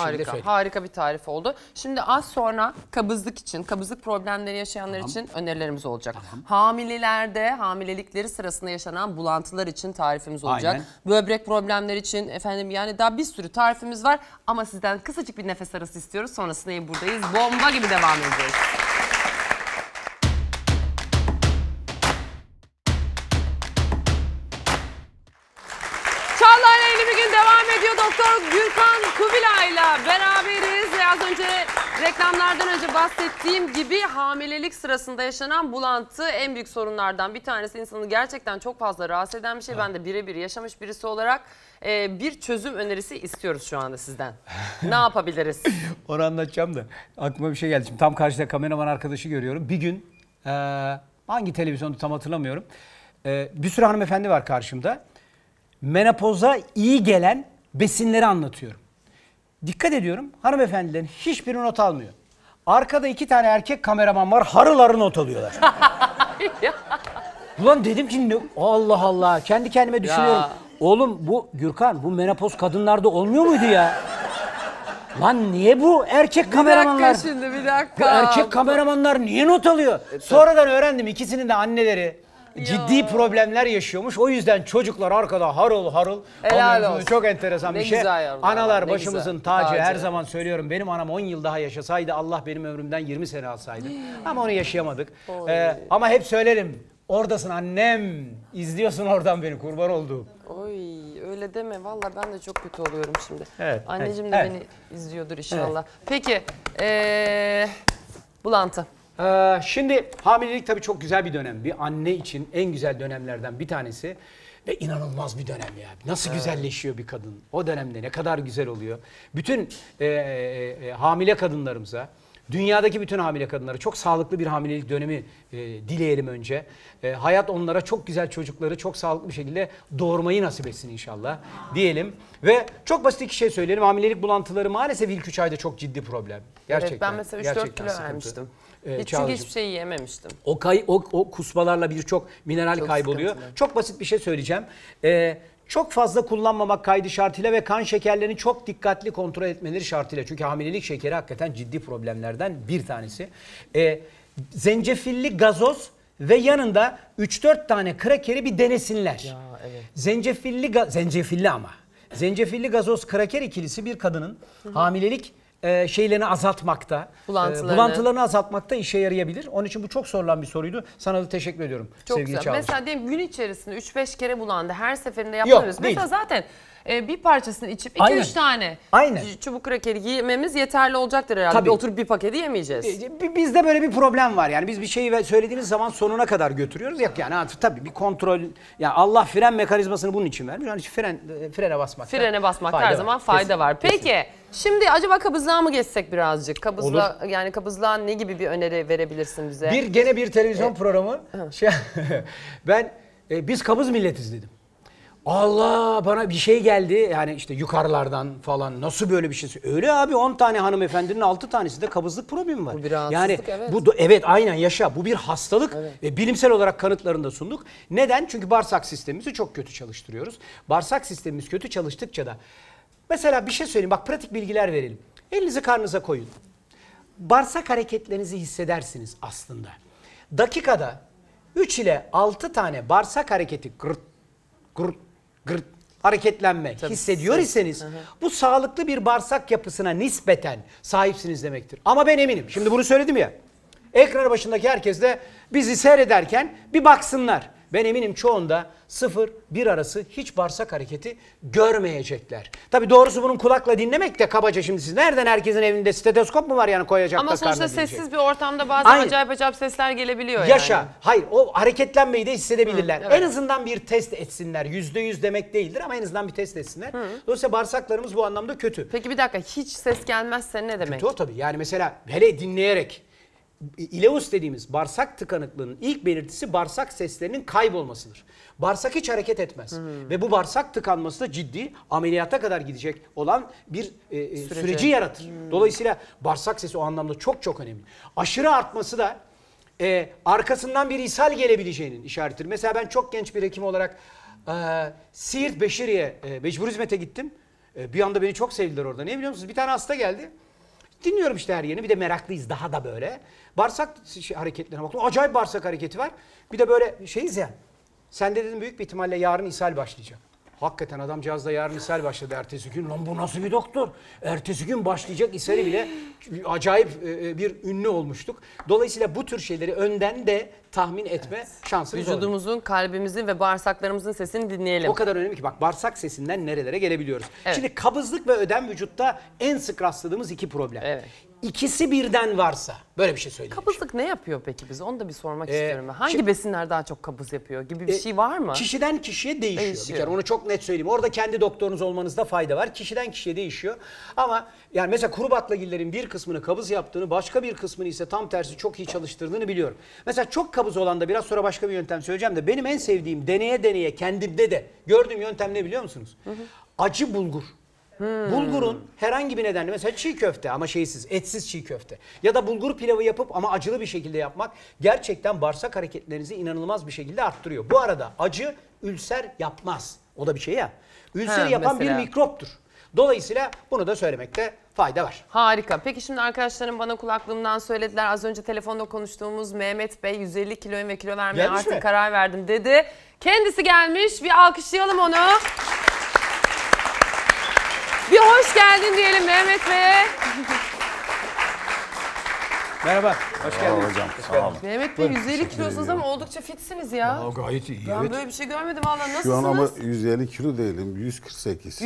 S1: Harika bir tarif oldu. Şimdi az sonra kabızlık problemleri yaşayanlar için önerilerimiz olacak. Hamilelerde, hamilelikleri sırasında yaşanan bulantılar için tarifimiz olacak. Aynen. Böbrek problemleri için yani daha bir sürü tarifimiz var. Ama sizden kısacık bir nefes arası istiyoruz. Sonrasında yine buradayız. Bomba gibi devam edeceğiz. Devam ediyor Doktor Gürkan Kubilay'la beraberiz. Az önce reklamlardan önce bahsettiğim gibi hamilelik sırasında yaşanan bulantı en büyük sorunlardan bir tanesi. İnsanı gerçekten çok fazla rahatsız eden bir şey. Ben de birebir yaşamış birisi olarak bir çözüm önerisi istiyoruz şu anda sizden. Ne yapabiliriz?
S4: Onu anlatacağım da aklıma bir şey geldi. Şimdi tam karşıda kameraman arkadaşı görüyorum. Bir gün hangi televizyonda tam hatırlamıyorum. Bir sürü hanımefendi var karşımda. Menopoza iyi gelen besinleri anlatıyorum. Dikkat ediyorum, hanımefendilerin hiçbiri not almıyor. Arkada 2 tane erkek kameraman var, harıl harıl not alıyorlar. Ulan dedim ki Allah Allah, kendi kendime düşünüyorum.
S1: Ya.
S4: Oğlum bu Gürkan, bu menopoz kadınlarda olmuyor muydu ya? Lan niye bu erkek kameramanlar?
S1: Bir dakika.
S4: Bu erkek kameramanlar niye not alıyor? Sonradan öğrendim, ikisinin de anneleri ciddi problemler yaşıyormuş. O yüzden çocuklar arkada harıl harıl.
S1: Helal olsun.
S4: Çok enteresan
S1: Ne
S4: bir şey.
S1: güzel yavrular,
S4: Analar
S1: ne
S4: başımızın
S1: güzel.
S4: tacı. Her
S1: Tacı.
S4: zaman söylüyorum. Benim anam 10 yıl daha yaşasaydı Allah benim ömrümden 20 sene alsaydı. Ama onu yaşayamadık. Ama hep söylerim. Oradasın annem. İzliyorsun oradan beni, kurban olduğum.
S1: Oy öyle deme. Vallahi ben de çok kötü oluyorum şimdi.
S4: Evet,
S1: Anneciğim de
S4: evet.
S1: beni izliyordur inşallah. Peki bulantı.
S4: Şimdi hamilelik tabii çok güzel bir dönem. Bir anne için en güzel dönemlerden bir tanesi. Ve inanılmaz bir dönem ya. Nasıl güzelleşiyor bir kadın. O dönemde ne kadar güzel oluyor. Bütün hamile kadınlarımıza, dünyadaki bütün hamile kadınlara çok sağlıklı bir hamilelik dönemi dileyelim önce. Hayat onlara çok güzel çocukları çok sağlıklı bir şekilde doğurmayı nasip etsin inşallah diyelim. Ve çok basit 2 şey söyleyelim. Hamilelik bulantıları maalesef ilk 3 ayda çok ciddi problem. Gerçekten.
S1: Evet ben mesela 3-4
S4: gerçekten
S1: kilo
S4: sıkıntı.
S1: vermiştim. Çünkü
S4: Çağla'cığım.
S1: hiçbir şey yiyememiştim.
S4: O kusmalarla birçok mineral
S1: Çok
S4: kayboluyor.
S1: sıkıntılı.
S4: Çok basit bir şey söyleyeceğim. Çok fazla kullanmamak kaydı şartıyla ve kan şekerlerini çok dikkatli kontrol etmeleri şartıyla. Çünkü hamilelik şekeri hakikaten ciddi problemlerden bir tanesi. Zencefilli gazoz ve yanında 3-4 tane krakeri bir denesinler.
S1: Ya, evet.
S4: Zencefilli gazoz kraker ikilisi bir kadının hamilelik şeylerini azaltmakta, bulantılarını azaltmakta işe yarayabilir. Onun için bu çok sorulan bir soruydu. Sana da teşekkür ediyorum
S1: Çok
S4: sevgili
S1: güzel.
S4: Çağla.
S1: Mesela diyelim gün içerisinde 3-5 kere bulandı. Her seferinde yapmıyoruz.
S4: Yok, değil.
S1: Mesela zaten bir parçasını içip
S4: Aynen.
S1: 2-3 tane
S4: Aynen.
S1: çubuk krakeri yememiz yeterli olacaktır herhalde.
S4: Tabii.
S1: Bir oturup bir paketi yemeyeceğiz.
S4: Bizde böyle bir problem var. Yani biz bir şeyi söylediğimiz zaman sonuna kadar götürüyoruz. Yok yani tabii bir kontrol. Yani Allah fren mekanizmasını bunun için vermiş. Yani frene basmakta.
S1: Frene basmakta her zaman fayda var. Peki şimdi acaba kabızlığa mı geçsek birazcık? Yani kabızlığa ne gibi bir öneri verebilirsin bize?
S4: Gene bir televizyon programı. Biz kabız milletiz dedim. Allah bana bir şey geldi yani işte yukarılardan falan nasıl böyle bir şey. Öyle abi 10 tane hanımefendinin 6 tanesi de kabızlık problemi var.
S1: Bu bir rahatsızlık,
S4: yani
S1: evet.
S4: Evet aynen yaşa bu bir hastalık.
S1: Evet.
S4: Bilimsel olarak kanıtlarını da sunduk. Neden? Çünkü bağırsak sistemimizi çok kötü çalıştırıyoruz. Bağırsak sistemimiz kötü çalıştıkça da mesela bir şey söyleyeyim bak pratik bilgiler verelim. Elinizi karnınıza koyun. Bağırsak hareketlerinizi hissedersiniz aslında. Dakikada 3 ile 6 tane bağırsak hareketi gırt gırt hareketlenme hissediyor iseniz bu sağlıklı bir bağırsak yapısına nispeten sahipsiniz demektir. Ama ben eminim. Şimdi bunu söyledim ya. Ekran başındaki herkes de bizi seyrederken bir baksınlar. Ben eminim çoğunda 0-1 arası hiç bağırsak hareketi görmeyecekler. Tabii doğrusu bunun kulakla dinlemek de kabaca şimdi siz nereden herkesin evinde steteskop mu var yani koyacak
S1: ama
S4: da
S1: sonuçta
S4: karnına dinleyecek.
S1: sessiz bir ortamda bazen
S4: Aynen.
S1: acayip sesler gelebiliyor
S4: Yaşa.
S1: yani.
S4: Hayır o hareketlenmeyi de hissedebilirler.
S1: Evet.
S4: En azından bir test etsinler. %100 demek değildir ama en azından bir test etsinler. Dolayısıyla bağırsaklarımız bu anlamda kötü.
S1: Peki bir dakika hiç ses gelmezse ne demek?
S4: Kötü o tabii. Yani mesela hele dinleyerek ileus dediğimiz bağırsak tıkanıklığının ilk belirtisi bağırsak seslerinin kaybolmasıdır. Bağırsak hiç hareket etmez. Ve bu bağırsak tıkanması da ciddi ameliyata kadar gidecek olan bir süreci yaratır. Dolayısıyla bağırsak sesi o anlamda çok çok önemli. Aşırı artması da arkasından bir ishal gelebileceğinin işaretidir. Mesela ben çok genç bir hekim olarak Siirt Beşiriye mecbur hizmete gittim. Bir anda beni çok sevdiler orada. Ne biliyor musunuz? Bir tane hasta geldi. Dinliyorum işte her yerini. Bir de meraklıyız daha da böyle. Bağırsak hareketlerine baktım. Acayip bağırsak hareketi var. Bir de böyle şeyiz ya. Sen de dedim büyük bir ihtimalle yarın ishal başlayacak. Hakikaten adamcağızda yarın ishal başladı ertesi gün. Lan bu nasıl bir doktor? Ertesi gün başlayacak ishali bile acayip bir ünlü olmuştuk. Dolayısıyla bu tür şeyleri önden de tahmin etme şansınız olur.
S1: Vücudumuzun, kalbimizin ve bağırsaklarımızın sesini dinleyelim.
S4: O kadar önemli ki bak bağırsak sesinden nerelere gelebiliyoruz.
S1: Evet.
S4: Şimdi kabızlık ve ödem vücutta en sık rastladığımız iki problem.
S1: Evet.
S4: İkisi birden varsa böyle bir şey söyleyeyim.
S1: Kabızlık ne yapıyor peki bize? Onu da bir sormak istiyorum. Hangi besinler daha çok kabız yapıyor gibi bir şey var mı?
S4: Kişiden kişiye değişiyor. Bir kere onu çok net söyleyeyim. Orada kendi doktorunuz olmanızda fayda var. Kişiden kişiye değişiyor. Ama yani mesela kuru baklagillerin bir kısmını kabız yaptığını, başka bir kısmını ise tam tersi çok iyi çalıştırdığını biliyorum. Mesela çok kabız olan da biraz sonra başka bir yöntem söyleyeceğim de benim en sevdiğim deneye kendimde de gördüğüm yöntem ne biliyor musunuz? Acı bulgur. Bulgurun herhangi bir nedenle mesela çiğ köfte ama etsiz çiğ köfte ya da bulgur pilavı yapıp ama acılı bir şekilde yapmak gerçekten bağırsak hareketlerinizi inanılmaz bir şekilde arttırıyor. Bu arada acı ülser yapmaz. O da bir şey ya. Ülser yapan
S1: mesela
S4: bir mikroptur. Dolayısıyla bunu da söylemekte fayda var.
S1: Harika. Peki şimdi arkadaşlarım bana kulaklığımdan söylediler. Az önce telefonda konuştuğumuz Mehmet Bey 150 kiloyum ve kilo vermeye
S4: Gelmiş
S1: artık
S4: mi?
S1: karar verdim dedi. Kendisi gelmiş. Bir alkışlayalım onu. Bir hoş geldin diyelim Mehmet Bey'e.
S4: Merhaba, hoş geldiniz.
S5: Hocam, sağ olun.
S1: Mehmet Bey 150 kilosunuz ama oldukça fitsiniz ya.
S5: Gayet iyi.
S1: Ben böyle bir şey görmedim valla. Nasılsınız?
S5: Şu an ama 150 kilo değilim, 148.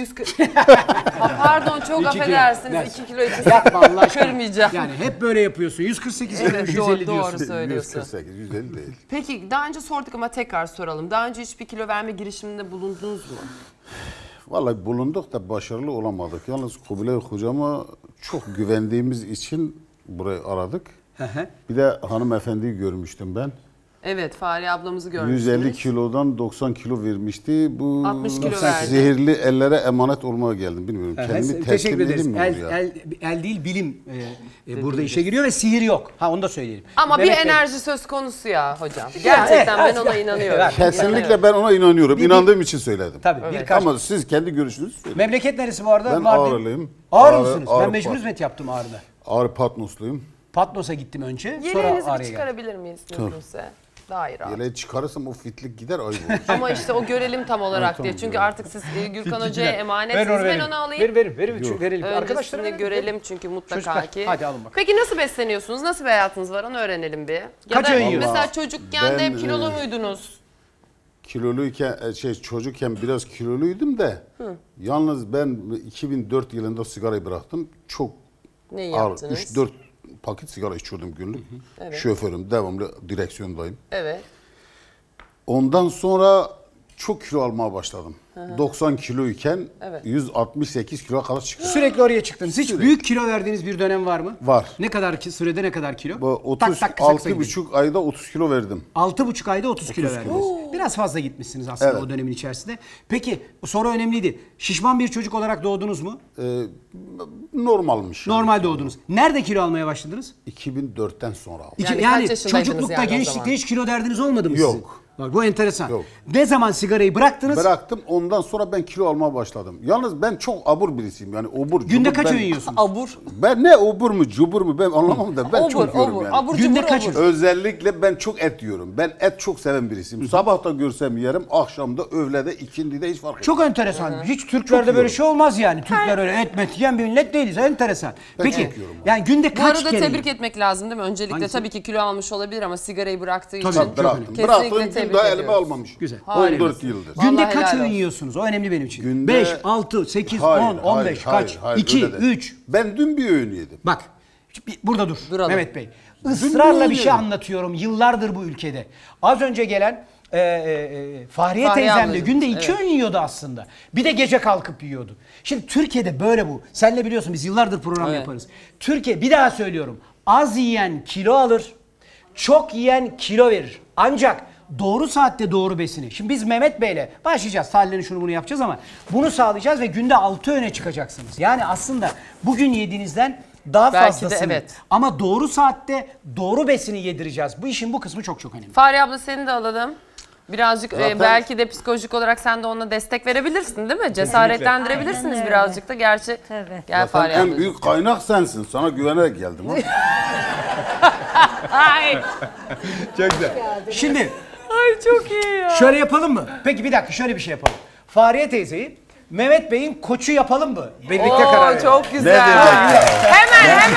S1: Pardon çok affedersiniz 2 kilo için
S4: Yapma Allah aşkına.
S1: kırmayacağım.
S4: Yani hep böyle yapıyorsun. 148
S1: Evet,
S4: 150
S1: doğru
S4: diyorsun.
S1: söylüyorsun.
S5: 148, 150 değil.
S1: Peki daha önce sorduk ama tekrar soralım. Daha önce hiçbir kilo verme girişiminde bulundunuz mu?
S5: Vallahi bulunduk da başarılı olamadık. Yalnız Kubilay hocama çok güvendiğimiz için burayı aradık. Bir de hanımefendiyi görmüştüm ben.
S1: Evet, Fahriye ablamızı görmüştünüz.
S5: 150 kilodan 90 kilo vermişti. Bu
S1: 60 kilo verdi.
S5: zehirli ellere emanet olmaya geldim. Bilmiyorum. Kendimi
S4: Teşekkür ederiz.
S5: ya.
S4: El değil bilim burada işe giriyor ve sihir yok. Onu da söyleyelim.
S1: Ama
S4: Mehmet
S1: bir
S4: Bey.
S1: enerji söz konusu ya hocam. Gerçekten ben ona inanıyorum.
S5: Kesinlikle ben ona inanıyorum. İnandığım için söyledim.
S4: Tabii.
S5: Ama siz kendi görüşünüzü söyleyin.
S4: Memleket neresi bu arada?
S5: Ben
S4: Mardin.
S5: Ağrılıyım.
S4: Ağrı mısınız?
S5: Ağrı
S4: Ben mecbur hizmet yaptım Ağrı'da.
S5: Ağrı Patmosluyum.
S4: Patnos'a gittim önce.
S1: Yeleğinizi
S4: sonra
S1: bir
S4: Ağrı'ya geldim.
S1: çıkarabilir miyiz mümkünse? Daha iyi rahat.
S5: Yeleği çıkarırsam o fitlik gider ayıp olur.
S1: Ama işte o görelim tam olarak
S5: tamam,
S1: diye. Çünkü
S5: görelim.
S1: artık siz Gürkan Hoca'ya emanetsiniz. Ben onu alayım.
S4: Verin.
S1: Öncesinde görelim çünkü mutlaka
S4: Çocuklar,
S1: ki.
S4: hadi alın bakalım.
S1: Peki nasıl besleniyorsunuz? Nasıl bir hayatınız var? Onu öğrenelim bir. Ya
S4: Kaç
S1: da
S4: öğün yiyorsunuz?
S1: mesela çocukken de hep kilolu muydunuz?
S5: Kiloluyken, çocukken biraz kiloluydum da yalnız ben 2004 yılında sigarayı bıraktım. Çok
S1: Ne
S5: ağır,
S1: yaptınız?
S5: 3-4 paket sigara içiyordum günlük.
S1: Evet.
S5: Şoförüm, devamlı direksiyondayım.
S1: Evet.
S5: Ondan sonra çok kilo almaya başladım. 90 kiloyken
S1: Evet.
S5: 168 kilo kadar çıktım.
S4: Sürekli oraya çıktınız. Hiç
S5: Sürekli.
S4: büyük kilo verdiğiniz bir dönem var mı?
S5: Var.
S4: Ne kadar sürede ne kadar kilo?
S5: Bu
S4: Tak tak, kısa kısa
S5: 6,5 ayda 30 kilo verdim.
S4: 6,5 ayda 30 kilo verdiniz. Biraz fazla gitmişsiniz aslında
S5: Evet.
S4: o dönemin içerisinde. Peki soru önemliydi. Şişman bir çocuk olarak doğdunuz mu?
S5: Normalmiş.
S4: Normal doğdunuz. Nerede kilo almaya başladınız?
S5: 2004'ten sonra aldım.
S1: Yani
S4: Yani,
S1: kaç yaşındaydınız
S4: çocuklukta,
S1: yani o
S4: gençlikte
S1: zaman?
S4: hiç kilo derdiniz olmadı mı
S5: Yok.
S4: sizin? Bak bu enteresan.
S5: Yok.
S4: Ne zaman sigarayı bıraktınız?
S5: Bıraktım ondan sonra ben kilo almaya başladım. Yalnız ben çok abur birisiyim yani obur.
S4: Günde
S5: cubur,
S4: kaç
S5: ben-
S4: öğün yiyorsunuz?
S1: Abur.
S5: Ben ne obur mu cubur mu ben anlamam da ben çok yiyorum yani.
S1: Abur
S4: Günde
S1: cubur
S4: kaç
S1: obur.
S4: öğün?
S5: Özellikle ben çok et yiyorum. Ben et çok seven birisiyim. Sabah da görsem yerim, akşamda, öğlede, ikindide hiç fark etmez.
S4: Çok enteresan. Hiç Türklerde böyle şey olmaz yani. Türkler öyle et met yiyen bir millet değiliz. Enteresan. Peki
S5: çok yiyorum
S4: yani günde
S1: Bu
S4: kaç
S1: arada
S4: kere?
S1: tebrik etmek lazım değil mi? Öncelikle
S4: Hangisi?
S1: tabii ki kilo almış olabilir ama sigarayı bıraktığı
S4: Tabii,
S1: için
S5: Bıraktım.
S1: kesinlikle
S5: Bıraktığım gün
S1: tebrik
S5: daha elime
S1: ediyoruz.
S5: almamışım.
S4: Güzel.
S5: 14 yıldır.
S4: Günde
S1: Vallahi
S4: kaç
S1: helal
S4: öğün
S1: olsun.
S4: yiyorsunuz? O önemli benim için.
S5: Günde-
S4: 5, 6, 8, 10, 15 kaç? 2,
S5: öyle de.
S4: 3.
S5: Ben dün bir öğün yedim.
S4: Bak burada dur
S1: Duralım.
S4: Mehmet Bey. Israrla bir şey
S5: yedim.
S4: anlatıyorum yıllardır bu ülkede. Az önce gelen Fahriye
S1: Fahriye
S4: teyzem de
S1: ablacığım,
S4: günde 2
S1: evet.
S4: öğün yiyordu aslında. Bir de gece kalkıp yiyordu. Şimdi Türkiye'de böyle bu. Sen de biliyorsun biz yıllardır program
S1: Evet.
S4: yaparız. Türkiye bir daha söylüyorum. Az yiyen kilo alır. Çok yiyen kilo verir. Ancak doğru saatte doğru besini. Şimdi biz Mehmet Bey'le başlayacağız. Tahlillerini şunu bunu yapacağız ama bunu sağlayacağız ve günde 6 öğüne çıkacaksınız. Yani aslında bugün yediğinizden daha
S1: Belki de
S4: fazlasını.
S1: evet.
S4: Ama doğru saatte doğru besini yedireceğiz. Bu işin bu kısmı çok çok önemli.
S1: Fahriye abla seni de alalım. Birazcık
S5: Zaten-
S1: belki de psikolojik olarak sen de ona destek verebilirsin değil mi? Cesaretlendirebilirsiniz
S6: Aynen öyle.
S1: birazcık da. Gerçi
S6: Tabii.
S1: gel
S5: Zaten
S1: Fahriye
S5: en
S1: abla.
S5: büyük kaynak sensin. Sana güvenerek geldim.
S1: Ay,
S4: Çok güzel. Şimdi
S1: ay çok iyi ya.
S4: şöyle yapalım mı? Peki bir dakika şöyle bir şey yapalım. Fahriye teyzeyi Mehmet Bey'in koçu yapalım mı? Birlikte karar verelim.
S1: Çok güzel. Hemen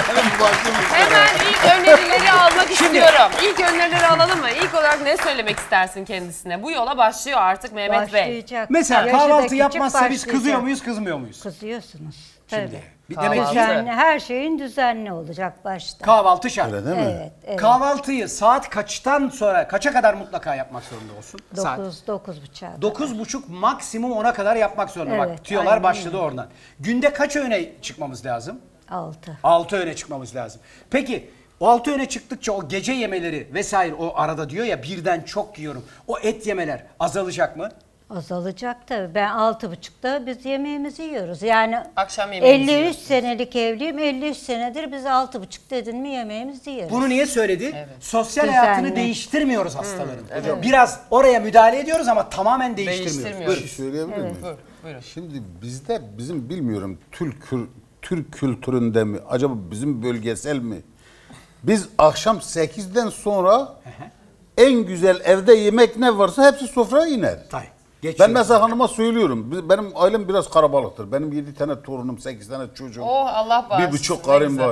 S1: ilk önerileri almak istiyorum. İlk önerileri alalım mı? İlk olarak ne söylemek istersin kendisine? Bu yola başlıyor artık Mehmet Bey.
S6: Başlayacak.
S4: Mesela
S6: Yaşı da
S4: kahvaltı
S6: küçük,
S4: yapmazsa biz
S6: başlayacak.
S4: kızıyor muyuz, kızmıyor muyuz?
S6: Kızıyorsunuz.
S4: Şimdi.
S6: Tabii.
S4: Demek ki
S6: Düzenli, her şeyin düzenli olacak başta.
S4: kahvaltı şart.
S5: Öyle değil mi?
S6: Evet, evet.
S4: Kahvaltıyı saat kaçtan sonra, kaça kadar mutlaka yapmak zorunda olsun? Saat.
S6: 9.30'a.
S4: 9.30 maksimum 10'a kadar yapmak zorunda.
S6: Evet,
S4: Bak tüyolar
S6: aynen
S4: başladı
S6: öyle.
S4: oradan. Günde kaç öğüne çıkmamız lazım?
S6: 6.
S4: 6 öğüne çıkmamız lazım. Peki o 6 öğüne çıktıkça o gece yemeleri vesaire o arada diyor ya birden çok yiyorum. O et yemeler azalacak mı?
S6: Azalacak tabii. Ben 6.30'da biz yemeğimizi yiyoruz. Yani
S1: Akşam yemeğimizi
S6: 53
S1: yiyorsunuz.
S6: senelik evliyim. 53 senedir biz 6.30 dedin mi yemeğimizi yiyoruz.
S4: Bunu niye söyledi? Sosyal
S6: Düzenli.
S4: hayatını değiştirmiyoruz hastaların. Biraz oraya müdahale ediyoruz ama tamamen değiştirmiyoruz.
S1: Değiştirmiyoruz.
S5: Bir şey söyleyebilir miyim?
S1: Buyurun.
S5: Şimdi bizde bizim bilmiyorum Türk kültüründe mi acaba bizim bölgesel mi? Biz akşam 8'den sonra en güzel evde yemek ne varsa hepsi sofraya iner. Ben mesela hanıma söylüyorum. Benim ailem biraz karabalıktır. Benim 7 tane torunum, 8 tane çocuğum.
S1: Allah bağışlasın.
S5: 1,5 karım
S1: Ne güzel.
S5: var.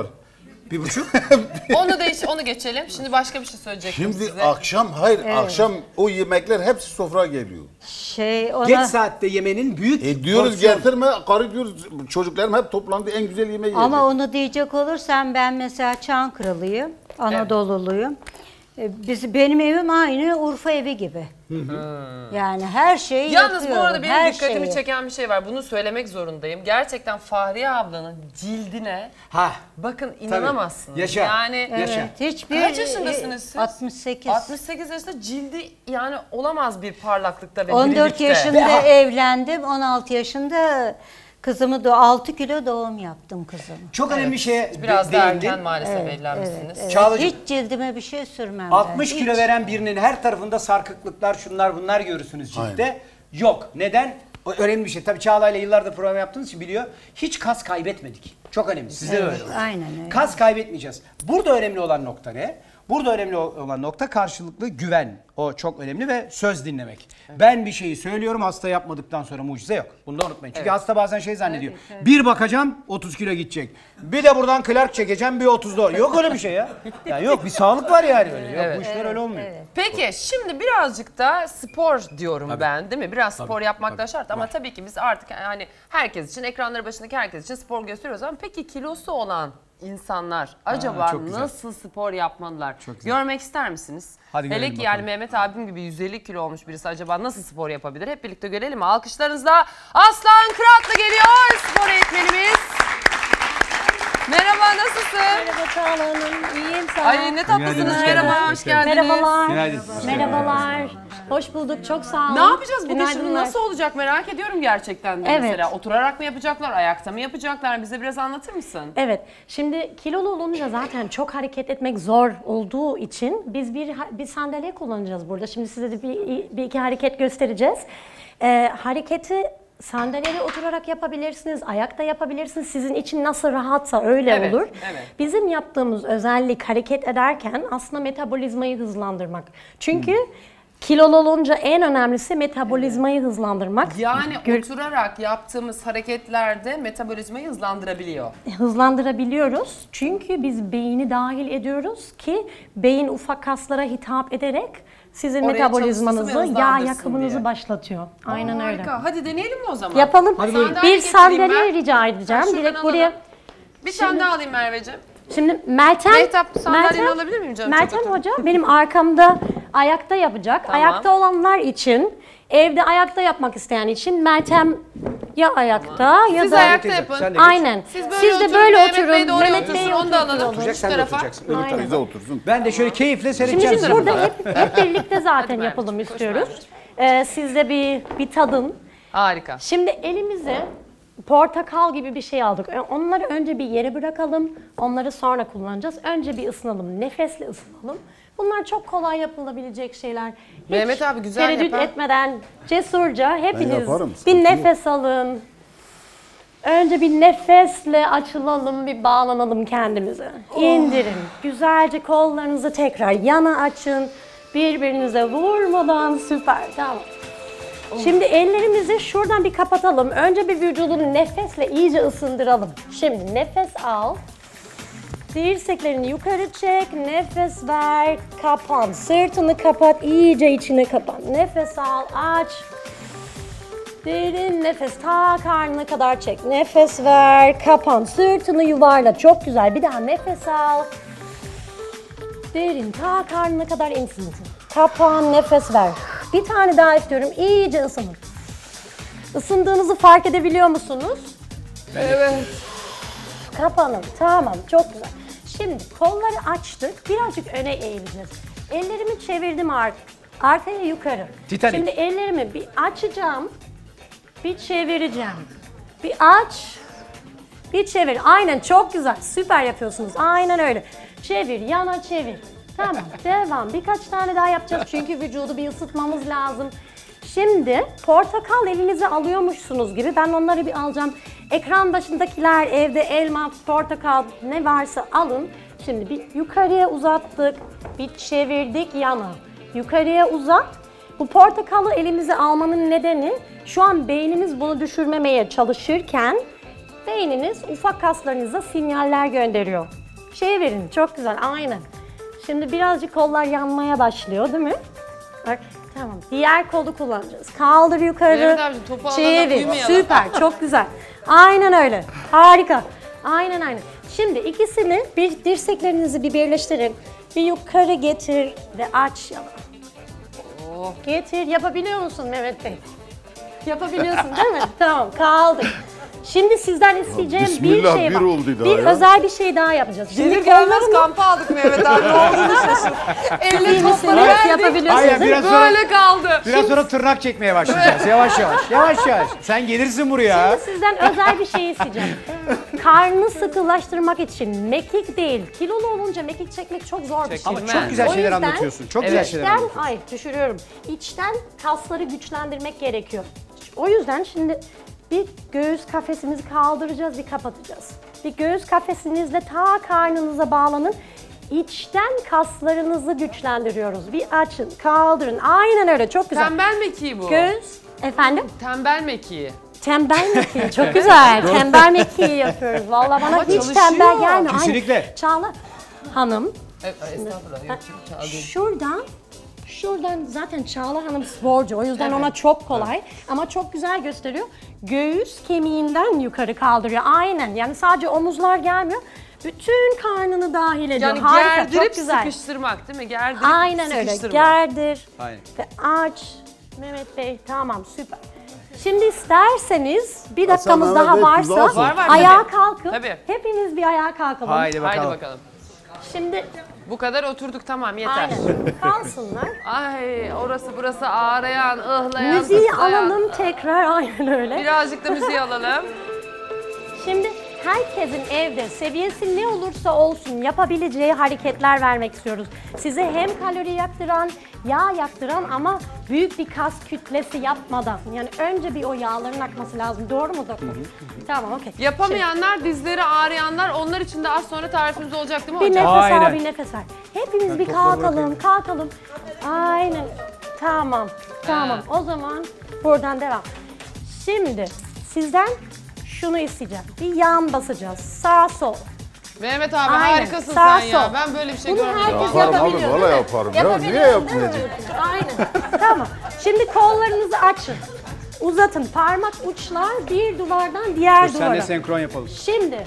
S1: 1,5? Onu geçelim. Şimdi başka bir şey söyleyecektim
S5: Şimdi
S1: size.
S5: akşam o yemekler hepsi sofraya geliyor.
S4: Geç saatte yemenin büyük
S5: Diyoruz
S4: porsiyon.
S5: getirme, karı diyoruz çocuklarım hep toplandı en güzel yemeği yiyecek.
S6: Ama onu diyecek olursam ben mesela Çankırılıyım, Anadolu'luyum. Benim evim aynı Urfa evi gibi. Yani her şeyi
S1: Yalnız
S6: yapıyorum.
S1: bu arada benim
S6: her
S1: dikkatimi
S6: şeyi.
S1: çeken bir şey var. Bunu söylemek zorundayım. Gerçekten Fahriye ablanın cildine bakın inanamazsınız.
S4: Yaşa.
S1: Yani
S6: Evet, hiçbir
S1: kaç yaşındasınız siz?
S6: 68.
S1: 68 yaşında cildi yani olamaz bir parlaklıkta ve
S6: 14
S1: dirilikte.
S6: yaşında evlendim. 16 yaşında kızımı 6 kilo doğum yaptım kızımı.
S4: Çok önemli bir şeye
S1: Biraz daha
S4: değindin.
S1: erken maalesef evlenmişsiniz.
S6: Evet.
S4: Çağlacığım,
S6: Hiç cildime bir şey sürmem
S4: 60
S6: ben.
S4: kilo
S6: Hiç.
S4: veren birinin her tarafında sarkıklıklar, şunlar bunlar görürsünüz ciltte.
S5: Aynen.
S4: Yok. Neden? O önemli bir şey. Tabii Çağla'yla yıllardır program yaptığınız için biliyor. Hiç kas kaybetmedik. Çok önemli. Sizde de öyle.
S6: Aynen öyle.
S4: Kas kaybetmeyeceğiz. Burada önemli olan nokta ne? Burada önemli olan nokta karşılıklı güven. O çok önemli ve söz dinlemek. Ben bir şeyi söylüyorum, hasta yapmadıktan sonra mucize yok. Bunu da unutmayın. Çünkü hasta bazen şey zannediyor. Bir bakacağım 30 kilo gidecek. Bir de buradan Clark çekeceğim bir 30 doğru. Yok öyle bir şey ya. Ya yok bir sağlık var yani öyle. Yok bu işler öyle olmuyor.
S1: Peki şimdi birazcık da spor diyorum ben değil mi? Biraz spor yapmak da şart ama tabii ki biz artık hani herkes için ekranları başındaki herkes için spor gösteriyoruz ama peki kilosu olan insanlar acaba
S4: çok güzel.
S1: nasıl spor yapmalılar? Görmek ister misiniz?
S4: Hadi görelim
S1: Hele ki yani
S4: bakalım.
S1: Mehmet abim gibi 150 kilo olmuş birisi acaba nasıl spor yapabilir? Hep birlikte görelim mi? Alkışlarınızla Aslan Kıratlı geliyor spor eğitmenimiz. Merhaba nasılsın?
S15: Merhaba Çağla Hanım, iyiyim sağ ol.
S1: Ay ne tatlısınız. Merhaba, hoş geldiniz.
S15: Merhabalar.
S4: Günaydın.
S15: Merhabalar. Hoş bulduk, çok sağ olun.
S1: Ne yapacağız bugün şimdi
S15: Günaydınlar.
S1: nasıl olacak merak ediyorum gerçekten de
S15: Evet.
S1: mesela. Oturarak mı yapacaklar, ayakta mı yapacaklar? Bize biraz anlatır mısın?
S15: Evet, şimdi kilolu olunca zaten çok hareket etmek zor olduğu için biz bir sandalye kullanacağız burada. Şimdi size de bir iki hareket göstereceğiz. Hareketi sandalyede oturarak yapabilirsiniz, ayakta yapabilirsiniz. Sizin için nasıl rahatsa öyle
S1: Evet,
S15: olur.
S1: evet.
S15: Bizim yaptığımız özellik hareket ederken aslında metabolizmayı hızlandırmak. Çünkü kilolu olunca en önemlisi metabolizmayı hızlandırmak.
S1: Yani oturarak yaptığımız hareketlerde metabolizmayı hızlandırabiliyor.
S15: Hızlandırabiliyoruz. Çünkü biz beyni dahil ediyoruz ki beyin ufak kaslara hitap ederek sizin
S1: Oraya
S15: metabolizmanızı,
S1: çalıştırsın ve
S15: yağ
S1: hızlandırsın
S15: yakımınızı
S1: diye.
S15: başlatıyor. Aynen öyle.
S1: Harika. Hadi deneyelim mi o zaman?
S15: Yapalım.
S1: Sandalye
S15: Bir
S1: getireyim
S15: sandalye
S1: ben.
S15: rica edeceğim.
S1: Şuradan
S15: Direkt
S1: alalım.
S15: buraya.
S1: Bir tane daha alayım Merveciğim.
S15: Şimdi Meltem,
S1: Mehtap, sandalyeni alabilir miyim canım?
S15: Meltem
S1: Çok
S15: Hoca benim arkamda ayakta yapacak.
S1: Tamam.
S15: Ayakta olanlar için, evde ayakta yapmak isteyen için Meltem ya ayakta ya
S1: Siz
S15: da
S1: ayakta yapın.
S4: Sen de geç.
S15: Aynen.
S1: Siz
S15: de böyle
S1: Mehmet
S15: oturun.
S1: Bey de oraya
S15: Mehmet Bey
S1: otursun, onu da alalım.
S15: oturun.
S4: Oturacak,
S1: Şu
S4: sen de
S1: tarafa.
S4: oturacaksın.
S5: Öbür
S15: Aynen.
S5: tarafa otursun.
S4: Ben de şöyle keyifle
S15: Şimdi
S4: seyredeceğim.
S15: biz burada hep birlikte zaten yapalım istiyoruz. Siz de bir tadın.
S1: Harika.
S15: Şimdi elimize portakal gibi bir şey aldık. Onları önce bir yere bırakalım. Onları sonra kullanacağız. Önce bir ısınalım. Nefesle ısınalım. Bunlar çok kolay yapılabilecek şeyler. Hiç
S1: Mehmet abi güzel
S15: tereddüt
S1: yapar.
S15: etmeden cesurca hepiniz
S5: yaparım,
S15: bir
S5: sıkıntı
S15: nefes alın. Önce bir nefesle açılalım, bir bağlanalım kendimize. İndirin. Güzelce kollarınızı tekrar yana açın. Birbirinize vurmadan süper. Tamam. Şimdi ellerimizi şuradan bir kapatalım. Önce bir vücudunu nefesle iyice ısındıralım. Şimdi nefes al. Dirseklerini yukarı çek. Nefes ver. Kapan. Sırtını kapat. İyice içine kapan. Nefes al. Aç. Derin nefes. Ta karnına kadar çek. Nefes ver. Kapan. Sırtını yuvarla. Çok güzel. Bir daha nefes al. Derin. Ta karnına kadar insin. Kapan. Nefes ver. Bir tane daha istiyorum. İyice ısının. Isındığınızı fark edebiliyor musunuz?
S1: Evet.
S15: Kapanın. Tamam. Çok güzel. Şimdi kolları açtık. Birazcık öne eğileceğiz. Ellerimi çevirdim arkaya yukarı.
S4: Titanic.
S15: Şimdi ellerimi bir açacağım. Bir çevireceğim. Bir aç. Bir çevir. Aynen, çok güzel. Süper yapıyorsunuz. Aynen öyle. Çevir. Yana çevir. Tamam. Devam. Birkaç tane daha yapacağız. Çünkü vücudu bir ısıtmamız lazım. Şimdi portakal elinize alıyormuşsunuz gibi ben onları bir alacağım. Ekran başındakiler evde elma, portakal ne varsa alın. Şimdi bir yukarıya uzattık, bir çevirdik yana. Yukarıya uzat. Bu portakalı elinize almanın nedeni şu an beyniniz bunu düşürmemeye çalışırken beyniniz ufak kaslarınıza sinyaller gönderiyor. Çevirin, çok güzel, aynen. Şimdi birazcık kollar yanmaya başlıyor değil mi? Bak. Tamam. Diğer kolu kullanacağız. Kaldır yukarı.
S1: Mehmet abicim, topu alana
S15: Çevir.
S1: uymayalım.
S15: Süper. Çok güzel. Aynen öyle. Harika. Aynen. Şimdi ikisini dirseklerinizi bir birleştirin. Bir yukarı getir ve aç yana. Getir. Yapabiliyor musun Mehmet Bey? Yapabiliyorsun değil mi? Tamam. Kaldır. Şimdi sizden isteyeceğim bir
S5: Bismillah,
S15: şey var.
S5: bir oldu daha
S15: Bir
S5: ya.
S15: özel bir şey daha yapacağız. Şimdi
S1: Gelir gelmez kampa aldık Mehmet abi. Ne olduğunu şaşır. Elle topları verdik.
S15: Yapabiliyorsunuz
S4: Hayır,
S15: değil mi?
S4: biraz sonra,
S1: Böyle kaldı.
S4: biraz sonra tırnak çekmeye başlayacağız. Yavaş yavaş. Yavaş yavaş. Sen gelirsin buraya.
S15: Şimdi sizden özel bir şey isteyeceğim. Karnı sıkılaştırmak için mekik değil. Kilolu olunca mekik çekmek çok zor bir şey.
S4: Ama çok güzel
S15: O
S4: şeyler
S15: yüzden
S4: anlatıyorsun. Çok güzel şeyler
S15: içten,
S4: anlatıyorsun.
S15: ay düşürüyorum. İçten kasları güçlendirmek gerekiyor. O yüzden şimdi bir göğüs kafesimizi kaldıracağız, bir kapatacağız. Bir göğüs kafesinizle ta karnınıza bağlanın. İçten kaslarınızı güçlendiriyoruz. Bir açın, kaldırın. Aynen öyle, çok güzel.
S1: Tembel mekiği bu.
S15: Göğüs, efendim?
S1: Tembel mekiği.
S15: Tembel mekiği, çok güzel. Tembel mekiği yapıyoruz. Vallahi bana
S1: Ama
S15: hiç
S1: çalışıyor.
S15: tembel gelmiyor.
S4: Kesinlikle.
S15: Aynen. Çağla Hanım,
S1: Estağfurullah. Yok, çağ değil.
S15: şuradan zaten Çağla Hanım sporcu. O yüzden ona çok kolay. Ama çok güzel gösteriyor. Göğüs kemiğinden yukarı kaldırıyor. Aynen. Yani sadece omuzlar gelmiyor. Bütün karnını dahil ediyor.
S1: Yani
S15: Harika,
S1: gerdirip
S15: çok güzel.
S1: sıkıştırmak değil mi? Gerdirip
S15: Aynen öyle.
S1: sıkıştırmak.
S15: Gerdir
S4: Aynen.
S15: ve aç. Mehmet Bey, tamam, süper. Şimdi isterseniz bir dakikamız
S5: Mehmet
S15: daha
S5: Bey,
S15: varsa
S5: tuzağa sor.
S1: Var,
S15: ayağa
S1: tabii.
S15: kalkın.
S1: Tabii.
S15: Hepiniz bir ayağa kalkalım.
S4: Haydi bakalım.
S1: Haydi bakalım.
S15: Şimdi
S1: Bu kadar oturduk, tamam, yeter.
S15: aynen kalsınlar.
S1: Ay, orası burası ağrıyan, ıhlayan,
S15: Müziği
S1: ıslayan.
S15: alalım tekrar, aynen öyle.
S1: Birazcık da müziği alalım.
S15: Şimdi herkesin evde seviyesi ne olursa olsun yapabileceği hareketler vermek istiyoruz. Size hem kalori yaktıran, yağ yaktıran ama büyük bir kas kütlesi yapmadan. Yani önce bir o yağların akması lazım. Doğru mu doktor? Tamam, okey.
S1: Yapamayanlar, dizleri ağrıyanlar, onlar için de az sonra tarifimiz olacak değil mi
S15: Bir
S1: hocam?
S15: nefes
S4: Aynen.
S15: al, bir nefes ver. Hepimiz bir kalkalım. Aynen. Tamam. O zaman buradan devam. Şimdi sizden şunu isteyeceğim. Bir yan basacağız. Sağ sol.
S1: Mehmet abi
S15: Aynen.
S1: harikasın
S15: Sağ,
S1: sen ya.
S15: sol.
S1: Ben böyle bir şey
S15: Bunu
S1: görmedim.
S15: herkes
S5: Yaparım abi,
S15: yapabiliyor.
S5: valla
S15: değil mi?
S5: yaparım ya.
S15: Yapabiliyorsun,
S5: Niye
S15: değil mi?
S5: yapmayacağım?
S15: Aynen. Tamam. Şimdi kollarınızı açın. Uzatın. Parmak uçlar bir duvardan diğer
S4: Senle
S15: duvara.
S4: senkron yapalım.
S15: Şimdi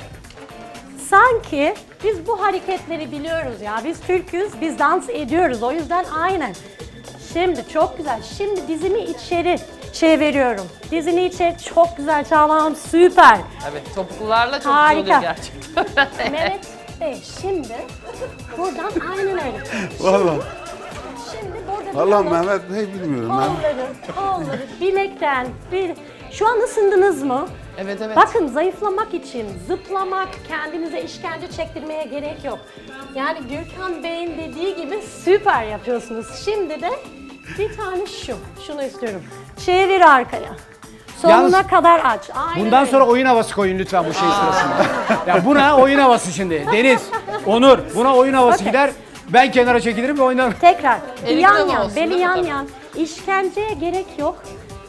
S15: sanki biz bu hareketleri biliyoruz ya. Biz Türk'üz, biz dans ediyoruz. O yüzden aynen. Şimdi çok güzel. Şimdi dizimi içeri çeviriyorum. Dizini içeri, çok güzel Çağla, süper.
S1: Evet, topuklularla çok
S15: Harika.
S1: güzel oluyor gerçekten.
S15: Mehmet Bey, şimdi buradan aynen öyle.
S5: Valla.
S15: Şimdi burada
S5: Valla
S15: bir
S5: Mehmet Bey bilmiyorum.
S15: kolları, bilekten, şu an ısındınız mı?
S1: Evet.
S15: Bakın, zayıflamak için zıplamak, kendinize işkence çektirmeye gerek yok. Yani Gürkan Bey'in dediği gibi süper yapıyorsunuz. Şimdi de bir tane şunu istiyorum. Çevir arkaya. Sonuna
S4: Yalnız
S15: kadar aç. Aynen
S4: Bundan
S15: öyle.
S4: sonra oyun havası koyun lütfen bu şey sırasında. Ya buna oyun havası şimdi. Deniz, Onur, buna oyun havası
S15: Okey.
S4: gider. Ben kenara çekilirim ve oynarım.
S15: Tekrar.
S1: Eli
S15: Yan
S1: kırama
S15: yan,
S1: olsun,
S15: beli
S1: değil mi?
S15: yan
S1: Tabii.
S15: yan. İşkenceye gerek yok.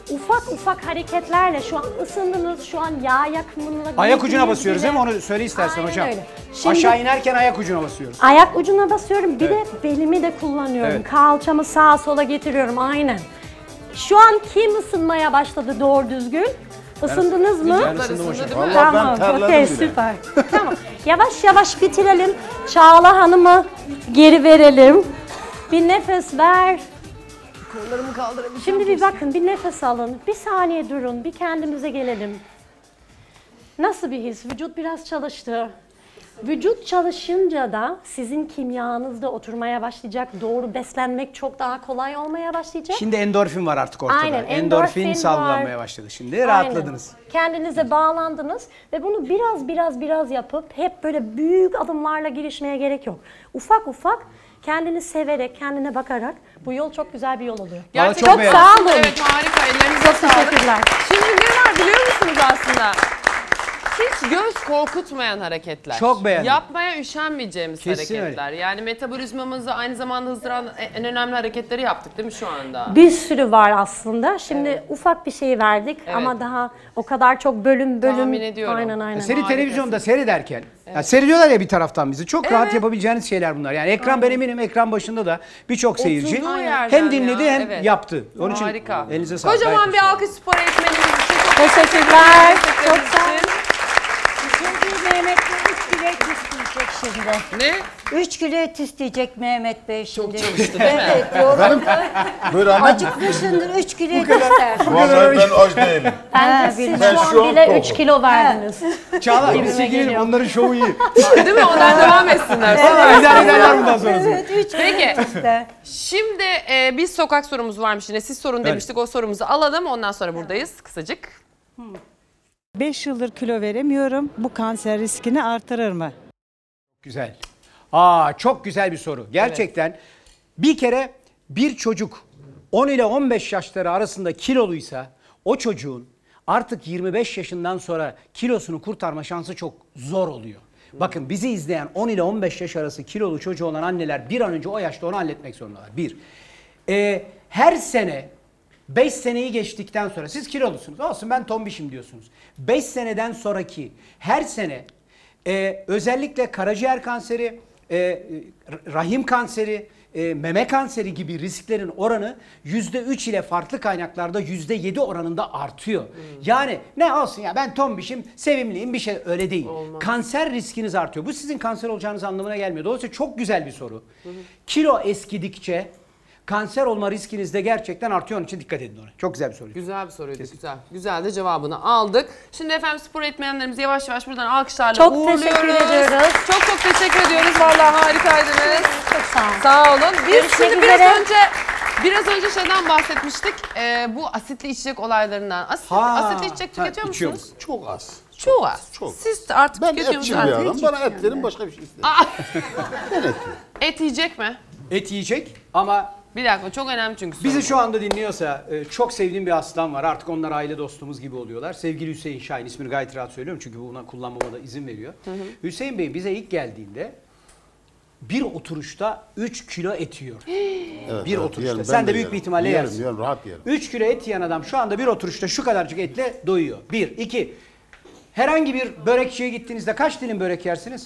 S15: ufak ufak hareketlerle şu an ısındınız, şu an yağ yakımına...
S4: Ayak ucuna basıyoruz değil mi? Onu söyle istersen
S15: Aynen
S4: hocam.
S15: öyle. Şimdi,
S4: aşağı inerken ayak ucuna basıyoruz.
S15: Ayak ucuna basıyorum, bir
S4: Evet.
S15: de belimi de kullanıyorum.
S4: Evet.
S15: Kalçamı sağa sola getiriyorum, aynen. Şu an kim ısınmaya başladı doğru düzgün? Isındınız mı?
S4: Ben ısındım hocam.
S5: Vallahi
S15: Tamam,
S5: ben terledim
S15: okey,
S5: bile.
S15: süper. Tamam, yavaş yavaş bitirelim. Çağla Hanım'ı geri verelim. Bir nefes ver.
S1: Kollarımı kaldırabilirim.
S15: Şimdi bir bakın, bir nefes alın. Bir saniye durun, bir kendimize gelelim. Nasıl bir his? Vücut biraz çalıştı. Vücut çalışınca da sizin kimyanız da oturmaya başlayacak. Doğru beslenmek çok daha kolay olmaya başlayacak.
S4: Şimdi endorfin var artık ortada.
S15: Aynen,
S4: endorfin
S15: endorfin
S4: salgılanmaya
S15: var.
S4: başladı şimdi. Rahatladınız.
S15: Aynen. Kendinize bağlandınız ve bunu biraz yapıp hep böyle büyük adımlarla girişmeye gerek yok. Ufak ufak kendini severek, kendine bakarak bu yol çok güzel bir yol oluyor.
S1: Gerçekten
S4: çok beğendim.
S15: sağ olun.
S1: Evet, harika. Ellerinize
S15: Çok
S1: sağlık.
S15: teşekkürler.
S1: Şimdi ne var biliyor musunuz aslında? Hiç göz korkutmayan hareketler.
S4: Çok beğendim.
S1: Yapmaya üşenmeyeceğimiz
S4: Kesin
S1: hareketler. Yani metabolizmamızı aynı zamanda hızdıran en önemli hareketleri yaptık değil mi şu anda?
S15: Bir sürü var aslında. Şimdi ufak bir şey verdik ama daha o kadar çok bölüm.
S1: Tahmin ediyorum.
S15: Aynen.
S4: Seni
S1: Harikasın.
S4: televizyonda seyrederken, ya seyrediyorlar ya bir taraftan bizi. Çok rahat yapabileceğiniz şeyler bunlar. Yani ekran ben eminim ekran başında da birçok seyirci
S1: Oturduğu yerden
S4: hem dinledi
S1: ya,
S4: hem
S1: evet.
S4: yaptı. Onun için
S1: Harika.
S4: elinize sağlık.
S1: Kocaman
S4: Gayet
S1: bir
S4: hoş.
S1: alkış spor eğitmenimiz için. Çok
S15: Teşekkürler. Çok
S1: Çok
S15: sağ olun.
S6: Mehmet Bey 3 kilo et isteyecek şimdi.
S1: Ne?
S6: 3 kilo et isteyecek Mehmet Bey şimdi.
S1: Çok çalıştı değil mi?
S6: Evet doğru.
S5: Buyur anne.
S6: Acıkmışsındır 3 kilo et ister.
S5: Vallahi ben aç değilim.
S15: Bence siz
S5: Ben
S15: şu
S5: şu
S15: an
S5: an
S15: bile
S5: tokum.
S15: 3 kilo verdiniz.
S4: Çağla
S15: Gibime
S4: biz ilgilenelim,
S15: geliyor.
S4: onların şovu iyi.
S1: Değil mi? Onlar devam etsinler.
S4: Vallahi idare ederler bundan sonrası.
S6: Evet 3 kilo
S1: Peki.
S6: et ister.
S1: Şimdi biz sokak sorumuz varmış yine. Siz sorun demiştik. O sorumuzu alalım. Ondan sonra buradayız. Kısacık.
S16: 5 yıldır kilo veremiyorum. Bu kanser riskini artırır mı?
S4: Güzel. Çok güzel bir soru. Gerçekten bir kere bir çocuk 10 ile 15 yaşları arasında kiloluysa o çocuğun artık 25 yaşından sonra kilosunu kurtarma şansı çok zor oluyor. Bakın bizi izleyen 10 ile 15 yaş arası kilolu çocuğu olan anneler bir an önce o yaşta onu halletmek zorundalar. Her sene 5 seneyi geçtikten sonra siz kilolusunuz. Olsun ben tombişim diyorsunuz. 5 seneden sonraki her sene özellikle karaciğer kanseri, rahim kanseri, meme kanseri gibi risklerin oranı %3 ile farklı kaynaklarda %7 oranında artıyor. Yani ne olsun ya ben tombişim, sevimliyim bir şey öyle değil. Kanser riskiniz artıyor. Bu sizin kanser olacağınız anlamına gelmiyor. Dolayısıyla çok güzel bir soru. Kilo eskidikçe kanser olma riskiniz de gerçekten artıyor. Onun için dikkat edin ona. Çok güzel bir soru.
S1: Güzel bir soruydu. Güzel. Güzel de cevabını aldık. Şimdi efendim spor eğitmenlerimizi yavaş yavaş buradan alkışlarla
S15: Çok
S1: uğurluyoruz.
S15: teşekkür ediyoruz.
S1: Çok teşekkür ediyoruz. Vallahi harikaydınız.
S15: Çok sağ olun.
S1: Sağ olun. Biz
S15: Görüşmek
S1: şimdi
S15: üzere.
S1: biraz önce şeyden bahsetmiştik. Bu asitli içecek olaylarından. Asitli içecek tüketiyor
S4: içiyorum.
S1: musunuz?
S5: Çok az.
S1: Çok az.
S5: Çok.
S1: Siz artık
S5: Ben
S1: tüketiyor
S5: etçi
S1: musunuz?
S5: bir adam. Bana et verin başka bir şey istemiyorum. Ben et yiyorum.
S1: Et yiyecek mi?
S4: Et yiyecek ama
S1: Bir dakika çok önemli çünkü.
S4: bizi
S1: soru.
S4: şu anda dinliyorsa çok sevdiğim bir aslan var. Artık onlar aile dostumuz gibi oluyorlar. Sevgili Hüseyin Şahin, ismini gayet rahat söylüyorum çünkü buna kullanmama da izin veriyor. Hüseyin Bey bize ilk geldiğinde bir oturuşta 3 kilo et yiyor.
S5: Evet,
S4: Bir
S5: evet,
S4: oturuşta.
S5: yerim, ben
S4: Sen de
S5: de
S4: büyük
S5: yerim.
S4: bir ihtimalle
S5: Yerim,
S4: yersin.
S5: yerim, rahat yerim.
S4: 3 kilo et yiyen adam şu anda bir oturuşta şu kadarcık etle doyuyor. 1, 2. Herhangi bir börekçiye gittiğinizde kaç dilim börek yersiniz?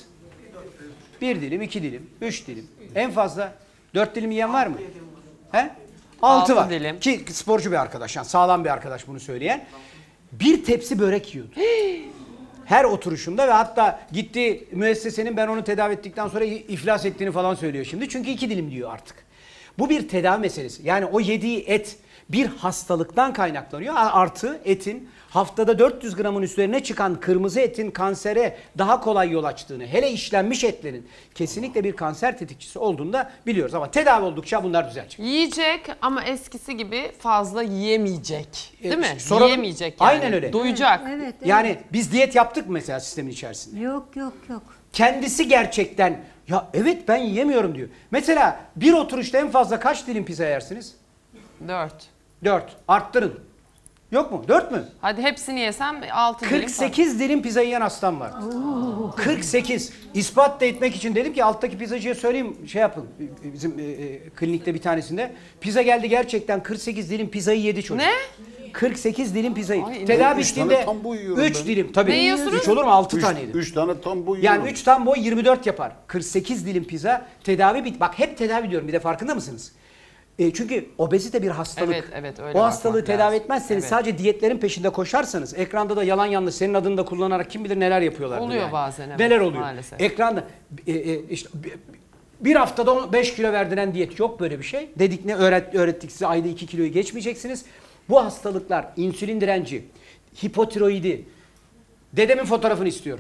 S4: 1 dilim, 2 dilim, 3 dilim. En fazla 4 dilim yiyen var mı? He? 6 var.
S1: dilim.
S4: Ki sporcu bir arkadaş, yani sağlam bir arkadaş bunu söyleyen. Bir tepsi börek yiyordu. Her oturuşunda ve hatta gitti müessesenin ben onu tedavi ettikten sonra iflas ettiğini falan söylüyor şimdi. Çünkü 2 dilim diyor artık. Bu bir tedavi meselesi. Yani o yediği et bir hastalıktan kaynaklanıyor. Artı etin haftada 400 gramın üzerine çıkan kırmızı etin kansere daha kolay yol açtığını, hele işlenmiş etlerin kesinlikle bir kanser tetikçisi olduğunu da biliyoruz. Ama tedavi oldukça bunlar düzelecek.
S1: Yiyecek ama eskisi gibi fazla yiyemeyecek. Değil mi?
S4: Soralım.
S1: Yiyemeyecek yani.
S4: Aynen öyle.
S1: Doyacak.
S6: Evet.
S4: Yani biz diyet yaptık mı mesela sistemin içerisinde?
S6: Yok.
S4: Kendisi gerçekten ya evet ben yiyemiyorum diyor. Mesela bir oturuşta en fazla kaç dilim pizza yersiniz?
S1: 4.
S4: 4. Arttırın. Yok mu? 4 mü?
S1: Hadi hepsini yesem 6 dilim falan.
S4: 48 dilim pizza yiyen hastam var. 48. İspat da etmek için dedim ki alttaki pizzacıya söyleyeyim şey yapın. Bizim klinikte bir tanesinde. Pizza geldi gerçekten 48 dilim pizzayı yedi çocuk.
S1: Ne?
S4: 48 dilim pizzayı.
S1: Ay,
S4: tedavi
S5: üç tane
S4: bittiğinde
S5: tam boy yiyorum
S4: 3
S5: ben.
S4: dilim. Tabii.
S1: Ne yiyorsunuz?
S4: 3 olur mu? 6 taneydi.
S5: 3 tane tam boy yiyorum.
S4: Yani 3 tam boy 24 yapar. 48 dilim pizza tedavi bit. Bak hep tedavi diyorum bir de farkında mısınız? Çünkü obezite bir hastalık.
S1: Evet, evet, öyle
S4: o hastalığı
S1: bakmak
S4: tedavi
S1: lazım.
S4: etmezseniz
S1: Evet.
S4: sadece diyetlerin peşinde koşarsanız ekranda da yalan yanlış senin adını da kullanarak kim bilir neler yapıyorlar.
S1: Oluyor
S4: yani.
S1: bazen, evet,
S4: Neler oluyor?
S1: maalesef.
S4: Ekranda işte bir haftada 5 kilo verdiren diyet yok böyle bir şey. Dedik ne öğrettik size ayda 2 kiloyu geçmeyeceksiniz. Bu hastalıklar insülin direnci, hipotiroidi. Dedemin fotoğrafını istiyorum.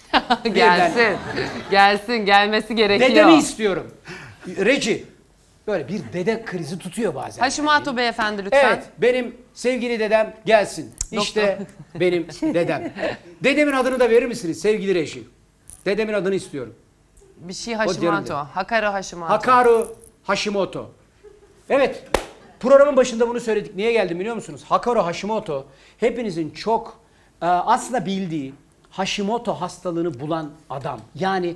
S1: Gelsin. Gelsin. Gelmesi gerekiyor.
S4: Dedemi istiyorum. Reci. Böyle bir dede krizi tutuyor bazen.
S1: Hashimoto beyefendi lütfen.
S4: Evet, benim sevgili dedem gelsin. İşte benim dedem. Dedemin adını da verir misiniz sevgili reji? Dedemin adını istiyorum.
S1: Bir şey
S4: diğerinde.
S1: Hashimoto. Hakaru Hashimoto.
S4: Hakaru Hashimoto. Evet, programın başında bunu söyledik. Niye geldim biliyor musunuz? Hakaru Hashimoto hepinizin çok aslında bildiği Hashimoto hastalığını bulan adam. Yani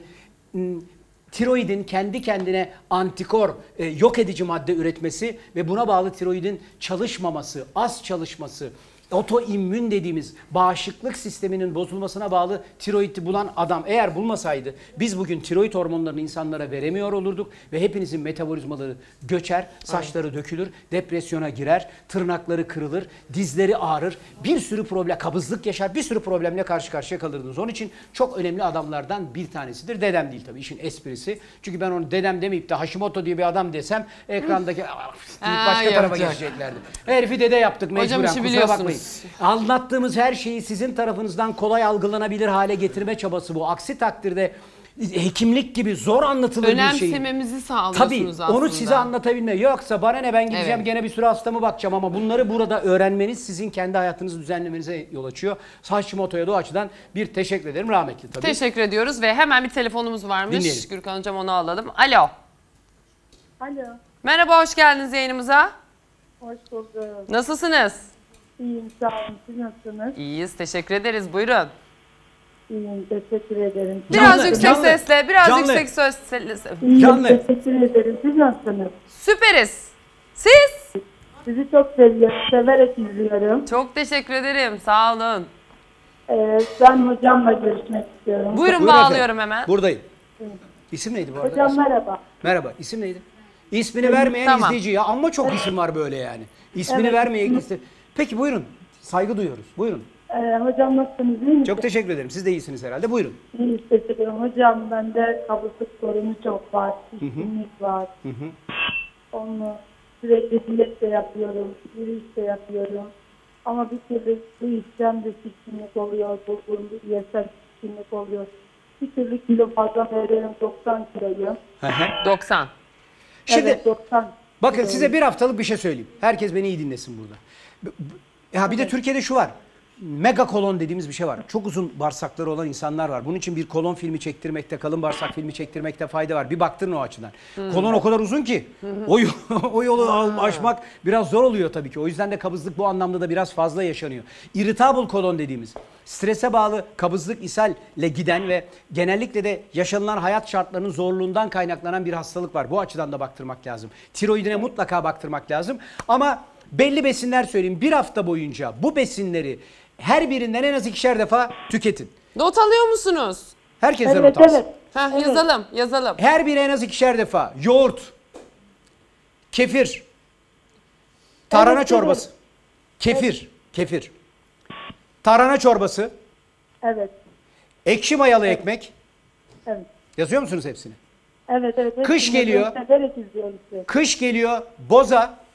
S4: tiroidin kendi kendine antikor, yok edici madde üretmesi ve buna bağlı tiroidin çalışmaması, az çalışması, otoimmün dediğimiz bağışıklık sisteminin bozulmasına bağlı tiroidi bulan adam eğer bulmasaydı biz bugün tiroid hormonlarını insanlara veremiyor olurduk ve hepinizin metabolizmaları göçer, saçları dökülür, depresyona girer, tırnakları kırılır, dizleri ağrır, bir sürü problem, kabızlık yaşar, bir sürü problemle karşı karşıya kalırdınız. Onun için çok önemli adamlardan bir tanesidir. Dedem değil tabii işin esprisi. Çünkü ben onu dedem demeyip de Hashimoto diye bir adam desem ekrandaki başka tarafa geçeceklerdi. Herifi dede yaptık mecburen,
S1: Hocam işi
S4: kusura bakmayın.
S1: biliyorsunuz.
S4: Anlattığımız her şeyi sizin tarafınızdan kolay algılanabilir hale getirme çabası bu. Aksi takdirde hekimlik gibi zor anlatılır bir şey.
S1: Önemsememizi sağlıyorsunuz
S4: Tabii
S1: aslında.
S4: onu size anlatabilme. Yoksa bana ne ben gideceğim
S1: Evet.
S4: gene bir sürü hastamı bakacağım ama bunları burada öğrenmeniz sizin kendi hayatınızı düzenlemenize yol açıyor. Hashimoto'ya da o açıdan bir teşekkür ederim. Rahmetli tabii.
S1: Teşekkür ediyoruz ve hemen bir telefonumuz varmış.
S4: Dinleyelim.
S1: Gürkan Hocam onu alalım. Alo.
S17: Alo,
S1: Merhaba, hoş geldiniz yayınımıza.
S17: hoş bulduk.
S1: Nasılsınız?
S17: İyiyim, sağ olun. Siz nasılsınız?
S1: İyiyiz, teşekkür ederiz. Buyurun.
S17: İyiyim, teşekkür ederim.
S1: Biraz yüksek sesle, biraz
S4: canlı.
S1: yüksek sesle.
S17: İyiyim,
S4: Canlı.
S17: teşekkür ederim. Siz nasılsınız?
S1: Süperiz. Siz?
S17: Sizi çok seviyorum, severek izliyorum.
S1: Çok teşekkür ederim, sağ olun.
S17: Ben hocamla görüşmek istiyorum.
S1: Buyurun,
S4: Buyurun
S1: bağlıyorum
S4: efendim.
S1: hemen.
S4: Buradayım. İsim neydi bu arada?
S17: Hocam merhaba.
S4: Merhaba. İsim neydi? İsmini vermeyen
S1: Tamam.
S4: izleyici ya. Ama çok isim var böyle yani. İsmini
S17: Evet.
S4: vermeyen iste. Peki buyurun. Saygı duyuyoruz. Buyurun.
S17: Hocam nasılsınız, iyi misiniz?
S4: Çok teşekkür ederim. Siz de iyisiniz herhalde. Buyurun.
S17: İyi, teşekkür ederim. Hocam bende kabızlık sorunu çok var, şişkinlik var. Onu sürekli diyet de yapıyorum, yürüyüş de yapıyorum. Ama bir türlü bu işlem de şişkinlik oluyor, bulduğum yesel şişkinlik oluyor. Bir türlü kilo fazla veriyorum, 90 kiloyum.
S1: 90.
S4: Şimdi
S17: Evet, 90.
S4: bakın size bir haftalık bir şey söyleyeyim. Herkes beni iyi dinlesin burada. Ya bir de Türkiye'de şu var. Mega kolon dediğimiz bir şey var. Çok uzun bağırsakları olan insanlar var. Bunun için bir kolon filmi çektirmekte, kalın bağırsak filmi çektirmekte fayda var. Bir baktırın o açıdan. Kolon o kadar uzun ki o yolu aşmak biraz zor oluyor tabii ki. O yüzden de kabızlık bu anlamda da biraz fazla yaşanıyor. Irritable kolon dediğimiz strese bağlı kabızlık, ishalle giden ve genellikle de yaşanılan hayat şartlarının zorluğundan kaynaklanan bir hastalık var. Bu açıdan da baktırmak lazım. Tiroidine mutlaka baktırmak lazım. Ama belli besinler söyleyeyim. Bir hafta boyunca bu besinleri her birinden en az 2'şer defa tüketin.
S1: Not alıyor musunuz?
S4: Herkes de not alsın.
S1: Yazalım, yazalım.
S4: Her biri en az 2'şer defa. Yoğurt, kefir, tarhana çorbası, kefir, tarhana çorbası,
S17: Evet,
S4: ekşi mayalı ekmek.
S17: evet.
S4: Yazıyor musunuz hepsini?
S17: Evet.
S4: Kış
S17: Hepsini
S4: geliyor.
S17: severek izliyorum sizi.
S4: Kış geliyor, boza.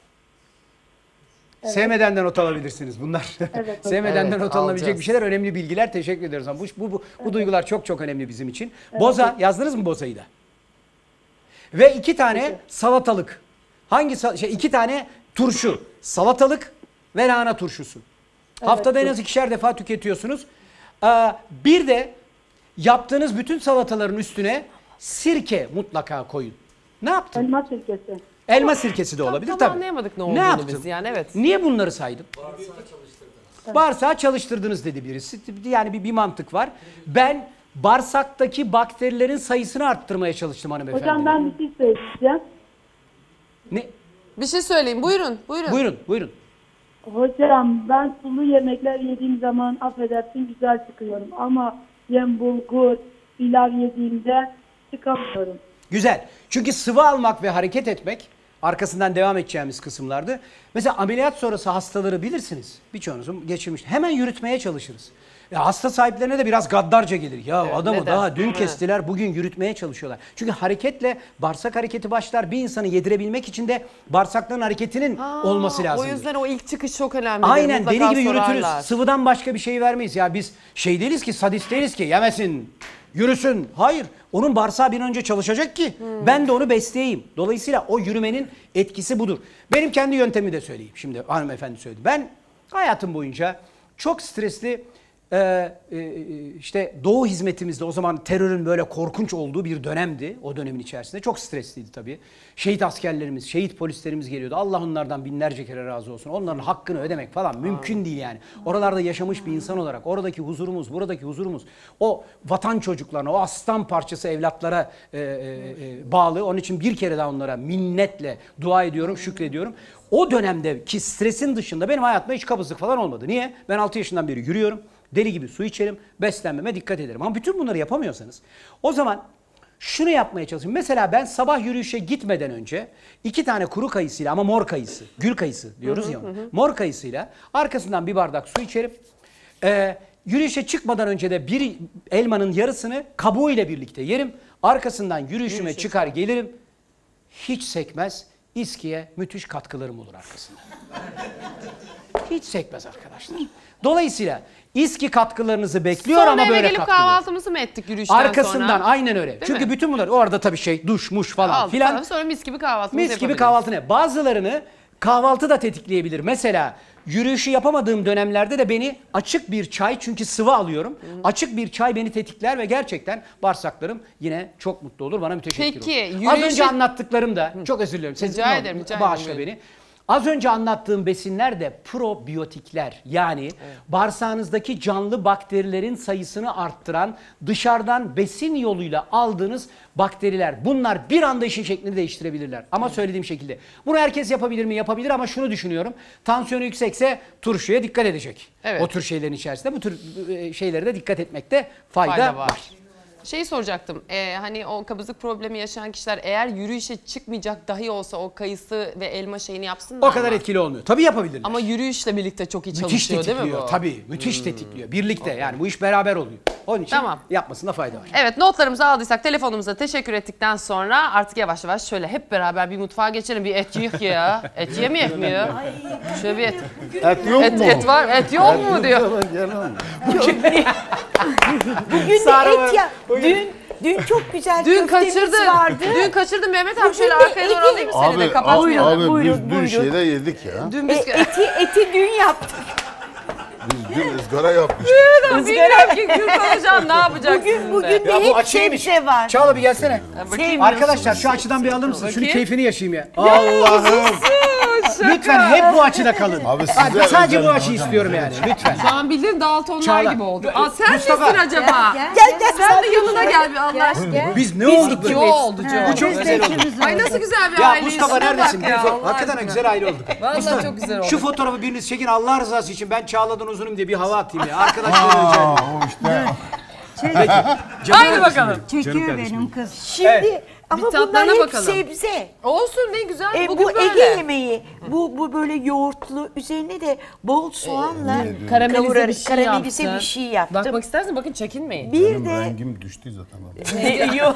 S4: Sevmeden de not alabilirsiniz bunlar.
S17: Evet,
S4: Sevmeden de
S1: evet,
S4: not alınabilecek
S1: alacağız.
S4: bir şeyler, önemli bilgiler. Teşekkür ederiz. Ama bu duygular çok çok önemli bizim için. Boza, yazdınız mı bozayı da? Ve 2 tane salatalık. İki tane turşu. Salatalık ve lahana turşusu. Haftada en az 2'şer defa tüketiyorsunuz. Bir de yaptığınız bütün salataların üstüne sirke mutlaka koyun. Ne yaptın?
S17: Elma sirkesi.
S4: Elma sirkesi de olabilir
S1: Tam
S4: tabii.
S1: anlayamadık ne
S4: Ne
S1: olduğunu
S4: yaptın?
S1: biz yani, evet.
S4: Niye bunları saydım? Bağırsağı çalıştırdınız dedi birisi. Yani bir mantık var. Ben bağırsaktaki bakterilerin sayısını arttırmaya çalıştım hanımefendi.
S17: Hocam ben bir şey söyleyeceğim.
S4: Ne?
S1: Bir şey söyleyeyim, buyurun.
S4: Buyurun.
S17: Hocam ben sulu yemekler yediğim zaman affedersin güzel çıkıyorum. Ama yem bulgur, pilav yediğimde çıkamıyorum.
S4: Güzel. Çünkü sıvı almak ve hareket etmek arkasından devam edeceğimiz kısımlardı. Mesela ameliyat sonrası hastaları bilirsiniz. Birçoğunuzun geçirmiş. Hemen yürütmeye çalışırız. Hasta sahiplerine de biraz gaddarca gelir. Ya evet, adamı neden? Daha dün kestiler, bugün yürütmeye çalışıyorlar. Çünkü hareketle bağırsak hareketi başlar. Bir insanı yedirebilmek için de bağırsakların hareketinin olması lazım.
S1: O yüzden o ilk çıkış çok önemli.
S4: Aynen, deli gibi yürütürüz. Sıvıdan başka bir şey vermeyiz. Ya biz şey değiliz ki, sadist değiliz ki yemesin, yürüsün. Hayır. Onun bağırsağı bir an önce çalışacak ki ben de onu besleyeyim. Dolayısıyla o yürümenin etkisi budur. Benim kendi yöntemimi de söyleyeyim. Şimdi hanımefendi söyledi. Ben hayatım boyunca çok stresli işte Doğu hizmetimizde, o zaman terörün böyle korkunç olduğu bir dönemdi. O dönemin içerisinde çok stresliydi tabii. Şehit askerlerimiz, şehit polislerimiz geliyordu. Allah onlardan binlerce kere razı olsun. Onların hakkını ödemek falan mümkün değil yani. Oralarda yaşamış bir insan olarak oradaki huzurumuz, buradaki huzurumuz, o vatan çocuklarına, o aslan parçası evlatlara bağlı. Onun için bir kere daha onlara minnetle dua ediyorum, şükrediyorum. O dönemdeki stresin dışında benim hayatımda hiç kabızlık falan olmadı. Niye? Ben 6 yaşından beri yürüyorum. Deli gibi su içerim, beslenmeme dikkat ederim. Ama bütün bunları yapamıyorsanız o zaman şunu yapmaya çalışın. Mesela ben sabah yürüyüşe gitmeden önce 2 tane kuru kayısıyla, ama mor kayısı, gül kayısı diyoruz ya ona. Mor kayısıyla arkasından bir bardak su içerim. Yürüyüşe çıkmadan önce de bir elmanın yarısını kabuğuyla birlikte yerim. Arkasından yürüyüşüme çıkar gelirim. Hiç sekmez. İSKİ'ye müthiş katkılarım olur arkasında. Hiç sekmez arkadaşlar. Dolayısıyla İSKİ katkılarınızı bekliyor
S1: sonra
S4: ama böyle
S1: eve gelip
S4: katkılıyor.
S1: kahvaltımızı mı ettik yürüyüşten
S4: Arkasından
S1: sonra?
S4: aynen öyle.
S1: Değil
S4: Çünkü
S1: mi?
S4: bütün bunlar orada tabii şey duş muş falan filan.
S1: Sonra mis gibi kahvaltımızı
S4: Mis gibi kahvaltı ne? Bazılarını kahvaltı da tetikleyebilir. Mesela yürüyüşü yapamadığım dönemlerde de beni açık bir çay, çünkü sıvı alıyorum. Açık bir çay beni tetikler ve gerçekten bağırsaklarım yine çok mutlu olur. Bana müteşekkir olur.
S1: Peki,
S4: Az önce anlattıklarım da çok özür dilerim.
S1: Rica ederim.
S4: Bağışla beni. Az önce anlattığım besinler de probiyotikler, yani bağırsağınızdaki canlı bakterilerin sayısını arttıran, dışarıdan besin yoluyla aldığınız bakteriler. Bunlar bir anda işin şeklini değiştirebilirler. Ama söylediğim şekilde. Bunu herkes yapabilir mi? Yapabilir, ama şunu düşünüyorum. Tansiyonu yüksekse turşuya dikkat edecek.
S1: Evet.
S4: O tür şeylerin içerisinde bu tür şeylere de dikkat etmekte fayda var.
S1: Şeyi soracaktım, hani o kabızlık problemi yaşayan kişiler eğer yürüyüşe çıkmayacak dahi olsa o kayısı ve elma şeyini yapsınlar.
S4: O kadar etkili olmuyor. Tabii yapabilirler.
S1: Ama yürüyüşle birlikte çok iyi
S4: Müthiş
S1: çalışıyor değil mi
S4: tetikliyor,
S1: bu?
S4: tabii. Müthiş tetikliyor. Birlikte yani bu iş beraber oluyor. Onun için yapmasında fayda var.
S1: Evet, notlarımızı aldıysak, telefonumuza teşekkür ettikten sonra artık yavaş yavaş şöyle hep beraber bir mutfağa geçelim. Bir et yiyek ya. Et yemeyek mi ya? Şöyle bir et.
S5: Et yok mu?
S1: Et var, et yok mu diyor.
S2: Bugün de et ya. Dün çok güzel köftemiz vardı.
S1: Dün kaçırdım Mehmet abi,
S2: Bugün
S1: şöyle
S2: de
S1: arkaya doğru alayım seni de kapatmayalım.
S5: Abi biz dün şeyde yedik ya.
S2: Eti dün yaptık.
S5: Biz dün ızgara yapmıştık.
S1: Bilmiyorum ki Gürkan hocam ne yapacaksın?
S2: Bugün de hep sebze var.
S4: Çağla bir gelsene. Arkadaşlar şu açıdan bir alır mısın? Şunu keyfini yaşayayım ya. Allah'ım. Lütfen hep bu açıda kalın.
S5: Abi
S4: sadece bu açıyı istiyorum yani. Lütfen.
S1: Şu an bildiğin Daltonlar
S4: Çağla.
S1: gibi oldu. Sen
S4: Mustafa.
S1: misin acaba?
S2: Gel.
S1: Sen de yanına gel bir Allah aşkına.
S4: Biz ne olduk?
S1: İki oldu
S4: Bu çok güzel oldu.
S1: Ay nasıl güzel bir
S4: Ya
S1: aileyiz.
S4: Mustafa
S1: Şuna
S4: neredesin?
S1: bak ya, Allah
S4: Hakikaten
S1: aşkına.
S4: güzel aile olduk.
S1: Vallahi
S4: Mustafa,
S1: çok güzel oldu.
S4: şu fotoğrafı biriniz çekin Allah rızası için. Ben Çağla'dan uzunum diye bir hava atayım ya. Arkadaşlar rica ederim.
S5: işte.
S1: Haydi bakalım.
S6: Çekiyor benim kız.
S2: Şimdi ama
S1: Bir
S2: bunlar
S1: tadlarına
S2: hep
S1: bakalım.
S2: sebze.
S1: Olsun ne güzel. Bugün
S2: Bu
S1: böyle.
S2: Ege yemeği. Bu böyle yoğurtlu, üzerine de bol soğanla
S1: Karamelize bir şey
S2: karamelize
S1: yaptın.
S2: bir şey yaptım.
S1: Bakmak istersen bakın çekinmeyin.
S2: Bir
S5: Benim
S2: de
S5: rengim düştü zaten.
S2: yok.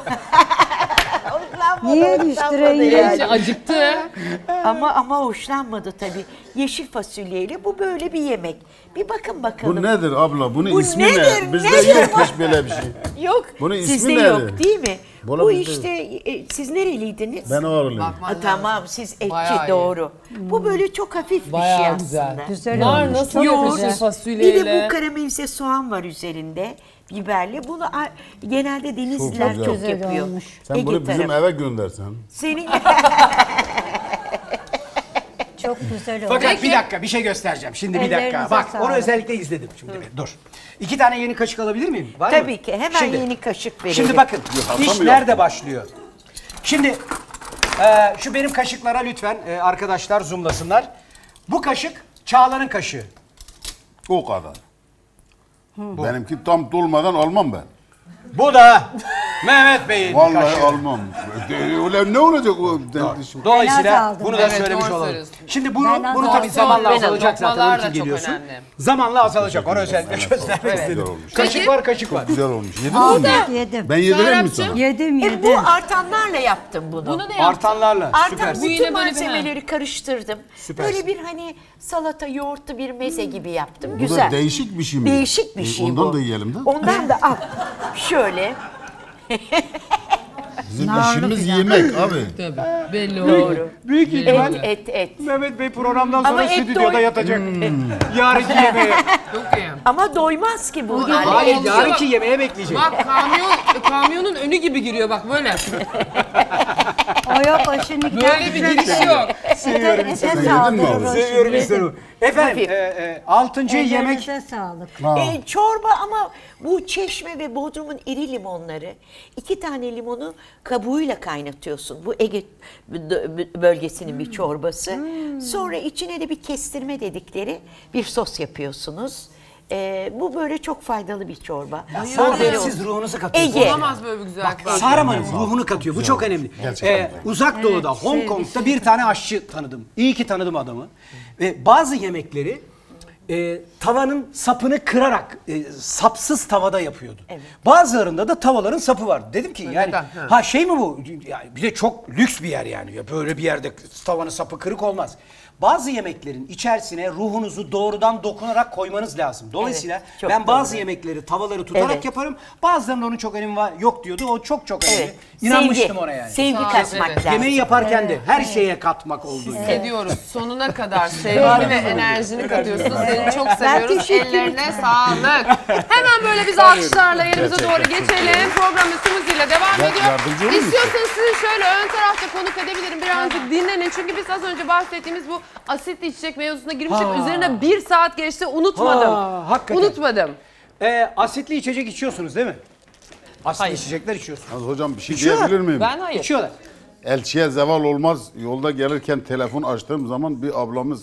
S6: Niye düştü rengi?
S1: Acıktı.
S2: Ama hoşlanmadı tabii. Yeşil fasulyeyle bu böyle bir yemek. Bir bakın bakalım.
S5: Bu nedir abla? Bunun
S2: Bu
S5: ismi
S2: nedir?
S5: ne? Bizde
S2: Nedir
S5: yok hiç böyle bir şey.
S2: Yok.
S5: Bunun ismi
S2: Sizde
S5: nedir?
S2: yok değil mi?
S5: Valla
S2: Bu
S5: bizde
S2: işte siz nereliydiniz?
S5: Ben ağırlıyım.
S2: Tamam siz etçi
S1: Bayağı iyi.
S2: doğru. Bu böyle çok hafif bir
S1: Bayağı
S2: şey
S1: güzel.
S2: aslında.
S6: Güzel
S1: Nar
S6: olmuş.
S1: nasıl
S6: Çok
S1: yapıyorsun
S6: güzel.
S1: fasulyeyle?
S2: Bir de bu karamelize soğan var üzerinde. Biberli. Bunu genelde Denizliler
S5: güzel.
S2: çok
S6: Güzel
S2: yapıyor.
S6: olmuş.
S5: Sen bunu bizim
S2: tarafı.
S5: eve göndersen.
S2: Senin
S6: Çok güzel olmuş.
S4: Fakat bir dakika bir şey göstereceğim. Şimdi bir dakika.
S6: Ellerinize
S4: Bak
S6: sağlık.
S4: onu özellikle izledim. Şimdi dur. 2 tane yeni kaşık alabilir miyim? Var mı?
S2: tabii ki hemen yeni kaşık verelim.
S4: Şimdi bakın
S5: hata
S4: iş
S5: mı
S4: nerede başlıyor? Şimdi şu benim kaşıklara lütfen arkadaşlar zoomlasınlar. Bu kaşık Çağla'nın kaşığı.
S5: O kadar. Benimki tam dolmadan almam ben.
S4: Bu da Mehmet Bey'in
S5: Vallahi
S4: kaşığı.
S5: almam. Öyle ne olacak o?
S4: Dolayısıyla bunu da
S1: Evet,
S4: söylemiş
S1: doğru
S4: olalım.
S1: söylüyorsun.
S4: Şimdi bunu tabii
S1: Porsiyon
S4: zamanla
S1: benim,
S4: azalacak zaten.
S1: lokmalar
S4: Onun
S1: da
S4: için
S1: çok
S4: geliyorsun.
S1: önemli.
S4: Zamanla azalacak. Onu özellikle göstermek istedim. Kaşık var, kaşık var.
S5: Güzel olmuş. Yedin
S6: Aldım,
S5: mi?
S6: yedim.
S5: Ben yedireyim mi sana?
S6: Yedim.
S2: Bu artanlarla yaptım bunu.
S1: Bunu ne yaptın?
S4: Artanlarla.
S2: Artan
S4: Süpersin.
S1: Bu yine
S2: bütün
S1: böyle bir-
S2: malzemeleri karıştırdım.
S4: Süpersin.
S2: Böyle bir hani salata, yoğurtlu bir meze gibi yaptım.
S5: Bu
S2: Güzel.
S5: da değişik bir şey mi?
S2: Değişik bir şey
S5: ondan
S2: bu.
S5: da yiyelim de.
S2: Ondan da al. Şöyle.
S5: Bizim işimiz yemek abi.
S1: Belli
S2: Doğru.
S4: Büyük ihtimal
S2: Et.
S4: Mehmet Bey programdan
S2: Ama
S4: sonra
S2: et
S4: stüdyoda
S2: doy-
S4: yatacak. Yarınki yemeğe.
S1: Çok iyi.
S2: Ama doymaz ki bu. Yani
S4: Hayır,
S2: et-
S4: yarınki yemeğe bekleyecek.
S1: Bak kamyonun önü gibi giriyor bak böyle.
S6: O yok o şimdi
S1: Böyle bir giriş yok.
S4: Seviyorum
S6: Ete
S5: yedin mi
S6: sağlık.
S5: abi?
S4: Seviyorum istiyorum. Efendim, altıncı yemek.
S6: Ellerinize sağlık.
S2: Çorba ama bu Çeşme ve Bodrum'un iri limonları. 2 tane limonu kabuğuyla kaynatıyorsun. Bu Ege bölgesinin bir çorbası. Sonra içine de bir kestirme dedikleri bir sos yapıyorsunuz. Bu böyle çok faydalı bir çorba.
S4: Siz ruhunuzu katıyorsunuz.
S2: Ege.
S1: Olamaz böyle bir güzellik.
S4: Saraman'ın ruhunu katıyor. Bu çok önemli. Uzak Doğu'da, Hong Kong'da bir tane aşçı tanıdım. İyi ki tanıdım adamı. Ve bazı yemekleri tavanın sapını kırarak sapsız tavada yapıyordu. Bazılarında da tavaların sapı var. Dedim ki yani şey mi bu? Yani bir de çok lüks bir yer yani. Ya böyle bir yerde tavanın sapı kırık olmaz. Bazı yemeklerin içerisine ruhunuzu doğrudan dokunarak koymanız lazım. Dolayısıyla
S2: çok
S4: ben bazı
S2: doğru.
S4: yemekleri tavaları tutarak
S2: Evet.
S4: yaparım. Bazılarında onun çok önemi var, yok diyordu. O çok önemli. İnanmıştım
S2: Sevgi.
S4: ona yani.
S2: Sevgi katmak lazım.
S4: Yemeği yaparken de her şeye katmak olduğu gibi.
S1: Ediyoruz. Sonuna kadar sevgini ve enerjini katıyorsun. Seni çok seviyoruz.
S2: teşekkür
S1: Ellerine sağlık. Hemen böyle biz alkışlarla yerimize doğru geçelim. Programımız hızıyla devam ediyor.
S5: yardımcı olur musun?
S1: İstiyorsanız sizi şöyle ön tarafta konuk edebilirim. Birazcık dinlenin. Çünkü biz az önce bahsettiğimiz bu asitli içecek mevzusuna girmiştik. Üzerine 1 saat geçti. Unutmadım.
S4: Hakikaten.
S1: Unutmadım.
S4: Asitli içecek içiyorsunuz değil mi? Asitli
S1: Hayır.
S4: içecekler içiyorsunuz.
S5: Az hocam bir şey
S4: İçiyorlar.
S5: diyebilir miyim?
S1: Ben hayır.
S4: İçiyorlar.
S5: Elçiye zeval olmaz. Yolda gelirken telefon açtığım zaman bir ablamız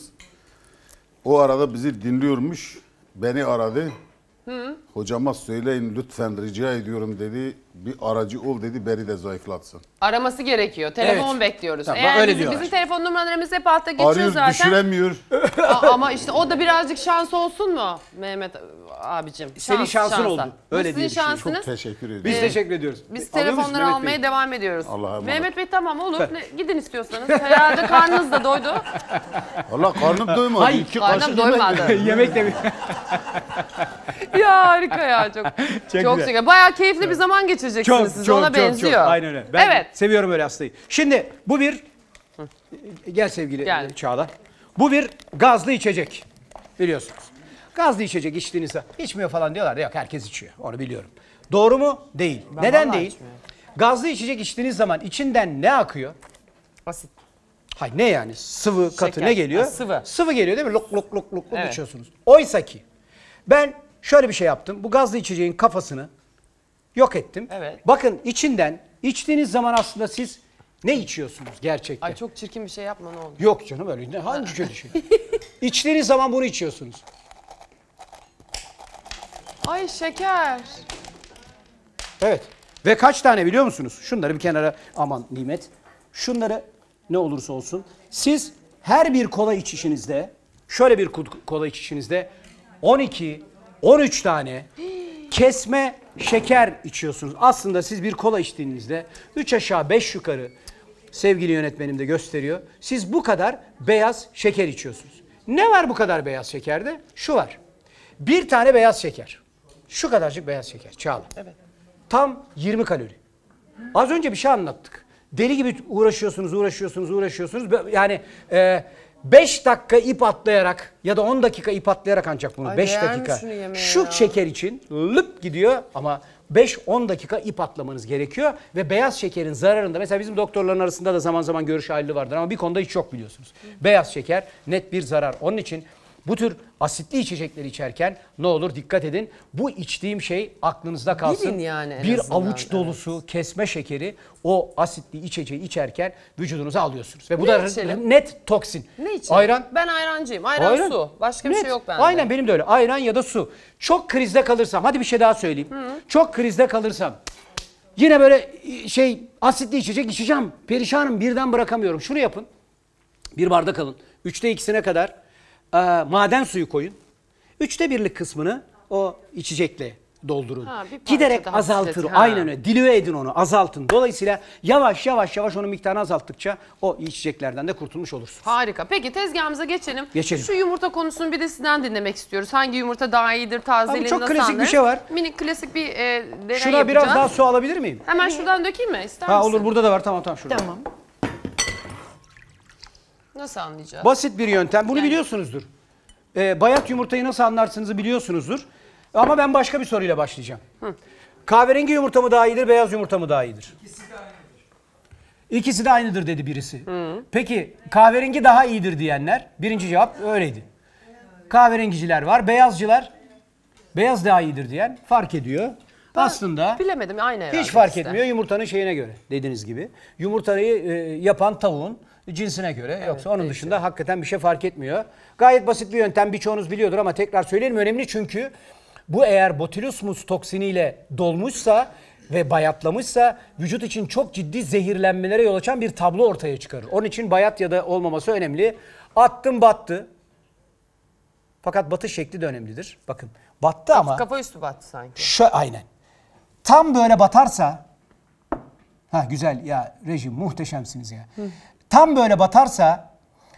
S5: o arada bizi dinliyormuş. Beni aradı. Hocama söyleyin lütfen rica ediyorum dedi. Bir aracı ol dedi, beni de zayıflatsın.
S1: Araması gerekiyor. Telefon
S4: Evet.
S1: bekliyoruz.
S4: Tamam,
S1: Eğer
S4: öyle
S1: bizim
S4: diyorlar.
S1: telefon numaralarımız hep altta geçiyor
S5: Arıyor,
S1: zaten.
S5: düşüremiyor.
S1: Ama işte o da birazcık şans olsun mu Mehmet abicim?
S4: Senin şansın oldu. Öyle
S1: Sizin
S4: diye düşünüyorum.
S1: şansınız.
S5: Çok teşekkür ederim.
S4: Biz teşekkür ediyoruz.
S1: Biz
S4: Alıyor musun
S1: telefonları
S4: Mehmet
S1: almaya
S4: Bey?
S1: devam ediyoruz.
S5: Allah'a emanet.
S1: Mehmet Bey tamam olur. Gidin istiyorsanız. Herhalde karnınız da doydu.
S5: Allah karnım doymadı.
S4: Hayır,
S5: İki
S1: Karnım
S5: kaşık
S1: doymadı.
S4: Yemek de
S1: Ya harika ya çok. Çok
S4: güzel.
S1: güzel. Bayağı keyifli bir zaman geçireceksiniz siz. Ona benziyor.
S4: Aynen öyle. Ben
S1: Evet.
S4: seviyorum öyle hastayı. Şimdi bu bir gel sevgili
S1: Gel.
S4: Çağla. Bu bir gazlı içecek. Biliyorsunuz. Gazlı içecek içtiğinizde içmiyor falan diyorlar. Yok herkes içiyor. Onu biliyorum. Doğru mu? Değil. Neden
S1: vallahi
S4: değil?
S1: içmiyorum.
S4: Gazlı içecek içtiğiniz zaman içinden ne akıyor?
S1: Basit.
S4: Hayır ne yani? Sıvı, katı
S1: Şeker.
S4: ne geliyor?
S1: Ha, sıvı.
S4: Sıvı geliyor değil mi? Lok lok lok lok
S1: Evet.
S4: içiyorsunuz. Oysa ki ben şöyle bir şey yaptım. Bu gazlı içeceğin kafasını yok ettim.
S1: Evet.
S4: Bakın içinden içtiğiniz zaman aslında siz ne içiyorsunuz gerçekten?
S1: Ay çok çirkin bir şey yapma ne olur.
S4: Yok canım öyle. Hangi kötü şey? İçtiğiniz zaman bunu içiyorsunuz.
S1: Ay şeker.
S4: Evet. Ve kaç tane biliyor musunuz? Şunları bir kenara aman nimet. Şunları ne olursa olsun siz her bir kola içişinizde şöyle bir kola içişinizde 12 13 tane kesme şeker içiyorsunuz. Aslında siz bir kola içtiğinizde 3 aşağı 5 yukarı sevgili yönetmenim de gösteriyor. Siz bu kadar beyaz şeker içiyorsunuz. Ne var bu kadar beyaz şekerde? Şu var. Bir tane beyaz şeker. Şu kadarcık beyaz şeker. Çağla.
S1: Evet.
S4: Tam 20 kalori. Az önce bir şey anlattık. Deli gibi uğraşıyorsunuz. Yani 5 dakika ip atlayarak ya da 10 dakika ip atlayarak ancak bunu
S1: Ay
S4: 5
S1: değer mi
S4: dakika.
S1: şunu yemeye
S4: Şu
S1: ya?
S4: şeker için lıp gidiyor ama 5-10 dakika ip atlamanız gerekiyor ve beyaz şekerin zararında mesela bizim doktorların arasında da zaman zaman görüş ayrılığı vardır ama bir konuda hiç yok biliyorsunuz. Beyaz şeker net bir zarar. Onun için Bu tür asitli içecekleri içerken ne olur dikkat edin. Bu içtiğim şey aklınızda kalsın.
S1: Bilin yani en
S4: bir
S1: azından,
S4: avuç dolusu kesme şekeri o asitli içeceği içerken vücudunuza alıyorsunuz. Ve bu da
S1: içelim?
S4: net toksin.
S1: Ne içelim?
S4: Ayran.
S1: Ben ayrancıyım. Ayran, su. Başka bir
S4: Net.
S1: şey yok bende.
S4: Aynen benim de öyle. Ayran ya da su. Çok krizde kalırsam, hadi bir şey daha söyleyeyim. Çok krizde kalırsam, yine böyle asitli içecek içeceğim. Perişanım, birden bırakamıyorum. Şunu yapın. Bir bardak alın. 2/3'üne kadar maden suyu koyun. 1/3'lik kısmını o içecekle doldurun. Giderek azaltır. Aynen öyle. Dilüve edin onu, azaltın. Dolayısıyla yavaş yavaş onun miktarını azalttıkça o içeceklerden de kurtulmuş olursunuz.
S1: Harika. Peki tezgahımıza geçelim.
S4: Geçelim.
S1: Şu yumurta konusunu bir de sizden dinlemek istiyoruz. Hangi yumurta daha iyidir, tazeliğini
S4: çok
S1: nasıl
S4: klasik bir
S1: anlarız?
S4: şey var.
S1: Minik klasik bir deney
S4: Şuna
S1: yapacağız.
S4: biraz daha su alabilir miyim?
S1: Hemen şuradan dökeyim mi? İster misin?
S4: Olur, burada da var. Tamam şurada.
S2: Tamam.
S1: Nasıl anlayacağız?
S4: Basit bir yöntem. Bunu biliyorsunuzdur. Bayat yumurtayı nasıl anlarsınızı biliyorsunuzdur. Ama ben başka bir soruyla başlayacağım. Kahverengi yumurta mı daha iyidir, beyaz yumurta mı daha iyidir? İkisi de aynıdır. İkisi de aynıdır dedi birisi. Peki kahverengi daha iyidir diyenler, birinci cevap öyleydi. Kahverengiciler var, beyazcılar, beyaz daha iyidir diyen fark ediyor. Aslında
S1: bilemedim, aynı herhalde.
S4: Hiç fark etmiyor yumurtanın şeyine göre, dediğiniz gibi. Yumurtayı yapan tavuğun cinsine göre, yoksa onun dışında hakikaten bir şey fark etmiyor. Gayet basit bir yöntem, birçoğunuz biliyordur ama tekrar söyleyelim, önemli çünkü bu eğer botulismus toksiniyle dolmuşsa ve bayatlamışsa vücut için çok ciddi zehirlenmelere yol açan bir tablo ortaya çıkarır. Onun için bayat ya da olmaması önemli. Attım battı. Fakat batış şekli de önemlidir. Bakın battı ama.
S1: Kafa üstü battı sanki.
S4: Aynen. Tam böyle batarsa. Güzel ya, rejim muhteşemsiniz ya. Tam böyle batarsa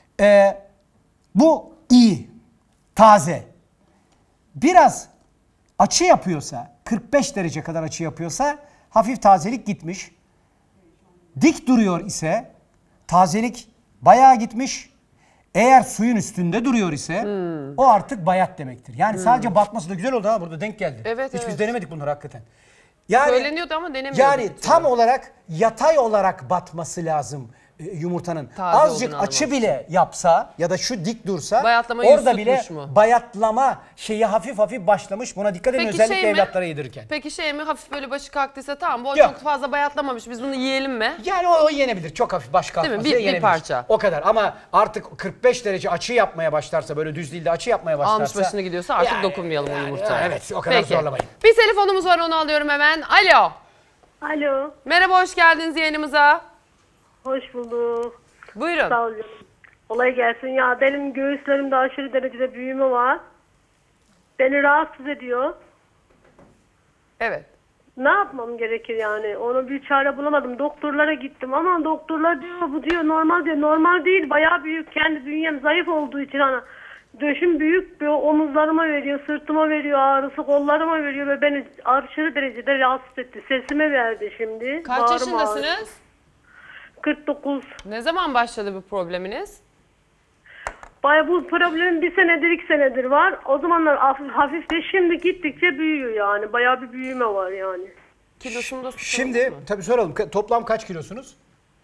S4: bu iyi, taze. Biraz açı yapıyorsa, 45 derece kadar açı yapıyorsa hafif tazelik gitmiş. Dik duruyor ise tazelik bayağı gitmiş. Eğer suyun üstünde duruyor ise o artık bayat demektir. Yani sadece batması da güzel oldu ha, burada denk geldi.
S1: Evet,
S4: Hiç
S1: evet.
S4: biz denemedik bunları hakikaten. Yani,
S1: söyleniyordu ama denemiyorduk.
S4: Yani tam olarak yatay olarak batması lazım yumurtanın.
S1: Taze
S4: Azıcık
S1: olduğunu
S4: açı
S1: anlamak
S4: bile yapsa ya da şu dik dursa
S1: Bayatlamayı
S4: orada bile
S1: tutmuş mu?
S4: bayatlama şeyi hafif başlamış. Buna dikkat edin,
S1: Peki
S4: özellikle
S1: şey mi?
S4: evlatlara yedirirken.
S1: Peki mi, hafif böyle başı kalktıysa tamam, bu
S4: Yok.
S1: çok fazla bayatlamamış, biz bunu yiyelim mi?
S4: Yani o yenebilir. Çok hafif baş kalkması
S1: bir
S4: yenebilir.
S1: parça.
S4: O kadar ama artık 45 derece açı yapmaya başlarsa, böyle düz değil de açı yapmaya başlarsa.
S1: Almış başını gidiyorsa artık dokunmayalım o yumurtaya.
S4: Evet, o kadar zorlamayın.
S1: Bir telefonumuz var, onu alıyorum hemen. Alo.
S18: Alo.
S1: Merhaba, hoş geldiniz yayınımıza.
S18: Hoş bulduk.
S1: Buyurun.
S18: Sağ olun. Kolay gelsin. Ya benim göğüslerimde aşırı derecede büyüme var. Beni rahatsız ediyor.
S1: Evet.
S18: Ne yapmam gerekir yani? Ona bir çare bulamadım. Doktorlara gittim ama doktorlar diyor, bu diyor normal diyor. Normal değil, bayağı büyük. Kendi bünyem zayıf olduğu için hani döşüm büyük, bir omuzlarıma veriyor, sırtıma veriyor, ağrısı kollarıma veriyor ve beni aşırı derecede rahatsız etti. Sesime verdi şimdi.
S1: Kaç
S18: Bağrım
S1: yaşındasınız?
S18: ağrıyor. 49.
S1: Ne zaman başladı bu probleminiz?
S18: Baya bu problem 1 senedir 2 senedir var. O zamanlar hafif de şimdi gittikçe büyüyor yani. Bayağı bir büyüme var yani.
S1: Kilosunda
S4: Şimdi tabii soralım, toplam kaç kilosunuz?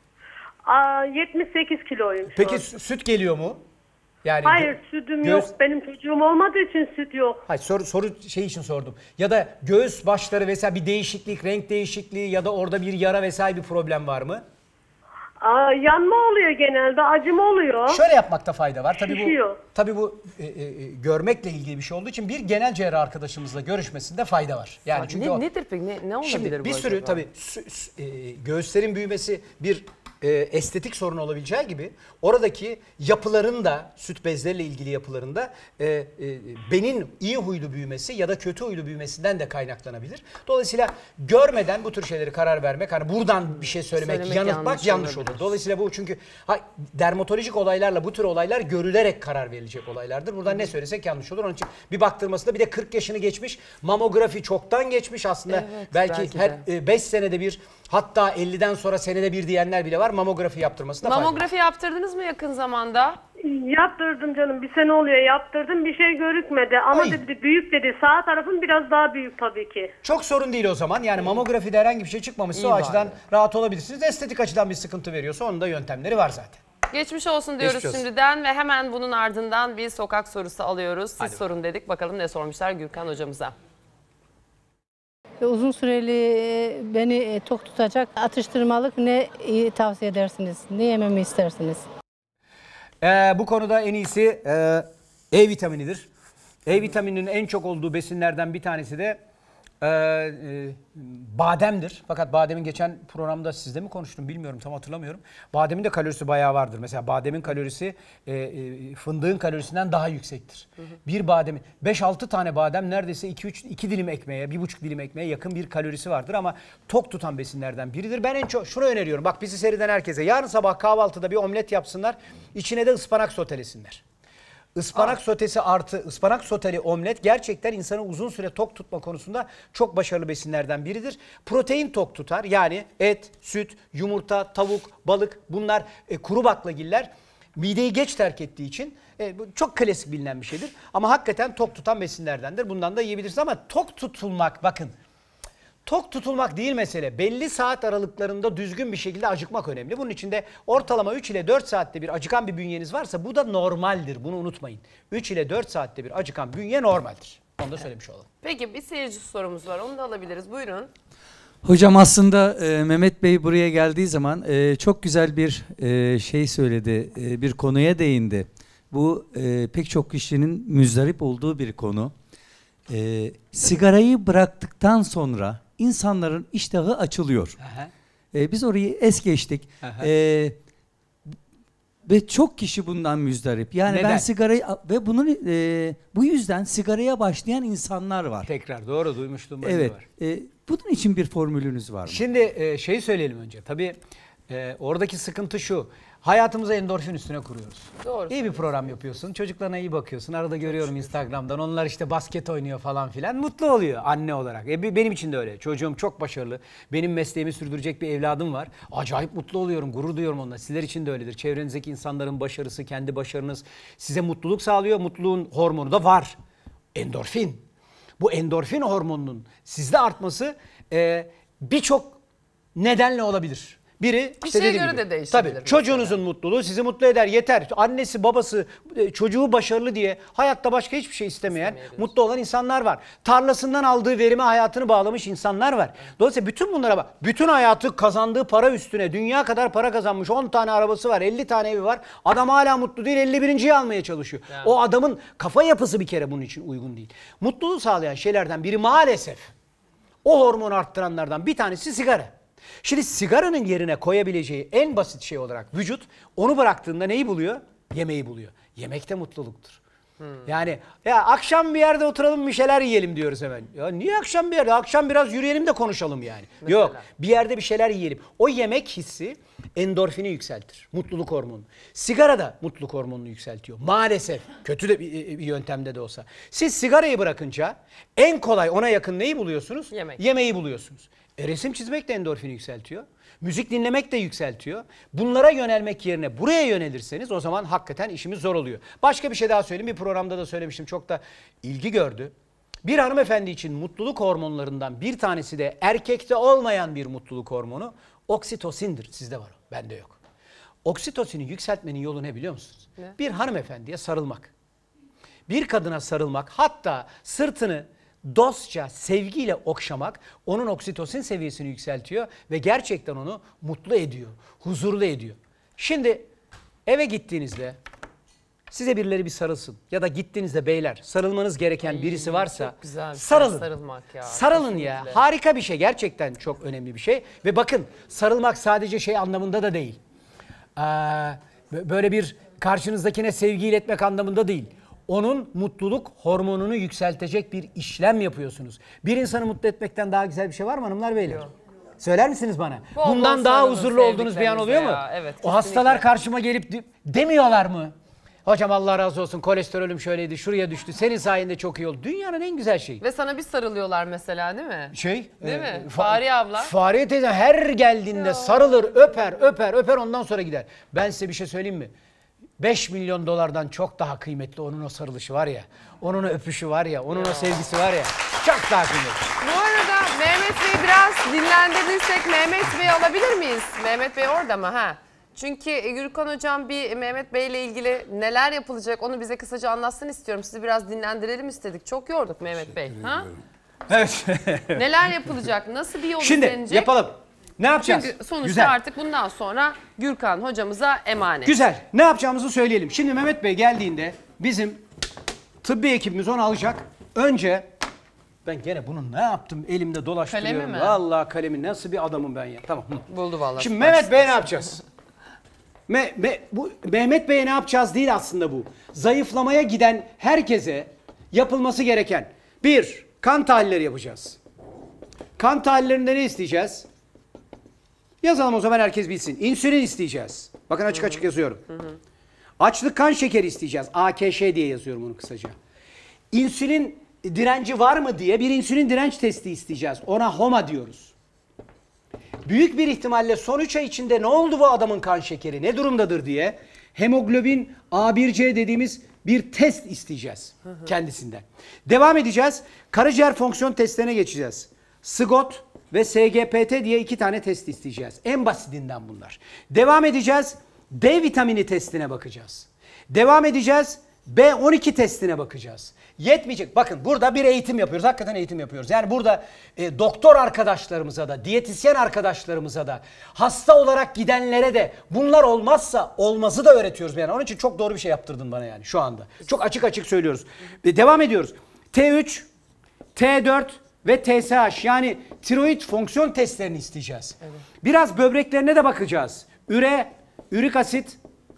S18: 78 kiloyum şu
S4: Peki
S18: an.
S4: süt geliyor mu? Yani
S18: Hayır sütüm yok. Benim çocuğum olmadığı için süt yok.
S4: Hayır, soru şey için sordum. Ya da göğüs başları vesaire bir değişiklik, renk değişikliği ya da orada bir yara vesaire bir problem var mı?
S18: Yanma oluyor genelde, acıma oluyor.
S4: Şöyle yapmakta fayda var.
S18: Şişiyor.
S4: Tabii bu görmekle ilgili bir şey olduğu için bir genel cerrah arkadaşımızla görüşmesinde fayda var. Yani çünkü
S1: nedir peki? Ne olabilir
S4: şimdi
S1: bu
S4: bir sürü
S1: acaba?
S4: tabii göğüslerin büyümesi bir estetik sorun olabileceği gibi oradaki yapıların da, süt bezleriyle ilgili yapılarında benin iyi huylu büyümesi ya da kötü huylu büyümesinden de kaynaklanabilir. Dolayısıyla görmeden bu tür şeyleri karar vermek, hani buradan bir şey söylemek yanıltmak yanlış olur. Dolayısıyla bu çünkü dermatolojik olaylarla bu tür olaylar görülerek karar verilecek olaylardır. Buradan ne söylesek yanlış olur. Onun için bir baktırmasında, bir de 40 yaşını geçmiş, mamografi çoktan geçmiş aslında.
S1: Evet,
S4: belki her 5 senede bir, hatta 50'den sonra senede bir diyenler bile var. Mamografi yaptırmasında fayda var.
S1: Mamografi yaptırdınız mı yakın zamanda?
S18: Yaptırdım canım. 1 sene oluyor yaptırdım. Bir şey görükmedi. Ama dedi büyük dedi. Sağ tarafın biraz daha büyük tabii ki.
S4: Çok sorun değil o zaman. Yani mamografide herhangi bir şey çıkmamışsa
S1: İyi
S4: o açıdan
S1: bari.
S4: rahat olabilirsiniz. Estetik açıdan bir sıkıntı veriyorsa onun da yöntemleri var zaten.
S1: Geçmiş olsun diyoruz
S4: Geçmiş olsun.
S1: şimdiden ve hemen bunun ardından bir sokak sorusu alıyoruz. Siz
S4: Hadi
S1: sorun dedik. Bakalım ne sormuşlar Gürkan hocamıza.
S11: Uzun süreli beni tok tutacak atıştırmalık ne tavsiye edersiniz? Ne yememi istersiniz?
S4: Bu konuda en iyisi E vitaminidir. E vitamininin en çok olduğu besinlerden bir tanesi de bademdir. Fakat bademin geçen programda sizde mi konuştum bilmiyorum, tam hatırlamıyorum. Bademin de kalorisi bayağı vardır. Mesela bademin kalorisi fındığın kalorisinden daha yüksektir. Bir bademin 5-6 tane badem neredeyse 2 dilim ekmeğe, 1,5 dilim ekmeğe yakın bir kalorisi vardır ama tok tutan besinlerden biridir. Ben en çok şunu öneriyorum. Bak, bizi seyreden herkese yarın sabah kahvaltıda bir omlet yapsınlar. İçine de ıspanak sotelesinler. Ispanak sotesi artı ıspanak soteli omlet gerçekten insanı uzun süre tok tutma konusunda çok başarılı besinlerden biridir. Protein tok tutar. Yani et, süt, yumurta, tavuk, balık, bunlar kuru baklagiller mideyi geç terk ettiği için çok klasik bilinen bir şeydir. Ama hakikaten tok tutan besinlerdendir. Bundan da yiyebilirsiniz ama tok tutulmak, bakın. Tok tutulmak değil mesele. Belli saat aralıklarında düzgün bir şekilde acıkmak önemli. Bunun için de ortalama 3 ile 4 saatte bir acıkan bir bünyeniz varsa bu da normaldir. Bunu unutmayın. 3 ile 4 saatte bir acıkan bünye normaldir. Onu da söylemiş olalım.
S1: Peki bir seyirci sorumuz var. Onu da alabiliriz. Buyurun.
S19: Hocam aslında Mehmet Bey buraya geldiği zaman çok güzel bir şey söyledi. Bir konuya değindi. Bu pek çok kişinin müzdarip olduğu bir konu. Sigarayı bıraktıktan sonra insanların iştahı açılıyor. Biz orayı es geçtik. Ve çok kişi bundan müzdarip. Yani
S4: neden?
S19: ben sigarayı ve bunun bu yüzden sigaraya başlayan insanlar var.
S4: Tekrar doğru duymuştum.
S19: Evet.
S4: Var.
S19: Bunun için bir formülünüz var mı?
S4: Şimdi şeyi söyleyelim önce. Tabii oradaki sıkıntı şu. Hayatımıza endorfin üstüne kuruyoruz.
S1: Doğru.
S4: İyi bir program yapıyorsun. Çocuklarına iyi bakıyorsun. Arada görüyorum Instagram'dan. Onlar işte basket oynuyor falan filan. Mutlu oluyor anne olarak. Benim için de öyle. Çocuğum çok başarılı. Benim mesleğimi sürdürecek bir evladım var. Acayip mutlu oluyorum. Gurur duyuyorum onunla. Sizler için de öyledir. Çevrenizdeki insanların başarısı, kendi başarınız size mutluluk sağlıyor. Mutluluğun hormonu da var. Endorfin. Bu endorfin hormonunun sizde artması birçok nedenle olabilir. Biri
S1: Bir
S4: işte
S1: şeye
S4: dediğim
S1: göre
S4: gibi,
S1: de değişebilir.
S4: tabii çocuğunuzun mutluluğu sizi mutlu eder, yeter. Annesi, babası, çocuğu başarılı diye hayatta başka hiçbir şey istemeyen, mutlu olan insanlar var. Tarlasından aldığı verime hayatını bağlamış insanlar var. Dolayısıyla bütün bunlara bak. Bütün hayatı kazandığı para üstüne dünya kadar para kazanmış. 10 tane arabası var, 50 tane evi var. Adam hala mutlu değil, 51.'yi almaya çalışıyor.
S1: Yani.
S4: O adamın kafa yapısı bir kere bunun için uygun değil. Mutluluğu sağlayan şeylerden biri maalesef o hormonu arttıranlardan bir tanesi sigara. Şimdi sigaranın yerine koyabileceği en basit şey olarak vücut onu bıraktığında neyi buluyor? Yemeği buluyor. Yemek de mutluluktur. Yani ya akşam bir yerde oturalım bir şeyler yiyelim diyoruz hemen. Ya niye akşam bir yerde? Akşam biraz yürüyelim de konuşalım yani. Mesela? Yok, bir yerde bir şeyler yiyelim. O yemek hissi endorfini yükseltir. Mutluluk hormonu. Sigara da mutluluk hormonunu yükseltiyor. Maalesef. Kötü de bir yöntemde de olsa. Siz sigarayı bırakınca en kolay ona yakın neyi buluyorsunuz?
S1: Yemek.
S4: Yemeği buluyorsunuz. Resim çizmek de endorfini yükseltiyor. Müzik dinlemek de yükseltiyor. Bunlara yönelmek yerine buraya yönelirseniz o zaman hakikaten işimiz zor oluyor. Başka bir şey daha söyleyeyim. Bir programda da söylemiştim. Çok da ilgi gördü. Bir hanımefendi için mutluluk hormonlarından bir tanesi de erkekte olmayan bir mutluluk hormonu oksitosindir. Sizde var o, bende yok. Oksitosini yükseltmenin yolu ne biliyor musunuz? Ne? Bir hanımefendiye sarılmak. Bir kadına sarılmak, hatta sırtını dostça, sevgiyle okşamak onun oksitosin seviyesini yükseltiyor ve gerçekten onu mutlu ediyor, huzurlu ediyor. Şimdi eve gittiğinizde size birileri bir sarılsın ya da gittiğinizde beyler sarılmanız gereken birisi varsa
S1: çok güzel bir şey,
S4: sarılın.
S1: sarılmak ya.
S4: Sarılın
S1: Kesinlikle.
S4: ya. Harika bir şey. Gerçekten çok önemli bir şey. Ve bakın sarılmak sadece şey anlamında da değil. Böyle bir karşınızdakine sevgi iletmek anlamında değil. Onun mutluluk hormonunu yükseltecek bir işlem yapıyorsunuz. Bir insanı mutlu etmekten daha güzel bir şey var mı hanımlar beyler? Yok. Söyler misiniz bana?
S1: Bol bol
S4: Bundan daha
S1: sarılın
S4: huzurlu olduğunuz bir an oluyor mu?
S1: ya. Evet,
S4: o
S1: kesinlikle.
S4: hastalar karşıma gelip demiyorlar mı? Hocam Allah razı olsun, kolesterolüm şöyleydi, şuraya düştü, senin sayende çok iyi oldu. Dünyanın en güzel şeyi.
S1: Ve sana bir sarılıyorlar mesela, değil mi? Değil mi?
S4: Fa-
S1: Fahriye abla.
S4: Fahriye teyze her geldiğinde sarılır, öper ondan sonra gider. Ben size bir şey söyleyeyim mi? 5 milyon dolardan çok daha kıymetli onun o sarılışı var ya. Onun o öpüşü var ya, onun o sevgisi var ya. Çok daha kıymetli.
S1: Bu arada Mehmet Bey biraz dinlendirdiysek Mehmet Bey alabilir miyiz? Mehmet Bey orada mı? Ha. Çünkü Gürkan Hocam bir Mehmet Bey ile ilgili neler yapılacak onu bize kısaca anlatsın istiyorum. Sizi biraz dinlendirelim istedik. Çok yorduk Mehmet Bey. Ha?
S4: Evet.
S1: Neler yapılacak? Nasıl bir yol
S4: Şimdi
S1: izlenecek?
S4: yapalım. Ne yapacağız?
S1: Çünkü sonuçta
S4: Güzel.
S1: artık bundan sonra Gürkan hocamıza emanet.
S4: Güzel. Ne yapacağımızı söyleyelim. Şimdi Mehmet Bey geldiğinde bizim tıbbi ekibimiz onu alacak. Önce ben gene bunu ne yaptım? Elimde dolaştırıyorum.
S1: Kalemi mi?
S4: Vallahi kalemi nasıl bir adamım ben ya. Tamam.
S1: Buldu vallahi.
S4: Şimdi Mehmet Bey ne yapacağız? Bu Mehmet Bey'e ne yapacağız değil aslında bu. Zayıflamaya giden herkese yapılması gereken bir, kan tahlilleri yapacağız. Kan tahlillerinde ne isteyeceğiz? Yazalım o zaman herkes bilsin. İnsülin isteyeceğiz. Bakın açık açık yazıyorum. Açlık kan şekeri isteyeceğiz. AKŞ diye yazıyorum onu kısaca. İnsülin direnci var mı diye bir insülin direnç testi isteyeceğiz. Ona HOMA diyoruz. Büyük bir ihtimalle son 3 ay içinde ne oldu bu adamın kan şekeri, ne durumdadır diye hemoglobin A1C dediğimiz bir test isteyeceğiz kendisinden. Devam edeceğiz. Karaciğer fonksiyon testlerine geçeceğiz. SGOT ve SGPT diye 2 tane test isteyeceğiz. En basitinden bunlar. Devam edeceğiz. D vitamini testine bakacağız. Devam edeceğiz. B12 testine bakacağız. Yetmeyecek. Bakın burada bir eğitim yapıyoruz. Hakikaten eğitim yapıyoruz. Yani burada doktor arkadaşlarımıza da, diyetisyen arkadaşlarımıza da, hasta olarak gidenlere de bunlar olmazsa olmazı da öğretiyoruz. Yani onun için çok doğru bir şey yaptırdın bana yani şu anda. Çok açık açık söylüyoruz. Devam ediyoruz. T3, T4 ve TSH yani tiroid fonksiyon testlerini isteyeceğiz. Evet. Biraz böbreklerine de bakacağız. Ürik asit.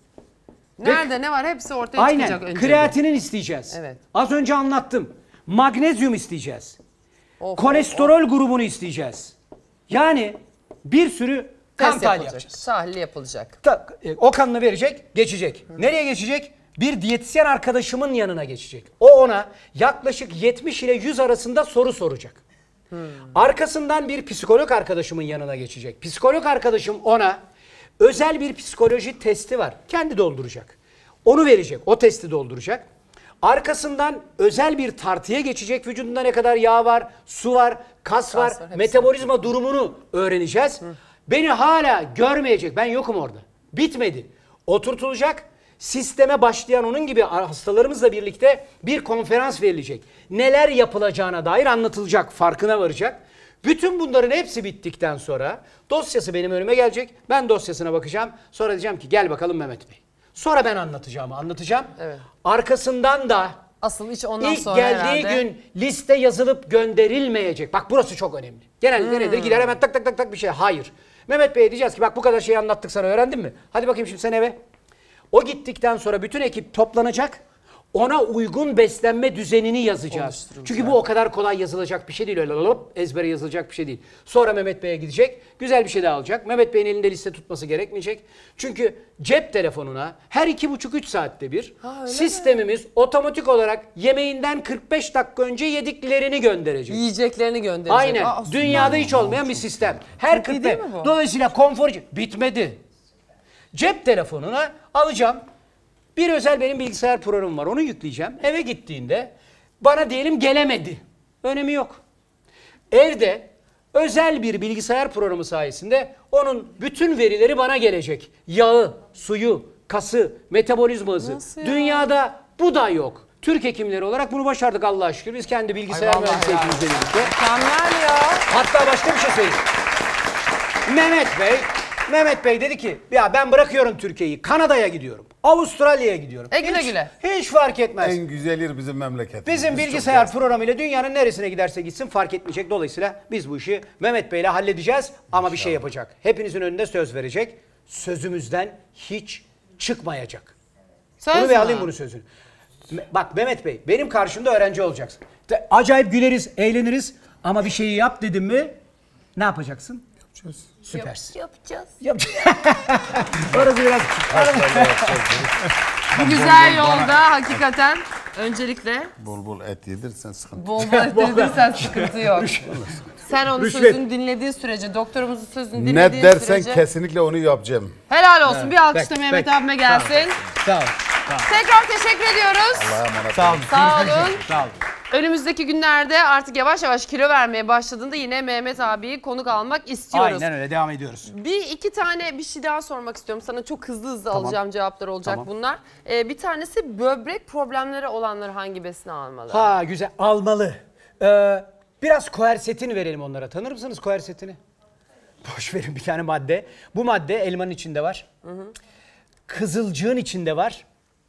S1: Nerede ne var hepsi ortaya çıkacak önce.
S4: Aynen. Kreatinin isteyeceğiz. Evet. Az önce anlattım. Magnezyum isteyeceğiz. Kolesterol grubunu isteyeceğiz. Yani bir sürü kan tahlili yapacağız.
S1: Tahlil yapılacak.
S4: O kanını verecek, geçecek. Nereye geçecek? Bir diyetisyen arkadaşımın yanına geçecek. O ona yaklaşık 70 ile 100 arasında soru soracak. Arkasından bir psikolog arkadaşımın yanına geçecek. Psikolog arkadaşım ona özel bir psikoloji testi var. Kendi dolduracak. Onu verecek. O testi dolduracak. Arkasından özel bir tartıya geçecek. Vücudunda ne kadar yağ var, su var, kas var, metabolizma durumunu öğreneceğiz. Beni hala görmeyecek. Ben yokum orada. Bitmedi. Oturtulacak. Sisteme başlayan onun gibi hastalarımızla birlikte bir konferans verilecek. Neler yapılacağına dair anlatılacak, farkına varacak. Bütün bunların hepsi bittikten sonra dosyası benim önüme gelecek. Ben dosyasına bakacağım. Sonra diyeceğim ki gel bakalım Mehmet Bey. Sonra ben anlatacağım. Evet. Arkasından da
S1: asıl iş ondan
S4: ilk
S1: sonra
S4: geldiği
S1: herhalde
S4: gün liste yazılıp gönderilmeyecek. Bak burası çok önemli. Genellikle nedir? Gider hemen tak bir şey. Hayır. Mehmet Bey'e diyeceğiz ki bak bu kadar şeyi anlattık sana, öğrendin mi? Hadi bakayım şimdi sen eve. O gittikten sonra bütün ekip toplanacak. Ona uygun beslenme düzenini yazacağız. Çünkü bu o kadar kolay yazılacak bir şey değil. Öyle ezbere yazılacak bir şey değil. Sonra Mehmet Bey'e gidecek. Güzel bir şey daha alacak. Mehmet Bey'in elinde liste tutması gerekmeyecek. Çünkü cep telefonuna her 2,5-3 saatte bir sistemimiz otomatik olarak yemeğinden 45 dakika önce yediklerini gönderecek.
S1: Yiyeceklerini gönderecek.
S4: Aynen. Dünyada hiç olmayan bir sistem. Her 45. Dolayısıyla konfor bitmedi. Cep telefonuna alacağım. Bir özel benim bilgisayar programım var. Onu yükleyeceğim. Eve gittiğinde bana diyelim gelemedi. Önemi yok. Evde özel bir bilgisayar programı sayesinde onun bütün verileri bana gelecek. Yağı, suyu, kası, metabolizma hızı. Dünyada bu da yok. Türk hekimleri olarak bunu başardık Allah'a şükür. Biz kendi bilgisayar mühendisliğimizle birlikte.
S1: Mükemmel ya.
S4: Hatta başka bir şey söyleyeyim. Mehmet Bey dedi ki ya ben bırakıyorum Türkiye'yi, Kanada'ya gidiyorum, Avustralya'ya gidiyorum.
S1: Güle.
S4: Hiç fark etmez.
S5: En güzel yer bizim memleketimiz.
S4: Bizim bilgisayar programıyla dünyanın neresine giderse gitsin fark etmeyecek. Dolayısıyla biz bu işi Mehmet Bey'le halledeceğiz ama bir şey yapacak. Hepinizin önünde söz verecek. Sözümüzden hiç çıkmayacak. Bunu bir alayım bunu sözünü. Bak Mehmet Bey benim karşımda öğrenci olacaksın. Acayip güleriz, eğleniriz ama bir şeyi yap dedim mi ne yapacaksın? Yapacağız. Süpersin.
S2: Yapacağız.
S4: Orası biraz...
S1: Bu güzel yolda hakikaten öncelikle...
S5: Bol et yedirsen sıkıntı.
S1: Bol et yedirsen sıkıntı yok. Sen onun sözünü dinlediğin sürece, doktorumuzun sözünü dinlediğin sürece...
S5: Ne dersen kesinlikle onu yapacağım.
S1: Helal olsun. Bir alkış da Mehmet abime gelsin.
S4: Sağ ol.
S1: Tekrar teşekkür ediyoruz.
S5: Allah'a emanet
S1: olun. Sağ olun.
S4: Sağ olun.
S1: Önümüzdeki günlerde artık yavaş yavaş kilo vermeye başladığında yine Mehmet abiyi konuk almak istiyoruz.
S4: Aynen öyle, devam ediyoruz.
S1: Bir şey daha sormak istiyorum. Sana çok hızlı alacağım cevaplar olacak bunlar. Bir tanesi böbrek problemleri olanlar hangi besini almalı?
S4: Ha güzel, almalı. Biraz koersetin verelim onlara. Tanır mısınız koersetini? Boş verin, bir tane madde. Bu madde elmanın içinde var. Kızılcığın içinde var.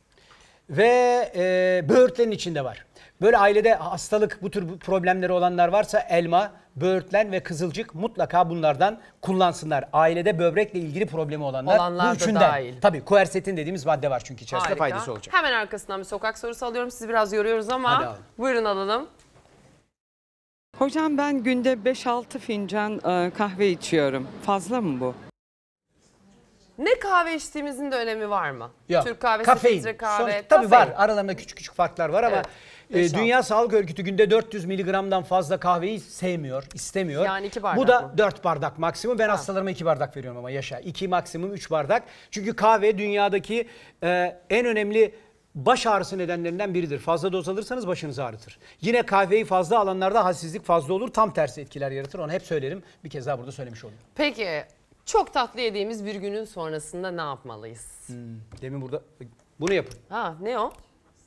S4: Ve böğürtlenin içinde var. Böyle ailede hastalık, bu tür problemleri olanlar varsa elma, böğürtlen ve kızılcık mutlaka bunlardan kullansınlar. Ailede böbrekle ilgili problemi olanlar bu üçünden. Dahil. Tabii koersetin dediğimiz madde var çünkü içerisinde, faydası olacak.
S1: Hemen arkasından bir sokak sorusu alıyorum. Sizi biraz yoruyoruz ama buyurun alalım.
S20: Hocam ben günde 5-6 fincan kahve içiyorum. Fazla mı bu?
S1: Ne kahve içtiğimizin de önemi var mı?
S4: Yok.
S1: Türk kahvesi,
S4: kafein.
S1: filtre kahve.
S4: Tabii var. Aralarında küçük farklar var ama
S1: Evet.
S4: Dünya Sağlık Örgütü günde 400 miligramdan fazla kahveyi sevmiyor, istemiyor.
S1: Yani 2 bardak
S4: Bu da
S1: mı?
S4: 4 bardak maksimum. Ben hastalarıma 2 bardak veriyorum ama yaşa. 2 maksimum 3 bardak. Çünkü kahve dünyadaki en önemli baş ağrısı nedenlerinden biridir. Fazla doz alırsanız başınızı ağrıtır. Yine kahveyi fazla alanlarda halsizlik fazla olur. Tam tersi etkiler yaratır. Onu hep söylerim. Bir kez daha burada söylemiş olayım.
S1: Peki çok tatlı yediğimiz bir günün sonrasında ne yapmalıyız?
S4: Demin burada bunu yapın.
S1: Ha, ne o?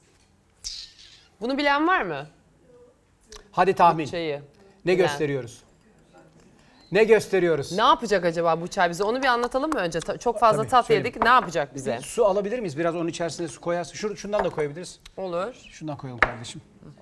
S1: Bunu bilen var mı?
S4: Hadi tahmin.
S1: Çayı.
S4: Ne gösteriyoruz? Ne gösteriyoruz?
S1: Ne yapacak acaba bu çay bize? Onu bir anlatalım mı önce? Çok fazla tatlı yedik. Ne yapacak bize?
S4: Su alabilir miyiz? Biraz onun içerisine su koyarsın. Şundan da koyabiliriz.
S1: Olur.
S4: Şundan koyalım kardeşim.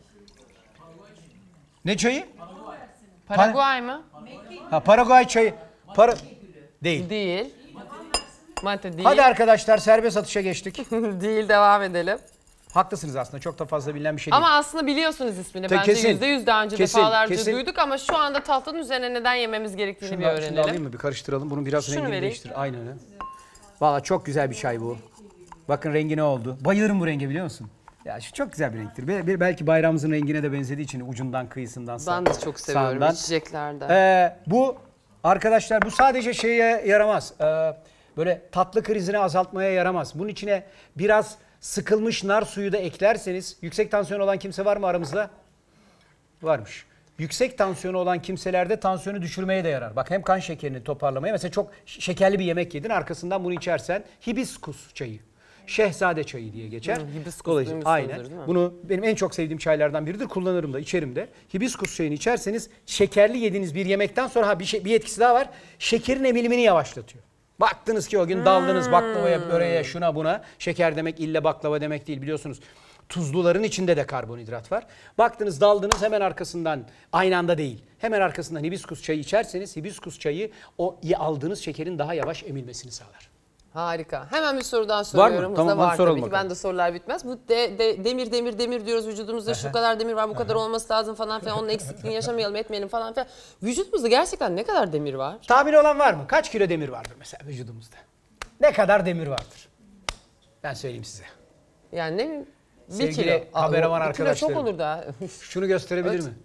S4: Ne çayı?
S1: Paraguay mı?
S4: Ha, Paraguay çayı. Değil.
S1: Değil. Mate değil.
S4: Hadi arkadaşlar, serbest atışa geçtik.
S1: Değil, devam edelim.
S4: Haklısınız aslında, çok da fazla bilinen bir şey değil.
S1: Ama aslında biliyorsunuz ismini. Bence %100 daha önce defalarca duyduk ama şu anda tatlının üzerine neden yememiz gerektiğini bir öğrenelim.
S4: Şunu alayım mı? Bir karıştıralım. Bunun biraz rengini değiştir. Aynen öyle. Valla çok güzel bir çay bu. Bakın rengi ne oldu? Bayılırım bu renge, biliyor musun? Ya şu çok güzel bir renktir. Belki bayrağımızın rengine de benzediği için ucundan, kıyısından,
S1: ben de çok seviyorum içeceklerden.
S4: Bu arkadaşlar, bu sadece şeye yaramaz. Böyle tatlı krizini azaltmaya yaramaz. Bunun içine biraz sıkılmış nar suyu da eklerseniz, yüksek tansiyon olan kimse var mı aramızda? Varmış. Yüksek tansiyonu olan kimselerde tansiyonu düşürmeye de yarar. Bak, hem kan şekerini toparlamaya, mesela çok şekerli bir yemek yedin, arkasından bunu içersen hibiskus çayı. Şehzade çayı diye geçer. Dolayısıyla aynen. Bunu benim en çok sevdiğim çaylardan biridir. Kullanırım da, içerim de. Hibiskus çayını içerseniz şekerli yediğiniz bir yemekten sonra bir etkisi daha var. Şekerin emilimini yavaşlatıyor. Baktınız ki o gün daldınız baklavaya, böreğe, şuna buna. Şeker demek ille baklava demek değil, biliyorsunuz. Tuzluların içinde de karbonhidrat var. Baktınız daldınız, hemen arkasından, aynı anda değil, hemen arkasından hibiskus çayı içerseniz hibiskus çayı o aldığınız şekerin daha yavaş emilmesini sağlar.
S1: Harika. Hemen bir soru daha soruyorum.
S4: Var mı? Tamam,
S1: var tabii ki.
S4: bakalım.
S1: Ben de sorular bitmez. Bu demir diyoruz vücudumuzda, şu kadar demir var, bu kadar olması lazım falan filan. Onun eksikliğini yaşamayalım, etmeyelim falan filan. Vücudumuzda gerçekten ne kadar demir var?
S4: Tahmin olan var mı? Kaç kilo demir vardır mesela vücudumuzda? Ne kadar demir vardır? Ben söyleyeyim size.
S1: Yani ne bileyim, 1
S4: Sevgili
S1: kilo.
S4: kameraman
S1: arkadaşlarım. 1 kilo çok
S4: arkadaşlarım.
S1: olur da.
S4: Şunu gösterebilir mi?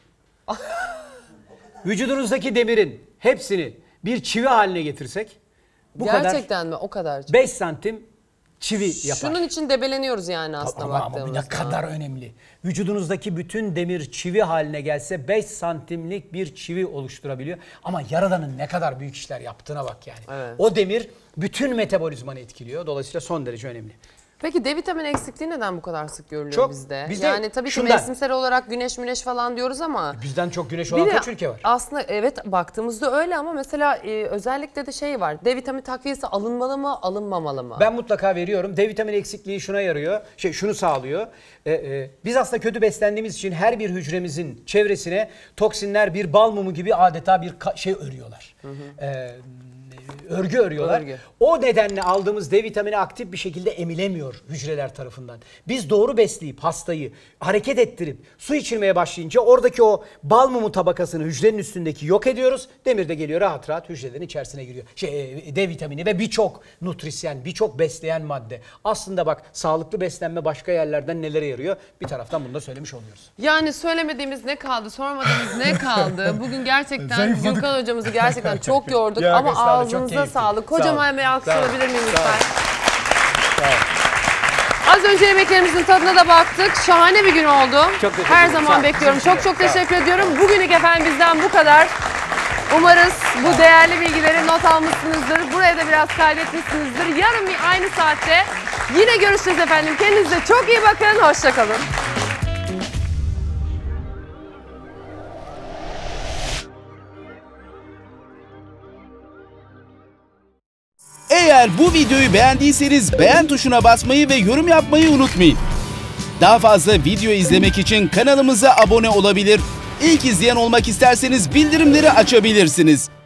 S4: Vücudunuzdaki demirin hepsini bir çivi haline getirsek, bu
S1: gerçekten
S4: kadar,
S1: mi? O kadar.
S4: 5 santim çivi yapar.
S1: Şunun için debeleniyoruz yani aslında baktığımızda.
S4: Ama ne kadar önemli. Vücudunuzdaki bütün demir çivi haline gelse 5 santimlik bir çivi oluşturabiliyor. Ama Yaradan'ın ne kadar büyük işler yaptığına bak yani.
S1: Evet.
S4: O demir bütün metabolizmanı etkiliyor. Dolayısıyla son derece önemli.
S1: Peki D vitamini eksikliği neden bu kadar sık görülüyor bizde?
S4: Bizde
S1: Yani tabii ki mevsimsel olarak güneş falan diyoruz ama.
S4: Bizden çok güneş olan kaç ülke var?
S1: Aslında evet, baktığımızda öyle ama mesela özellikle de şey var. D vitamini takviyesi alınmalı mı, alınmamalı mı?
S4: Ben mutlaka veriyorum. D vitamini eksikliği şuna yarıyor. Şunu sağlıyor. Biz aslında kötü beslendiğimiz için her bir hücremizin çevresine toksinler bir bal mumu gibi adeta bir şey örüyorlar. Örgü örüyorlar. O nedenle aldığımız D vitamini aktif bir şekilde emilemiyor hücreler tarafından. Biz doğru besleyip hastayı hareket ettirip su içirmeye başlayınca oradaki o bal mumu tabakasını hücrenin üstündeki yok ediyoruz. Demir de geliyor rahat rahat hücrelerin içerisine giriyor. D vitamini ve birçok nutrisyen, birçok besleyen madde. Aslında bak, sağlıklı beslenme başka yerlerden nelere yarıyor? Bir taraftan bunu da söylemiş oluyoruz.
S1: Yani söylemediğimiz ne kaldı, sormadığımız ne kaldı? Bugün gerçekten Gürkan hocamızı gerçekten çok yorduk ama ağzınıza sağlık. Kocaman bir alkış alabilir miyim lütfen? Az önce yemeklerimizin tadına da baktık. Şahane bir gün oldu.
S4: Çok teşekkür
S1: Her
S4: ederim.
S1: zaman
S4: Sağ ol.
S1: bekliyorum.
S4: Sizin
S1: Çok
S4: için de.
S1: çok
S4: Sağ ol.
S1: teşekkür ediyorum. Bugünlük efendim bizden bu kadar. Umarız bu değerli bilgileri not almışsınızdır. Buraya da biraz kaydetmişsinizdir. Yarın aynı saatte yine görüşeceğiz efendim. Kendinize çok iyi bakın. Hoşça kalın.
S21: Eğer bu videoyu beğendiyseniz beğen tuşuna basmayı ve yorum yapmayı unutmayın. Daha fazla video izlemek için kanalımıza abone olabilir. İlk izleyen olmak isterseniz bildirimleri açabilirsiniz.